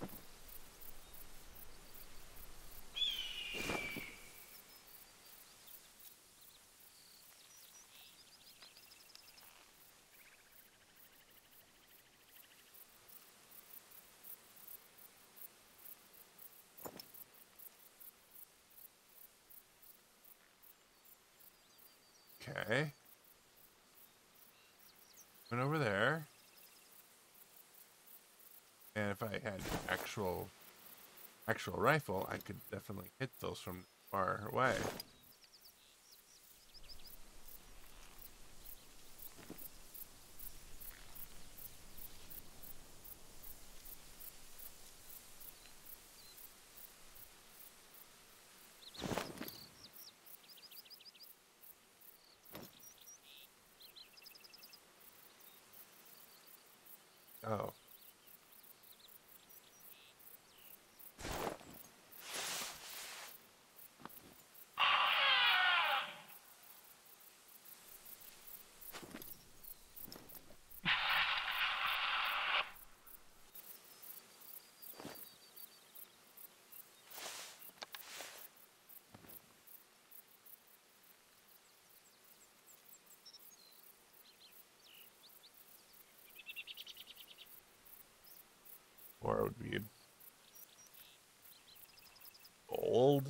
Okay. Went over there. And if I had actual rifle, I could definitely hit those from far away. Oh. Or it would be gold.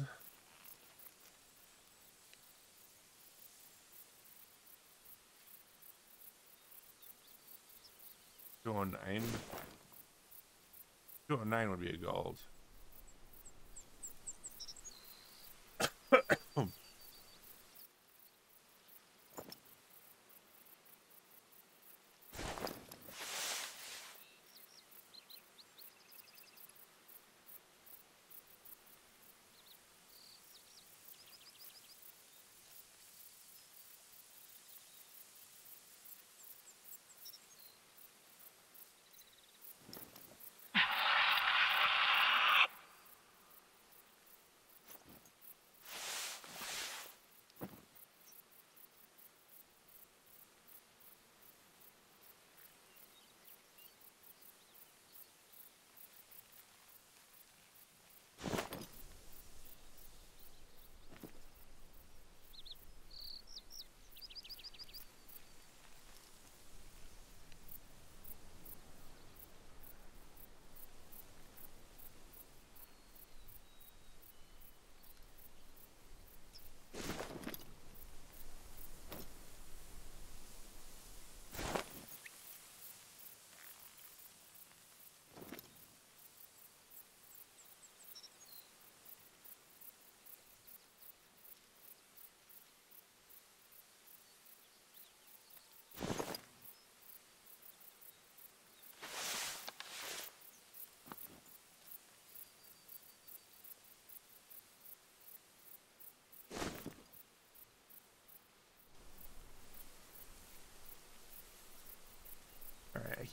$209. $209 would be a gold.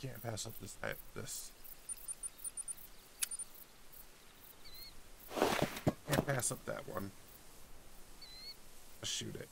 can't pass up this type. Can't pass up that one. Let's shoot it.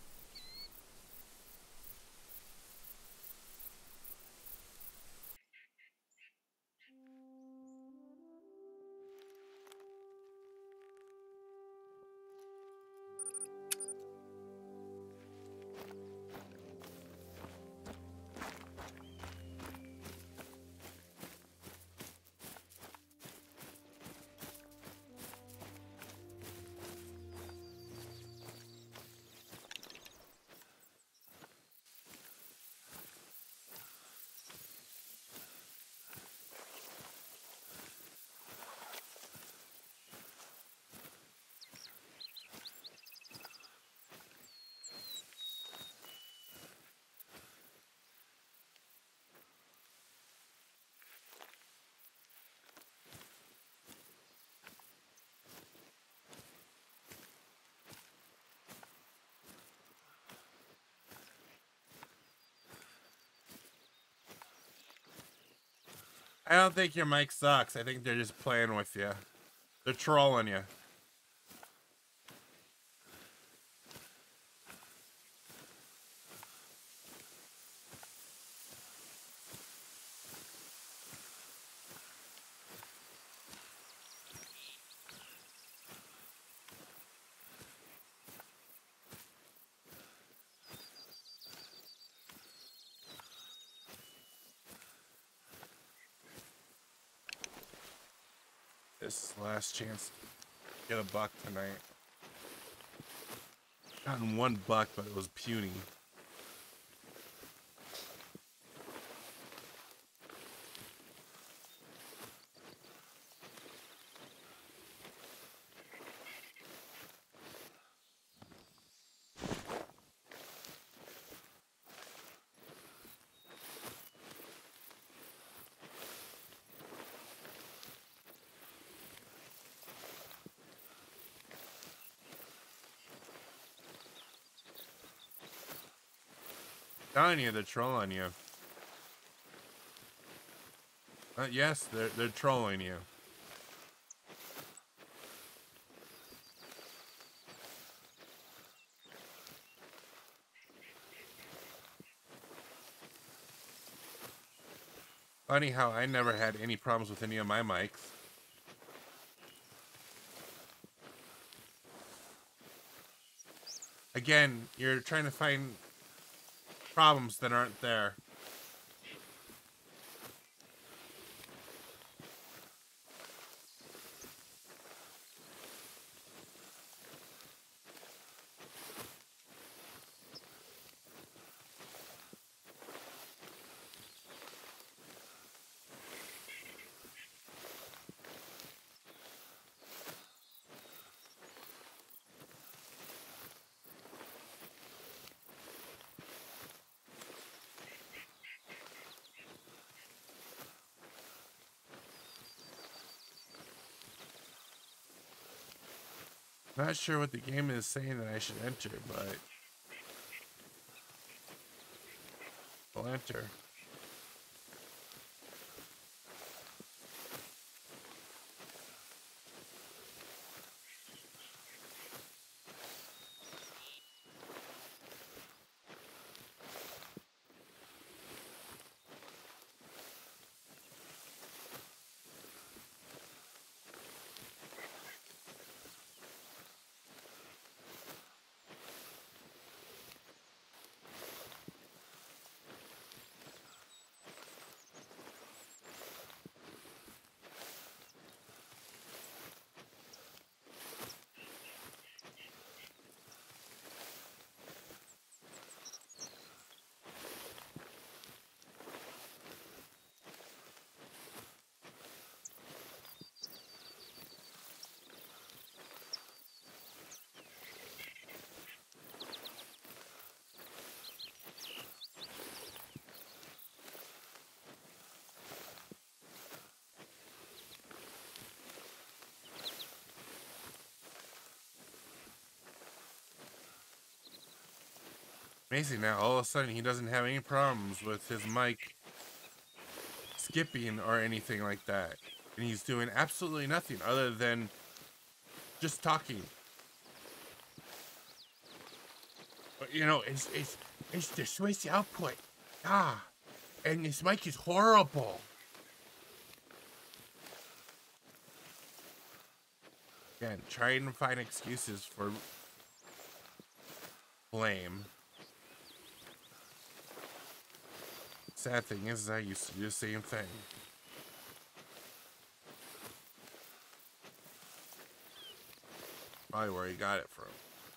I don't think your mic sucks. I think they're just playing with you. They're trolling you. This is the last chance to get a buck tonight. Gotten one buck, but it was puny. Telling you, they're trolling you. Yes, they're trolling you. Funny how I never had any problems with any of my mics. Again, you're trying to find problems that aren't there. Not sure what the game is saying that I should enter, but I'll enter. Amazing now, all of a sudden he doesn't have any problems with his mic skipping or anything like that. And he's doing absolutely nothing other than just talking. But you know, it's the Swiss output. Ah, and this mic is horrible. Again, trying to find excuses for blame. Sad thing is, I used to do the same thing. Probably where he got it from.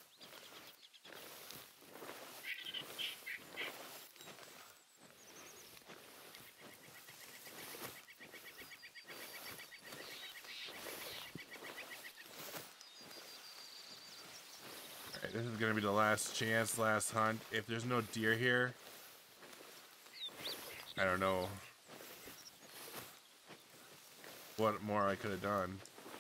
Alright, this is gonna be the last chance, last hunt. If there's no deer here, I don't know what more I could have done.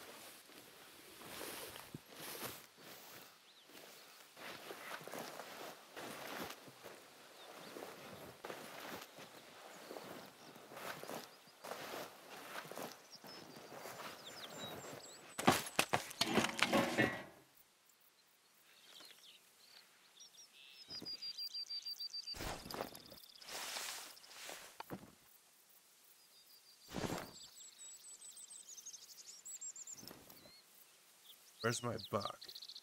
Where's my buck?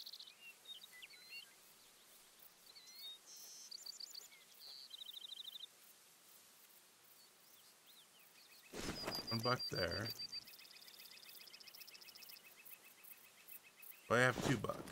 One buck there. Oh, I have 2 bucks.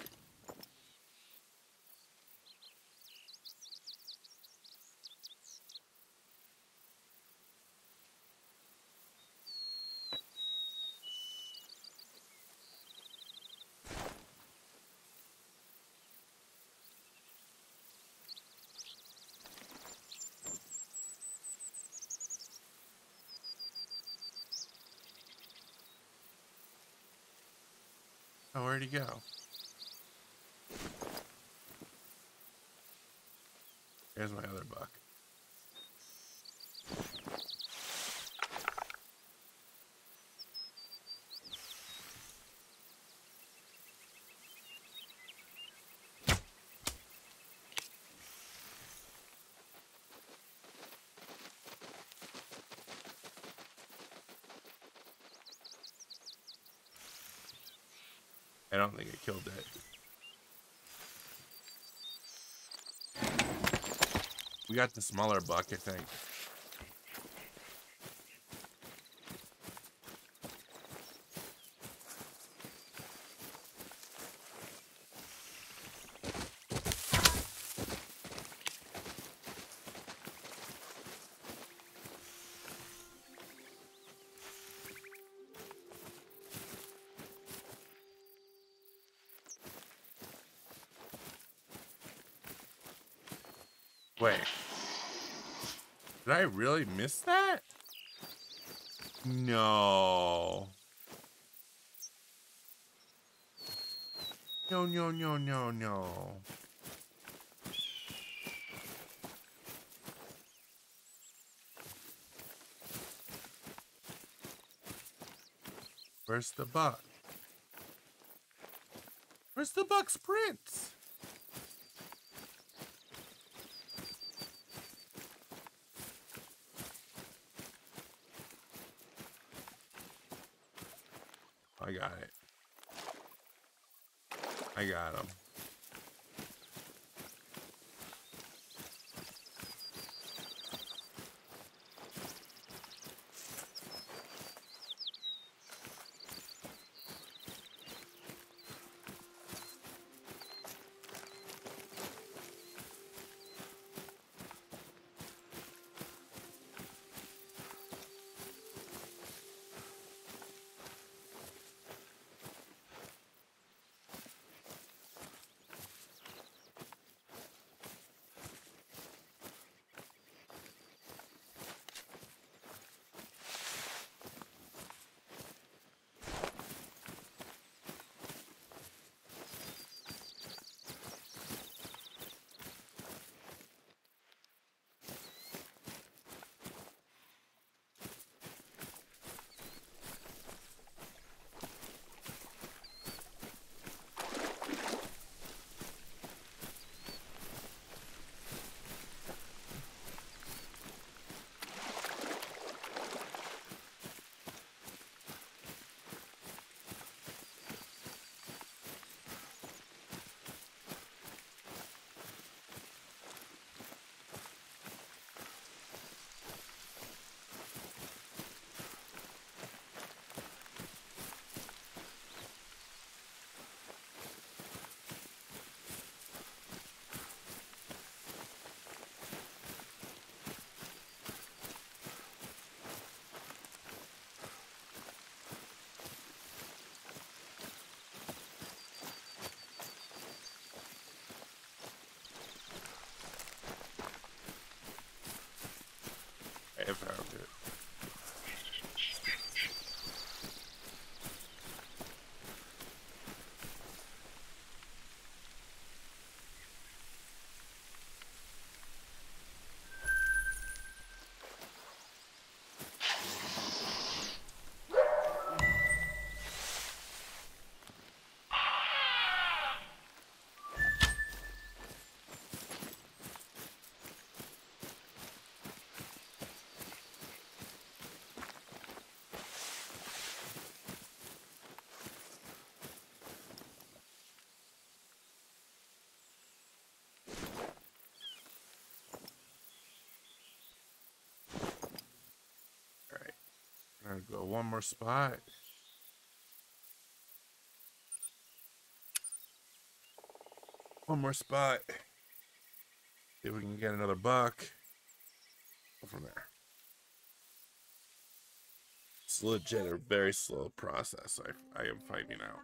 Oh, where'd he go? There's my other buck. I don't think I killed it. We got the smaller buck, I think. Wait. Did I really miss that? No. No, no, no, no, no. Where's the buck? Where's the buck sprints? I got it. I got him. I found it. Alright, go one more spot. One more spot. See if we can get another buck. Go from there. It's legit a very slow process, I am finding out.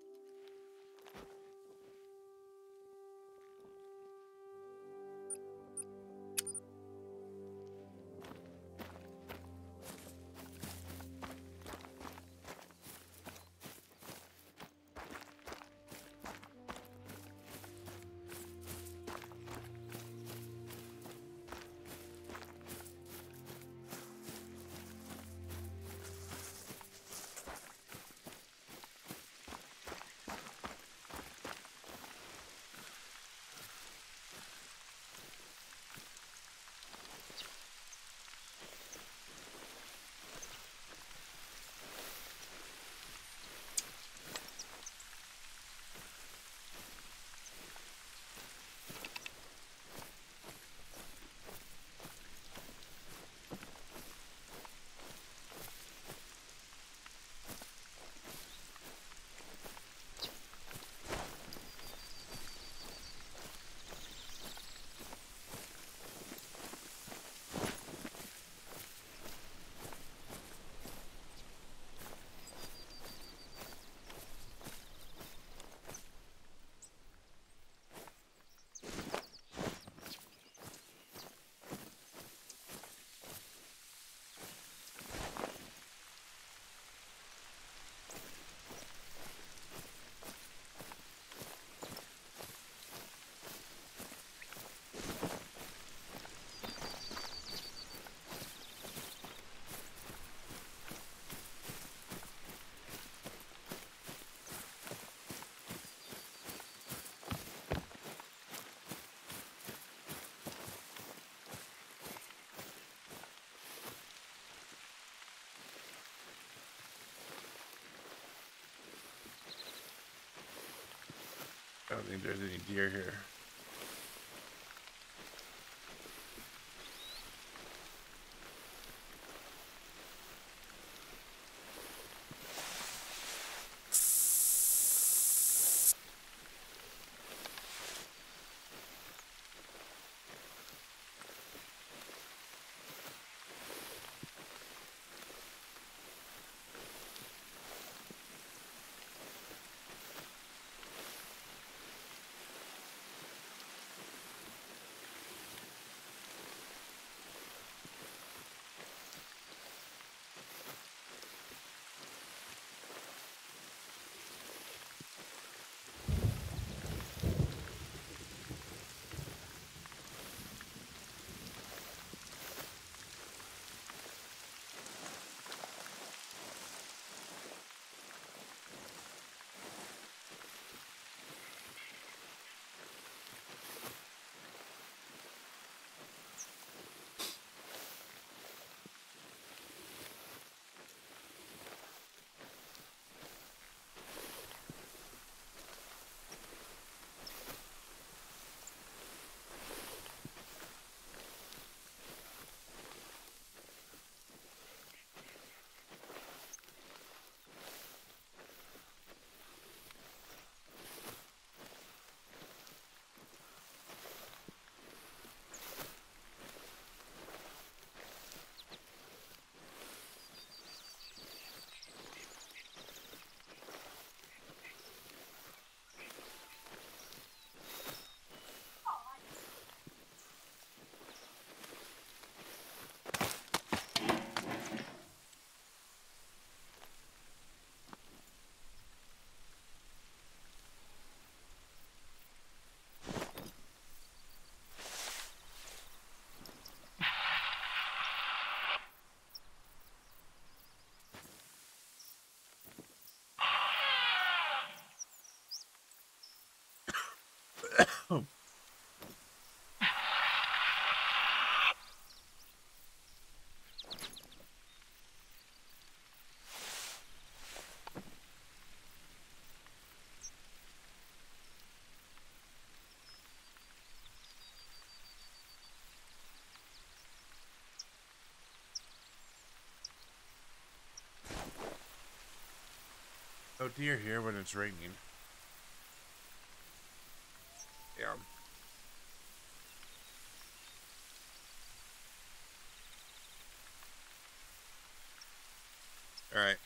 I don't think there's any deer here. Oh dear, here when it's raining. Yeah. All right.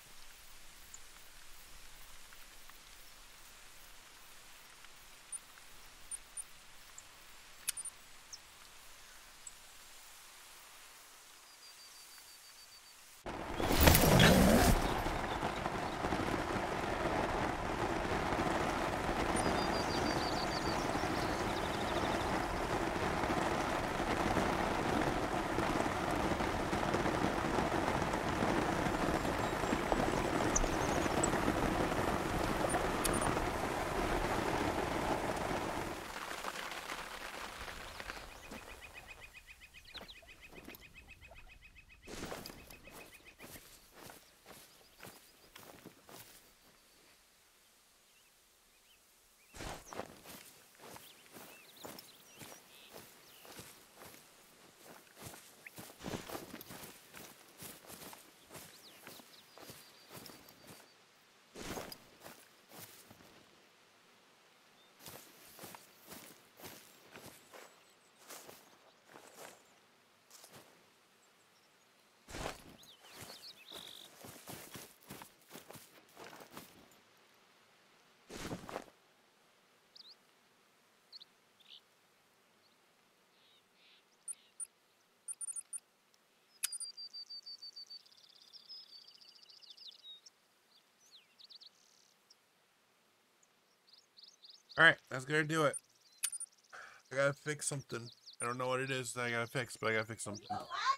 All right, that's gonna do it. I gotta fix something. I don't know what it is that I gotta fix, but I gotta fix something.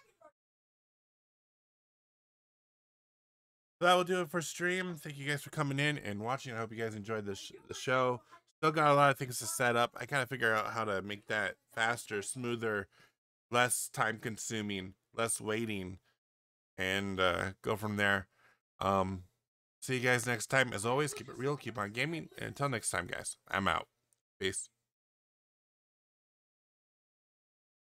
So that will do it for stream. Thank you guys for coming in and watching. I hope you guys enjoyed the show. Still got a lot of things to set up. I kind of figure out how to make that faster, smoother, less time consuming, less waiting, and go from there. See you guys next time. As always, keep it real, keep on gaming, and until next time, guys, I'm out. Peace.